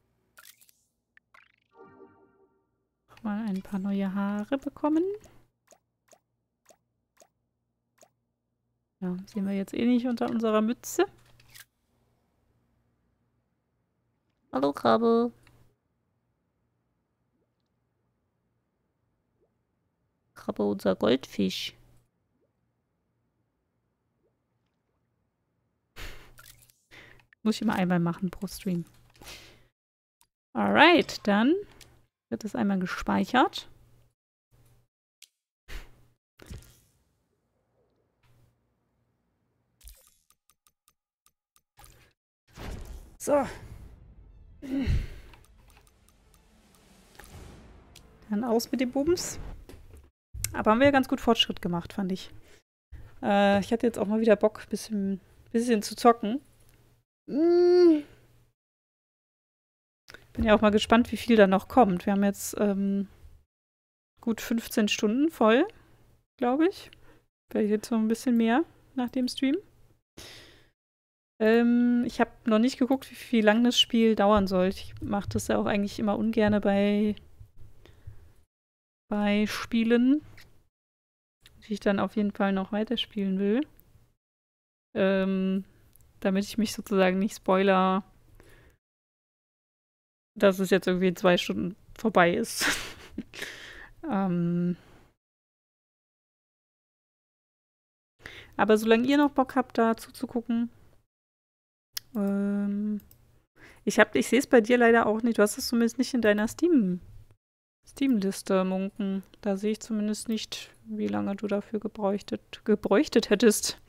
Mal ein paar neue Haare bekommen. Ja, sehen wir jetzt eh nicht unter unserer Mütze. Hallo Krabbe. Krabbe, unser Goldfisch. Muss ich immer einmal machen pro Stream. Alright, dann wird das einmal gespeichert. So. Dann aus mit dem Bums. Aber haben wir ja ganz gut Fortschritt gemacht, fand ich. Ich hatte jetzt auch mal wieder Bock, bisschen zu zocken. Bin Bin ja auch mal gespannt, wie viel da noch kommt. Wir haben jetzt gut 15 Stunden voll, glaube ich. Vielleicht jetzt noch ein bisschen mehr nach dem Stream. Ich habe noch nicht geguckt, wie lang das Spiel dauern soll. Ich mache das ja auch eigentlich immer ungerne bei Spielen, die ich dann auf jeden Fall noch weiterspielen will. Damit ich mich sozusagen nicht spoiler, dass es jetzt irgendwie in 2 Stunden vorbei ist. Aber solange ihr noch Bock habt, da zuzugucken, ich sehe es bei dir leider auch nicht. Du hast es zumindest nicht in deiner Steam-Liste, Munken. Da sehe ich zumindest nicht, wie lange du dafür gebräuchtet hättest.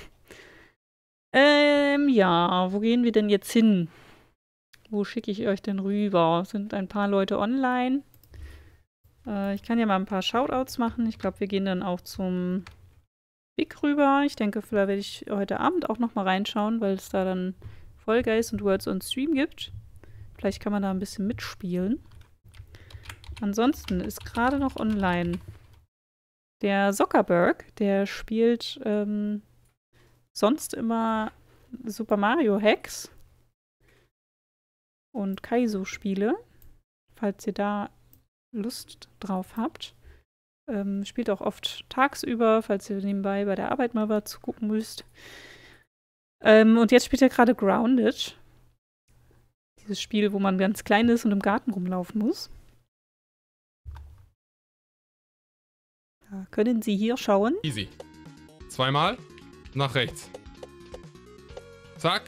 Ja, wo gehen wir denn jetzt hin? Wo schicke ich euch denn rüber? Sind ein paar Leute online? Ich kann ja mal ein paar Shoutouts machen. Ich glaube, wir gehen dann auch zum Big rüber. Ich denke, vielleicht werde ich heute Abend auch noch mal reinschauen, weil es da dann Fall Guys und Words on Stream gibt. Vielleicht kann man da ein bisschen mitspielen. Ansonsten ist gerade noch online der Zuckerberg, der spielt sonst immer Super Mario Hacks und Kaizo-Spiele, falls ihr da Lust drauf habt. Spielt auch oft tagsüber, falls ihr nebenbei bei der Arbeit mal was zugucken müsst. Und jetzt spielt er gerade Grounded. Dieses Spiel, wo man ganz klein ist und im Garten rumlaufen muss. Da können Sie hier schauen. Easy. 2-mal nach rechts. Zack.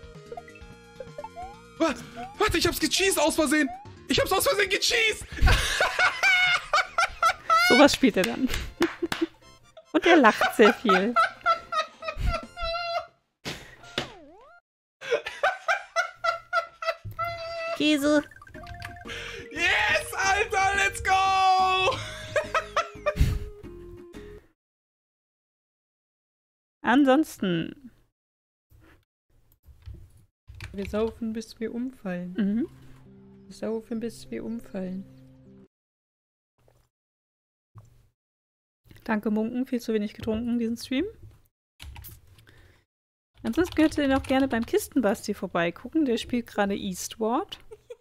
Warte, ich hab's gecheased aus Versehen. Ich hab's aus Versehen gecheased. Sowas spielt er dann. Und er lacht sehr viel. Käse. Yes, Alter, let's go! Ansonsten. Wir saufen, bis wir umfallen. Mhm. Wir saufen, bis wir umfallen. Danke, Munken. Viel zu wenig getrunken, diesen Stream. Ansonsten könnt ihr noch gerne beim Kistenbasti vorbeigucken. Der spielt gerade Eastward.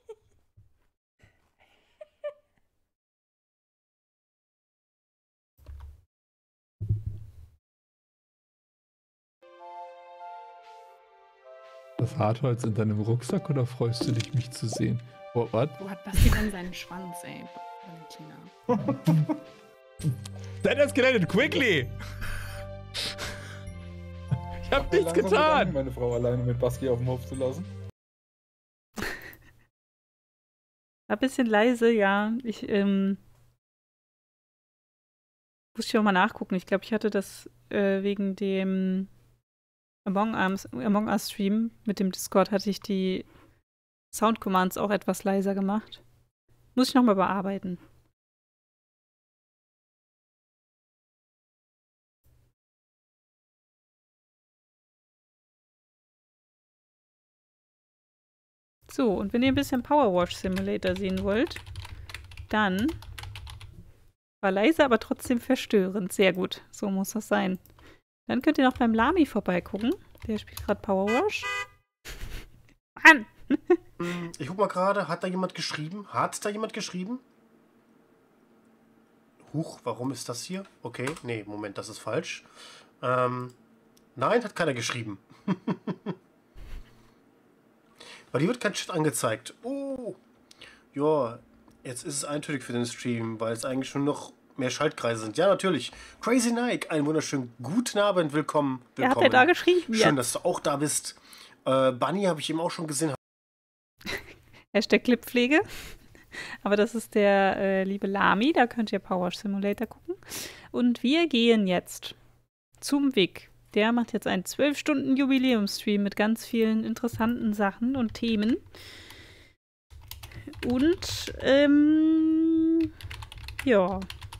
Das Hartholz in deinem Rucksack oder freust du dich, mich zu sehen? What? Wo hat Basti denn seinen Schwanz, ey, Valentina? That escalated quickly! Ich hab nichts getan! Meine Frau alleine mit Basti auf dem Hof zu lassen. Ein bisschen leise, ja. Ich muss ich auch mal nachgucken. Ich glaube, ich hatte das wegen dem Among Us Stream mit dem Discord hatte ich die Sound Commands auch etwas leiser gemacht. Muss ich nochmal bearbeiten. So, und wenn ihr ein bisschen Power Wash Simulator sehen wollt, dann war leise, aber trotzdem verstörend. Sehr gut, so muss das sein. Dann könnt ihr noch beim Lami vorbeigucken. Der spielt gerade Power Wash. Mann! Ich guck mal gerade, hat da jemand geschrieben? Hat da jemand geschrieben? Huch, warum ist das hier? Okay, nee, Moment, das ist falsch. Nein, hat keiner geschrieben. Weil hier wird kein Chat angezeigt. Oh, ja, jetzt ist es eintönig für den Stream, weil es eigentlich schon noch mehr Schaltkreise sind. Ja, natürlich. Crazy Nike, einen wunderschönen guten Abend, willkommen. Wer hat denn da geschrieben? Schön, dass du auch da bist. Bunny habe ich eben auch schon gesehen. Hashtag Clipppflege. Aber das ist der liebe Lami, da könnt ihr Power Simulator gucken. Und wir gehen jetzt zum Vic. Der macht jetzt einen 12-Stunden-Jubiläumsstream mit ganz vielen interessanten Sachen und Themen. Und, ja.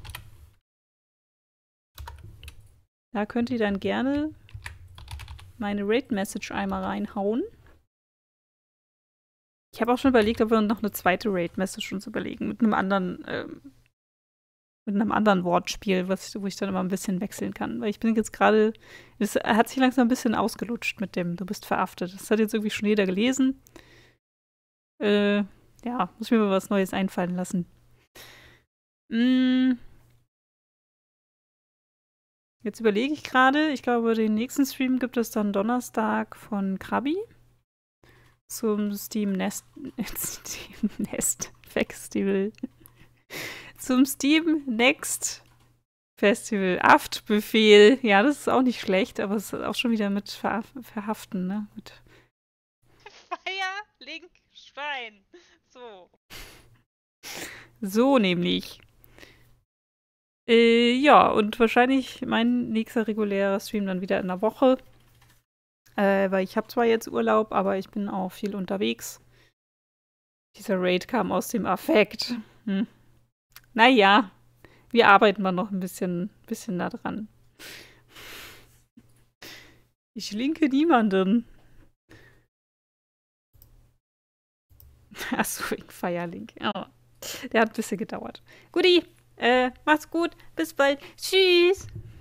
Da könnt ihr dann gerne meine Raid-Message einmal reinhauen. Ich habe auch schon überlegt, ob wir noch eine zweite Raid-Message uns überlegen. Mit einem anderen Wortspiel, wo ich dann immer ein bisschen wechseln kann. Weil ich bin jetzt gerade, es hat sich langsam ein bisschen ausgelutscht mit dem, du bist verhaftet. Das hat jetzt irgendwie schon jeder gelesen. Ja, muss ich mir mal was Neues einfallen lassen. Jetzt überlege ich gerade, ich glaube, den nächsten Stream gibt es dann Donnerstag von Krabi zum Steam Nest Festival. Zum Steam Next Festival. Haftbefehl. Ja, das ist auch nicht schlecht, aber es ist auch schon wieder mit Verhaften, ne? Mit Feier, Link, Schwein. So. So nämlich. Ja, und wahrscheinlich mein nächster regulärer Stream dann wieder in der Woche. Weil ich habe zwar jetzt Urlaub, aber ich bin auch viel unterwegs. Dieser Raid kam aus dem Affekt. Naja, wir arbeiten mal noch ein bisschen da dran. Ich linke niemanden. Achso, wegen Feierlink. Oh, der hat ein bisschen gedauert. Guti, macht's gut. Bis bald. Tschüss.